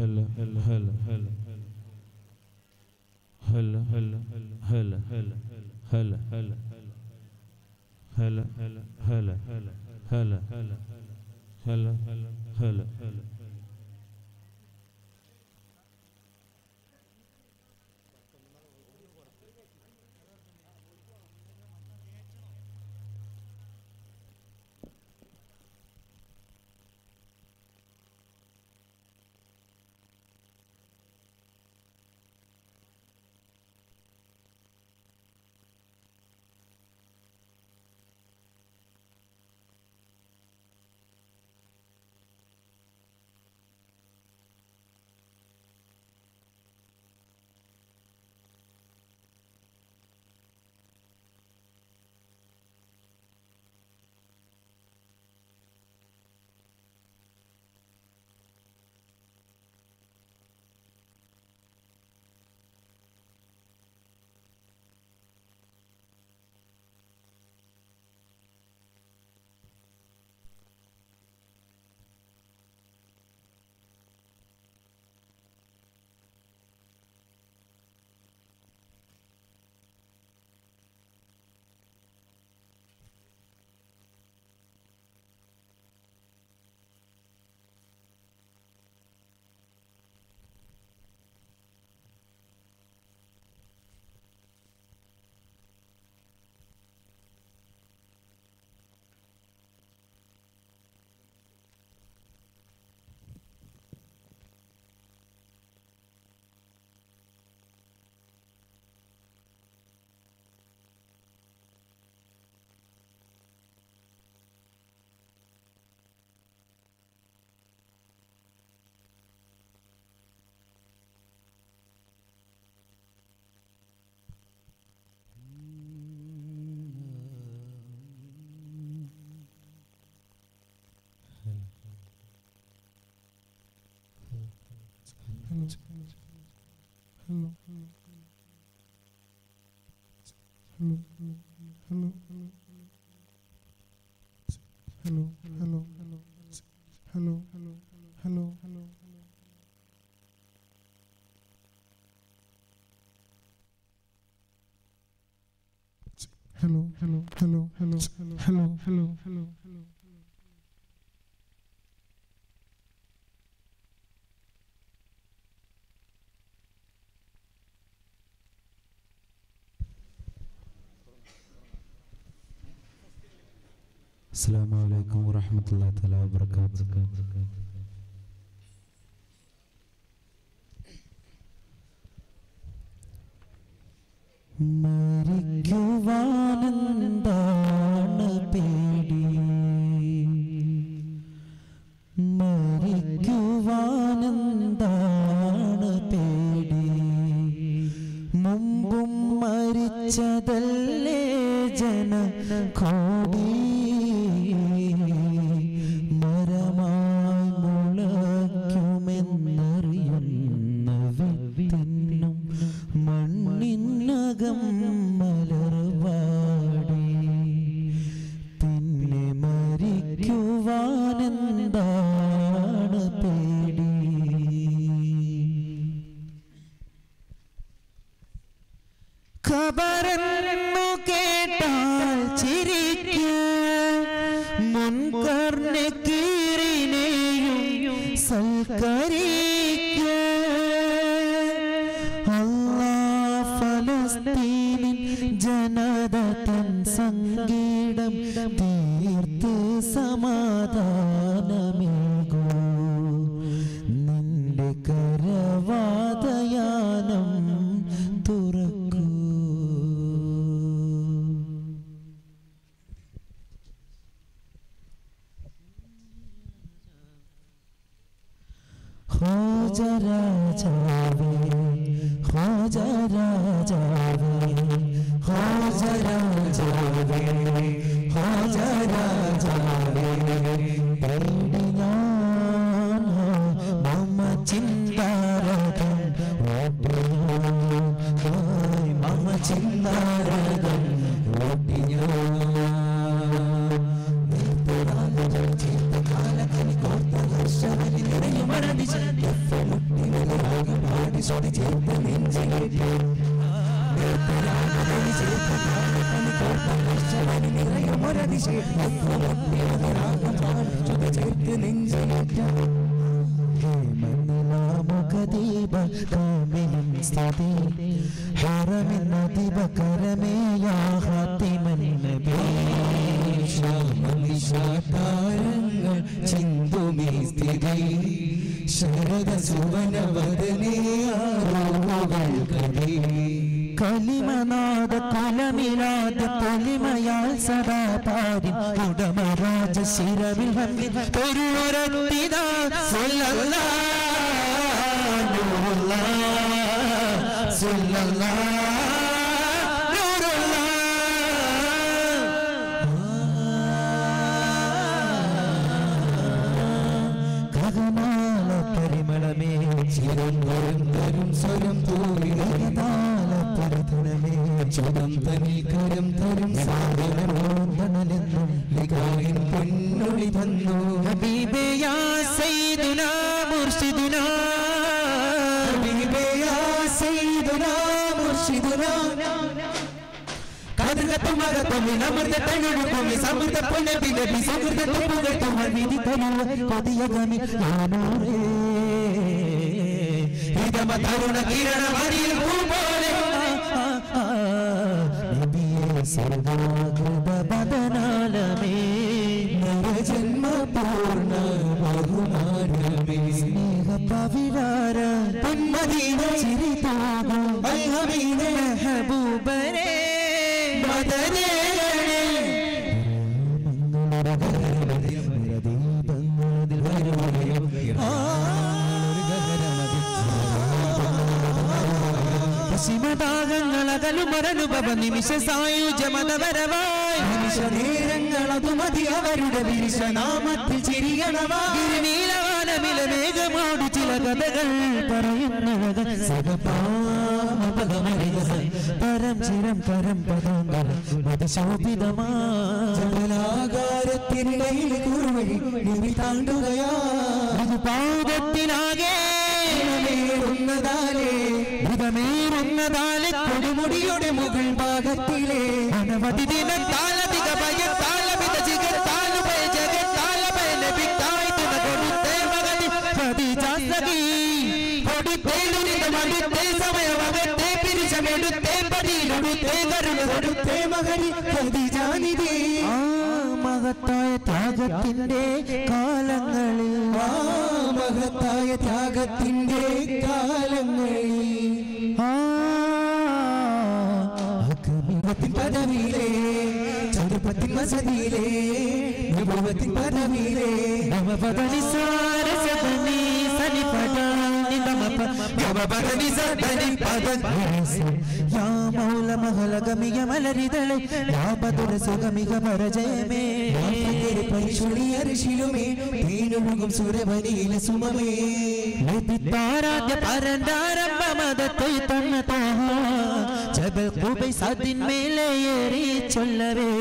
هلا هلا هلا هلا هلا هلا هلا هلا هلا هلا هلا هلا هلا هلا هلا هلا هلا hello, hello, hello, hello, hello, hello, hello, hello, hello. Hello, hello, hello, hello, hello, hello, hello, hello, hello. السلام عليكم ورحمة الله تعالى وبركاته. മരിക്കുവാനെന്താണ് പേടി, മരിക്കുവാനെന്താണ് പേടി, മുമ്പും മരിച്ചതല്ലേ ജനകോടി, മരമായി മുളയ്ക്കുമെന്നറിയുന്ന വിത്തിനും മണ്ണിനകം മലർവാടി, പിന്നെ മരിക്കുവാനെന്താണ് പേടി. ഖബറെന്നു കേട്ടാൽ ചിരിക്കും, മുൻകർണക്കീറിനെയും സൽക്കരിക്കും. അല്ലാഹ് ഫലസ്തീനിൻ ജനത തൻ സംഗീതം തീർത്ത് സമാധാനമേകൂ, നിന്റെ കരവാതയാനം തുറക്കൂ. ഖോജ രാജാവേ, ഖോജ രാജാവേ, ഖോജ രാജാവേ, ഖോജ രാജാവേ, പേടി ഞാൻ മമ ചിന്താരകം ഓട്ടിയോ, മമ ചിന്താരകം ഓട്ടിയോ. ും സ്വാതി ചേർത്ത് നെഞ്ചിലേക്ക് ചേർത്ത് നെഞ്ചിലേക്ക് മുഖദീപ കാമിലും സ്തുതി ഹറമിൻ ദീപകരമേയാ ഹാത്തിമൻ നബി താരങ്ങൾ ചിന്തുമീ സ്ഥിതി ശരദ സുവനവദനേയാറുകൾ കവി കലിമനാദ കലമിലാദ പൊലിമയാൽ സദാ പാരി ഉടമരാജ ശിരവിൽ വന്നി ഒരുരത്തിനാ സല്ലല്ലാഹു സല്ലല്ലാഹു പരിമളമേ ചിരം വരും തരും സ്വരം തൂരിതാലപരിതനമേ ചുടം തനിൽ കരം തരും സാഗരമോന്തണലെന്നും നികാവിൻ പൊന്നൊളി തന്നു ഹബീബേ യാ സയ്യിദുനാ മുർഷിദുനാ ഹബീബേ യാ സയ്യിദുനാ മുർഷിദുനാ അമൃത തഴുകുമി സമൃദ്ധ പൊന്നബി നബി സമൃദ്ധ തുപ്പുകൾ വിധി തരുവ കൊതിയകമി ഞാനൂറേ ഹിതമ തരുണ കിരണ വരിയിൽ പൂ പോലെ നബിയെ സർവാകൃത ബദനാലമേ നരജന്മ പൂർണ്ണ ബഹുമാനമേ സ്നേഹ പവിഴാര പൊന്മദീന ചിരിതാകും അൽഹമീന മെഹബൂബരേ പശ്ചിമഭാഗങ്ങളകലുമരനുഭവ നിമിഷ സായുജമതവരവായി നിമിഷ നേരങ്ങളതു മതി അവരുടെ വിരിശനാമത്തിൽ ചിരികണവായി നീലവാനമില മേഘമോട് ചില കഥകൾ പറയുന്നവക പരം ചിരം പരം പദങ്ങൾ മതശോഭിതമാ ജലാകാരത്തിനിടയിൽ കുറുവഴി നിവി താണ്ടുകയാ പാദത്തിനാകെ ുന്നതാലെ കൊടുമുടിയുടെ മുകൾ ഭാഗത്തിലെ അനവധി ദിനത്താലധിക ഭയത്താല വിതചികത്താല ഭയ ജഗത്താല ഭയ ലഭിക്കായി തുണ കൊടുത്തേ മകതി പ്രതിജാസകി കൊടുത്തേ ദുരിത മടുത്തേ സമയമകത്തേ പിരിശമെടുത്തേ പടിയിലൊടുത്തേ കരുണ കൊടുത്തേ മകരി പ്രതിജാനിധി ആ മഹത്തായ ത്യാഗത്തിന്റെ കാലങ്ങളിൽ ആ മഹത്തായ ത്യാഗത്തിന്റെ കാലങ്ങളിൽ അകമിവത്തിൻ പദവിയിലെ ചതുർപ്പത്തിൻ വസതിയിലെ വിഭവത്തിൻ പദവിയിലെ നവപദനി സാരസദനി സനിപദനി നമപ നവപദനി സദനി പദൻ യാ മൗല മഹലഗമിയ മലരിതളെ യാ ബദുര സുഗമിക പരജയമേ യാഫികരെ പരിശുളി അരിശിലുമേ തേനൊഴുകും സുരവനിയിലെ സുമമേ ലഭിത്താരാധ്യ പരന്താരംഭ മതത്തെ തന്ന തോഹ ജബൽ ഖുബൈസ് അതിന്മേലെ ഏറി ചൊല്ലവേ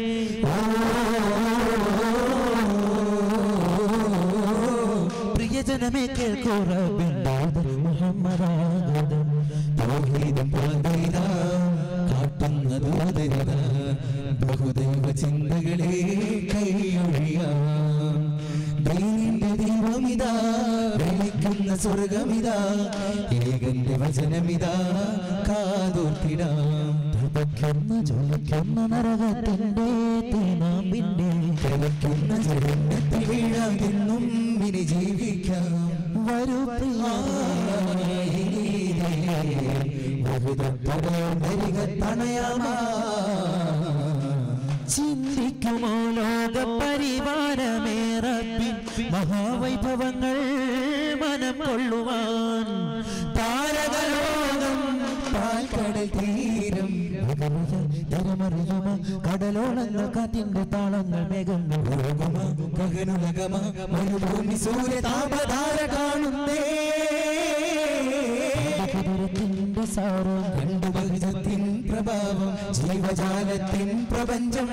പ്രിയജനമേ കേൾക്കൂ റബ്ബിൻ മുഹമ്മദാഗതം തൗഹീദും പാതയിത കാട്ടുന്ന ദൂതരിത ബഹുദൈവ ചിന്തകളെ കൈയൊഴിയാം ദൈവന്റെ ദൈവമിതാ വിളിക്കുന്ന സ്വർഗമിതാ ഏകന്റെ വചനമിതാ കാതോർത്തിടാം തപക്കുന്ന ജ്വലിക്കുന്ന നരകത്തിന്റെ തീനാമ്പിന്റെ തിളയ്ക്കുന്ന ജലത്തിൽ വീഴാതെന്നും ഇനി ജീവിക്കാം വരൂ തണയാമാ ചിന്തിക്കുമോ ലോക പരിവാരമേ റബ്ബിൻ മഹാവൈഭവങ്ങൾ മനം കൊള്ളുവാൻ താരകലോകം പാൽക്കടൽ തീരം കടലോളങ്ങൾ കാറ്റിന്റെ താളങ്ങൾ മേഘങ്ങൾ ഗഗനുലകമ മരുഭൂമി സൂര്യ താപധാര കാണുന്നേ സാരം കണ്ടു ബഹുജത്തിൻ പ്രഭാവം ജീവജാലത്തിൻ പ്രപഞ്ചം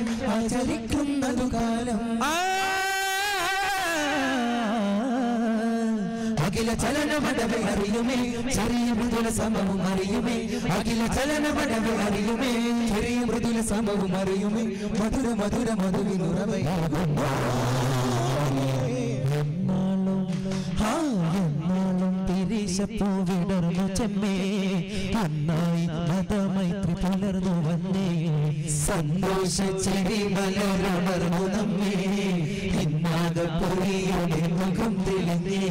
ആചരിക്കുന്നതു കാലം അഖില ചലനമടവ് അറിയുമേ ചെറിയ മൃദുല സമവും അറിയുമേ അഖില ചലനമടവ് അറിയുമേ ചെറിയ മൃദുല സമവും അറിയുമേ മധുര മധുര മധുവിനുറവയാകുന്നു വിടർന്നു ചെമ്മേ അന്നായി മതമൈത്രി പുലർന്നു വന്നേ സന്തോഷ ചെടി മലരുണർന്നു നമ്മേ ഇന്നാകപ്പൊരിയുടെ മുഖം തെളിഞ്ഞേ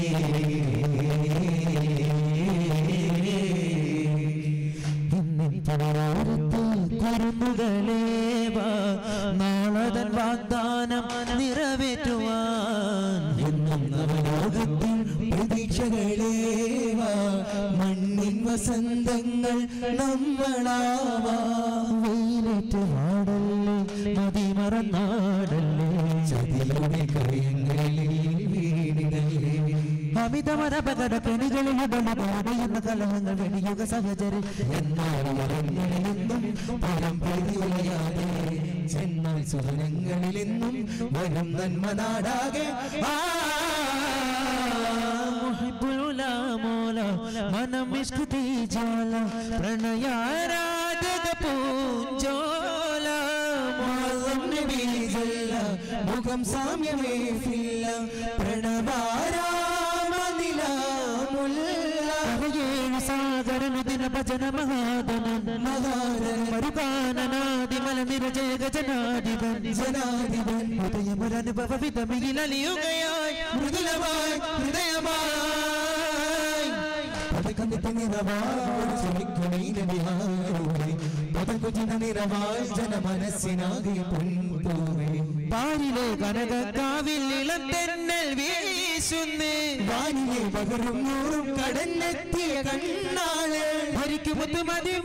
കുരുന്നുകളേവാ നാളതൻ വാഗ്ദാനം നിറവേറ്റുവാൻ എന്നും നവലോകത്തിൽ പ്രതീക്ഷകളേവാ മണ്ണിൻ വസന്തങ്ങൾ നമ്മളാവാ വെയിലേറ്റ് വാടല്ലേ മതിമറന്നാടല്ലേ ചതിയുടെ കയങ്ങളിൽ വീടുകളേ അമിതമരപകട കെണികളിൽ ഉടമപാടയുന്ന കലഹങ്ങൾ വെടിയുക സഹചരി എന്നാലും പരം പ്രതിയാതെ ചെന്നാൽ സുഹനങ്ങളിലെന്നും വരും നന്മ നാടാകെ മനം ഇഷ്കുതി ജോല പ്രണയാരാധക പൂഞ്ചോല മുഖം സാമ്യമേ ഫില്ല പ്രണവാരാമനിലാമുള്ള സാഗരനു ദിന ഭജന മഹാദനൻ മഹാരൻ മരുകാനനാദിമല നിരജയ ജനാധിപൻ ജനാധിപൻ ഹൃദയമൊരനുഭവ വിധമിയിലലിയുകയായി മൃദുലമായി ഹൃദയമായി പദകന്നിട്ട് നിറവായി ചൊല്ലിക്കുമീനവിഹാരൂരെ പദകുചിന നിറവായി ജനമനസ്സിനാകെ പൊൻപൂവേ പാരിലെ കനകക്കാവിൽ ഇളം തെന്നൽ വീശുന്നേ വാനിലെ പകരും നൂറും കടന്നെത്തിയ കണ്ണാള് ഭരിക്കുമൊത്തു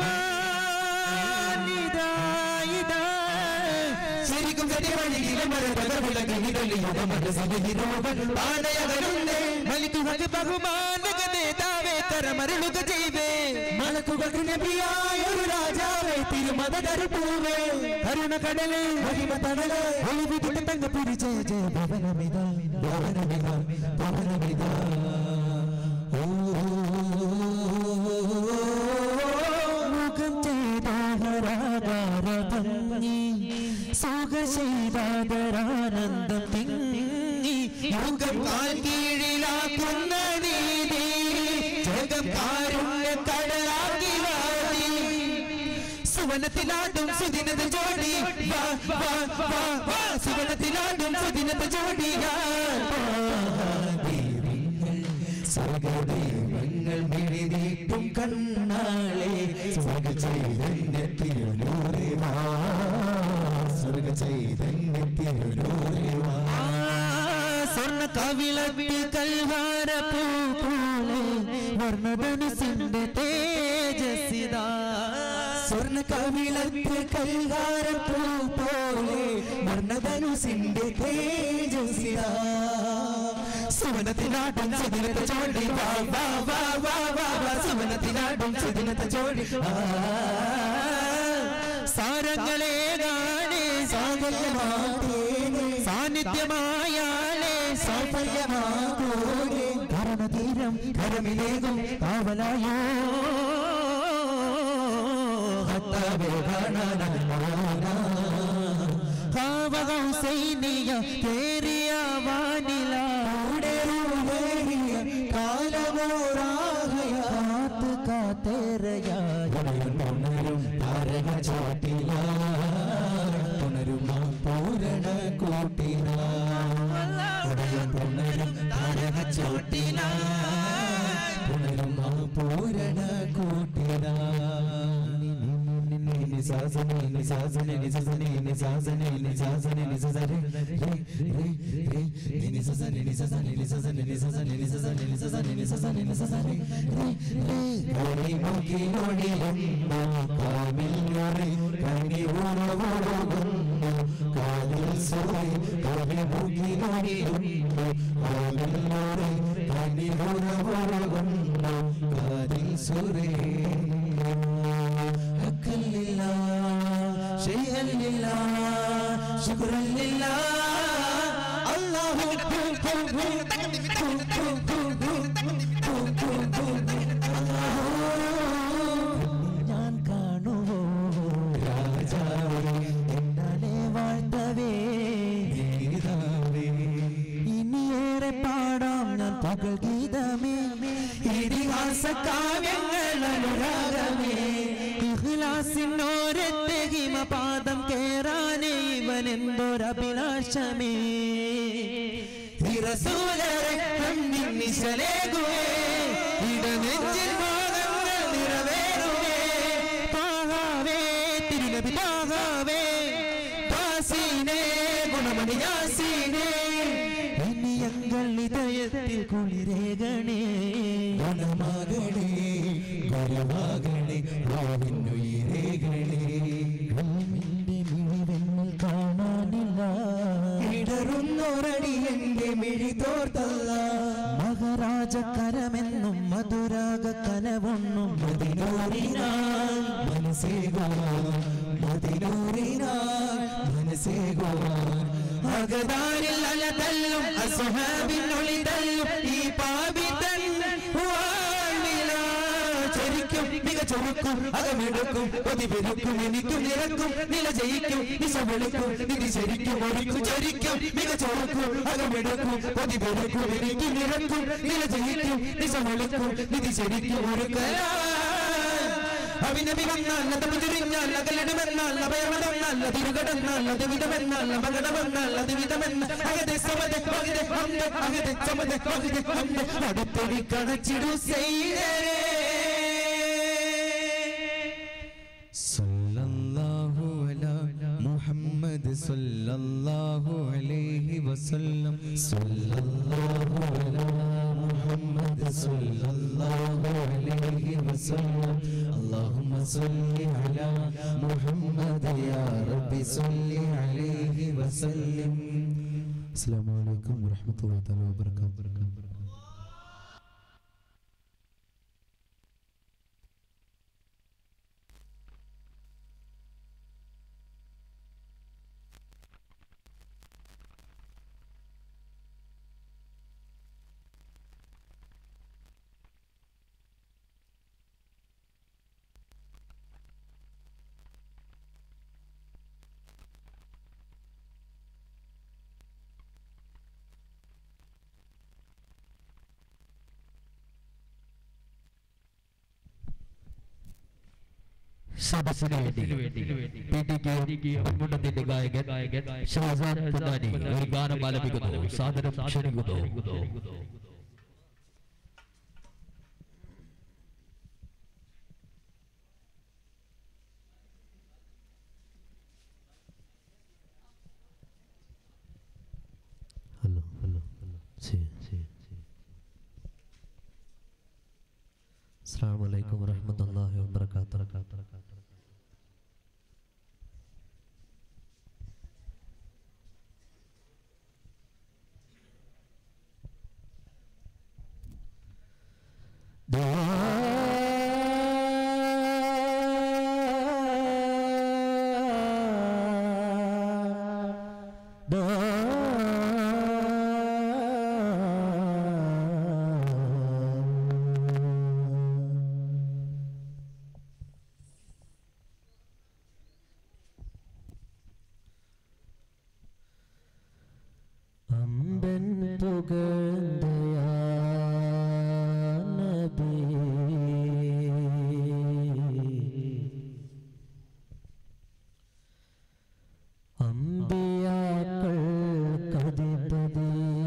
മതിമാനിതായിതാ ശരിക്കും മലിക്കുഹക്ക് ബഹുമാനക നേതാവേ തരമരുളുക ചെയ്വേ മലക്കുകൾക്ക് നബിയായ ഒരു രാജാവേ തിരുമത കരുപൂവേ കരുണ കടല് മഹിമ തടല് ഒളിവിട്ട് തങ്കപ്പുരി ജയ ജയ ഭവനമിത ഭവനമിത ഭവനമിത മുഖം ചെയ്താഹരാകാര ഭംഗി സുഖ ചെയ്താദരാനന്ദം തിങ്ങി യുഗം കാൽ കീഴിലാക്കുന്ന നീതി ജഗം കാരുണ്യ കടലാക്കി വാടി സുവനത്തിലാടും സുദിനത ജോഡി സുവനത്തിലാടും സുദിനത ജോഡിയാ സ്വർഗദൈവങ്ങൾ മിഴിനീട്ടും കണ്ണാളെ സ്വർഗ ചൈതന്യത്തിലൂടെ വാ സ്വർഗ ചൈതന്യത്തിലൂടെ വാ സ്വർണ്ണ കവിളത്തിൽ കൽവാര പൂ പോലെ വർണ്ണധനുസിന്റെ തേജസ്സിതാ സ്വർണ്ണ കവിളത്തിൽ കൽവാര പൂ പോലെ വർണ്ണധനുസിന്റെ തേജസ്സിതാ സുവനത്തിനാടും സുദിനത്തെ ചോടി വാ വാ വാ വാ വാ വാ സുവനത്തിനാടും സുദിനത്തെ ചോടി സാരങ്ങളെ കാണേ സാഗര്യമാതേനെ സാന്നിധ്യമായാലേ സാഫല്യമാകൂടെ കരണതീരം കരമിലേകും കാവലായോ ഹത്താവേ കാണാനാ കാവകം സൈനിയ കേറിയ വാനില കാലമോറാകയാത്ത് കാത്തേറയായും താരക ചോട്ടില പുണരും പൂരണ കൂട്ടില പുണരും താരക ചോട്ടില പുണരും പൂരണ കൂട്ടില നിസാസനെ നിസാസനെ നിസാസനെ നിസാസനെ നിസാസനെ നിസാസനെ നിസാസനെ നിസാസനെ നിസാസനെ നിസാസനെ നിസാസനെ നിസാസനെ നിസാസനെ നിസാസനെ ഗോരി മുഖി നോടിയുന്നു കാമില്ലോറി കനി ഉറവൊഴുകുന്നു കാതിൽ സുഖി ഗോരി മുഖി നോടിയുന്നു കാമില്ലോറി കനി ഉറവൊഴുകുന്നു കാതിൽ സുഖി لله شيئا لله شكرا لله الله ആസകാവ്യങ്ങൾ അനുരാഗമേ ഇഖ്ലാസിനോരത്തെ ഹിമപാദം കേറാനേ ഇവൻ എന്തൊരഭിലാഷമേ ഈ റസൂലരെ കണ്ണിൻ നിശലേകുവേ ഇടനെഞ്ചിൽ മോഹങ്ങൾ നിറവേറുവേ പാഹാവേ തിരുനബി പാഹാവേ പാസീനേ ഗുണമണി യാസീനേ ഇനി ഞങ്ങൾ ഹൃദയത്തിൽ കുളിരേകണേ ഗുണമാകണേ ഗുരുവാകണേ റോഹിന്നുയിരേകണേ കണ്ണിന്റെ മിഴിവെന്നിൽ കാണാനില്ല ഇടറുന്നൊരടി എന്റെ മിഴി തോർത്തല്ല മഹാരാജക്കരമെന്നും മധുരാഗ കനവൊന്നും മതിനൂറിനാൽ മനസ്സേകുവാൻ മതിനൂറിനാൽ മനസ്സേകുവാൻ അകതാരിൽ അലതല്ലും അസുഹാബിനൊളി തല്ലും ഈ പാപിതൻ ചരിക്കും മികച്ചൊരുക്കും അകമെടുക്കും പൊതിപെരുക്കും എനിക്കും നിരക്കും നില ജയിക്കും നിശ വെളുക്കും നിധി ശരിക്കും ഒരിക്കും ചരിക്കും മികച്ചൊരുക്കും അകമെടുക്കും പൊതിപെരുക്കും എനിക്ക് നിരക്കും നില ജയിക്കും നിശ വെളുക്കും നിധി ശരിക്കും ഒരുക്കലാ അഭിനവി വന്നാൽ അത് മുതിരിഞ്ഞാൽ അകലിടുമെന്നാൽ അഭയമതെന്നാൽ അത് ഇരുകടന്നാൽ അത് വിധമെന്നാൽ അപകടമെന്നാൽ അത് വിധമെന്ന് അകതെ സമതെ പകുതി അന്ത് അകതെ സമതെ പകുതി അന്ത് അടുത്തൊരു കണച്ചിടു ചെയ്തേ സല്ലല്ലാഹു അലാ മുഹമ്മദ് സല്ലല്ലാഹു അലൈഹി വസല്ലം സല്ലല്ലാഹു അലാ മുഹമ്മദ് സല്ലല്ലാഹു അലൈഹി വസല്ലം اللهم صل على محمد يا رب صل عليه وسلم السلام عليكم ورحمة الله تعالى وبركاته സദസ്സിന് വേണ്ടി പി ടി മുണ്ടത്തിന്റെ ഗായകൻ ഷാസാൻ പുതാനി ഒരു ഗാനം ആലപിക്കുന്നു. സാദരം ക്ഷണിക്കുന്നു. ഹലോ ഹലോ ശരി ശരി അസ്സലാമു അലൈക്കും വറഹ്മത്തുള്ളാഹി വബറകാതുഹു. അമ്പൻ പുകഴ്ന്തയാ നബി അമ്പിയാക്കൾ കതിപതി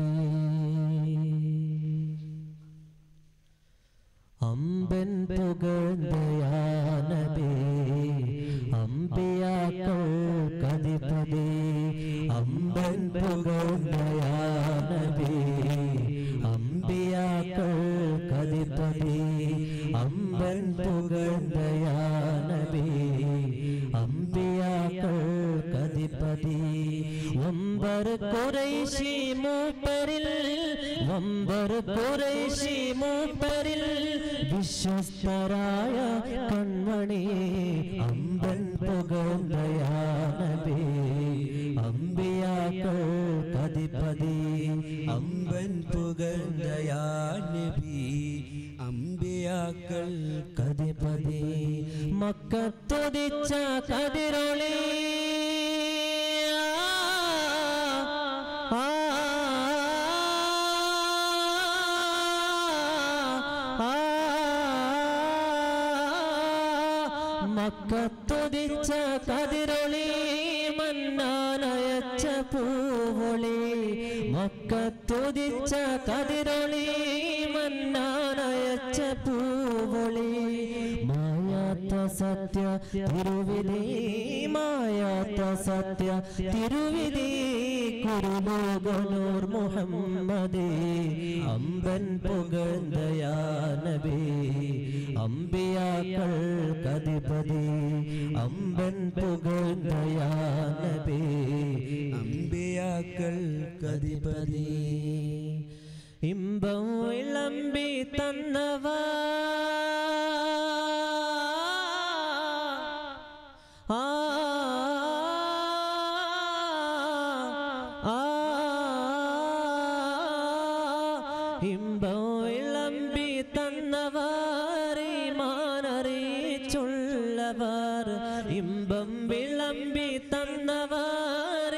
അമ്പൻ പുകഴ്ന്തയാ നബി അമ്പിയാക്കൾ കതിപതി അമ്പൻ പുകഴ്ന്തയാ നബി അമ്പിയാക്കൾ കതിപതി അമ്പൻ പുകഴ്ന്തയാ നബി അമ്പിയാക്കൾ കതിപതി വമ്പർ ഖുറൈശി മൂപ്പരിൽ വമ്പർ ഖുറൈശി മൂപ്പരിൽ വിശ്വസ്തരായ കൺമണി അമ്പൻ പുകഴ്ന്തയാ നബി അമ്പിയാക്കൾ കതിപതി അമ്പൻ പുകഴ്ന്തയാ നബി അമ്പിയാക്കൾ കതിപതി മക്കത്തുദിച്ച കതിരൊളി ആ ആ മക്കത്തുദിച്ച കതിരൊളി മന്നാനയച്ച പൂവൊളി മക്കത്തുദിച്ച കതിരൊളി മന്നാനയച്ച പൂവൊളി മായാത്ത സത്യ തിരുവിധി മായാത്ത സത്യ തിരുവിധി കുരുലോകനൂർ മുഹമ്മദേ അമ്പൻ പുകഴ്ന്തയാ നബി അമ്പിയാക്കൾ കതിപതി അമ്പൻ പുകഴ്ന്തയാ നബി അമ്പിയാക്കൾ കതിപതി ഇമ്പം വിളമ്പി തന്നവാ ആ ഇമ്പം വിളമ്പി തന്നവർ ഈമാനറിയിച്ചുള്ളവർ ഇമ്പം വിളമ്പി തന്നവർ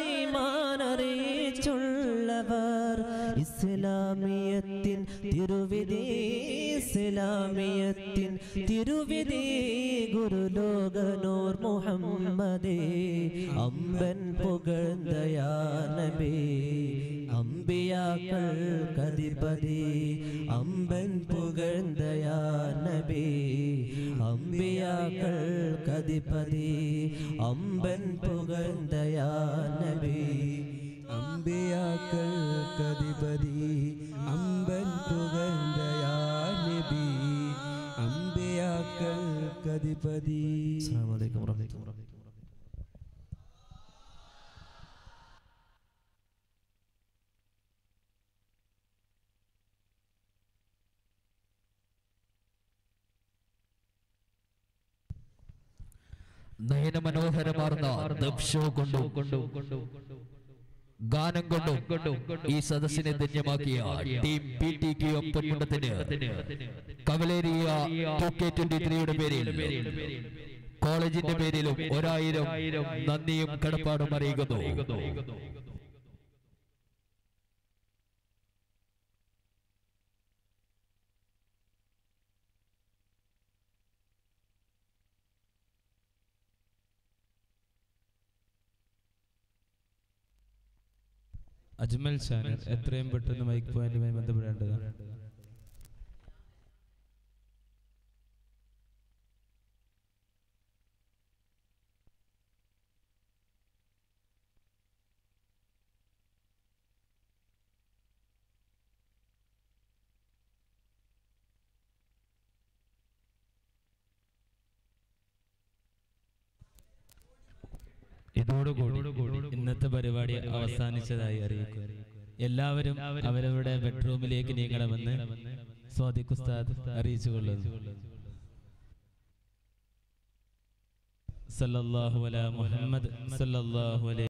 ഈമാനറിയിച്ചുള്ളവർ ഇസ്ലാമിയത്തിൻ തിരുവിധി ഇസ്ലാമിയത്തിൻ തിരുവിധി ഗുരുലോകനൂർ മുഹമ്മദേ അമ്പൻ പുകഴ്ന്തയാ നബി അമ്പിയാക്കൾ കതിപതി അമ്പൻ പുകഴ്ന്തയാ നബി അമ്പിയാക്കൾ കതിപതി അമ്പൻ പുകഴ്ന്തയാ നബി അമ്പിയാക്കൾ കതിപതി അമ്പൻ പുകഴ്ന്തയാ നബി അമ്പിയാക്കൾ കതിപതി. അസ്സലാമു അലൈക്കും വറഹ്മത്തുള്ളാഹി. നയന മനോഹരമാർന്ന ദബ്ഷോ കൊണ്ടു ഗാനം കൊണ്ടും ഈ സദസ്സിനെ ധന്യമാക്കിയ team P T Q M പൊന്മുണ്ടത്തിന് കവലേരിയ ടു കെ ട്വന്റി ത്രീയുടെ പേരിൽ കോളേജിന്റെ പേരിലും ഒരായിരം നന്ദിയും കടപ്പാടും അറിയിക്കുന്നു. അജ്മൽ ചാനൽ എത്രയും പെട്ടെന്ന് മൈക്ക് പോയിന്റുമായി ബന്ധപ്പെടേണ്ടതാണ്. ഇതോടുകൂടി ഇന്നത്തെ പരിപാടി അവസാനിച്ചതായി അറിയിക്കുന്നു. എല്ലാവരും അവരവരുടെ ബെഡ്റൂമിലേക്ക് നീങ്ങണമെന്ന് സ്വാദിഖ് ഉസ്താദ് അറിയിച്ചുകൊള്ളുന്നു. സല്ലല്ലാഹു അലാ മുഹമ്മദ് സല്ലല്ലാഹു അലൈഹി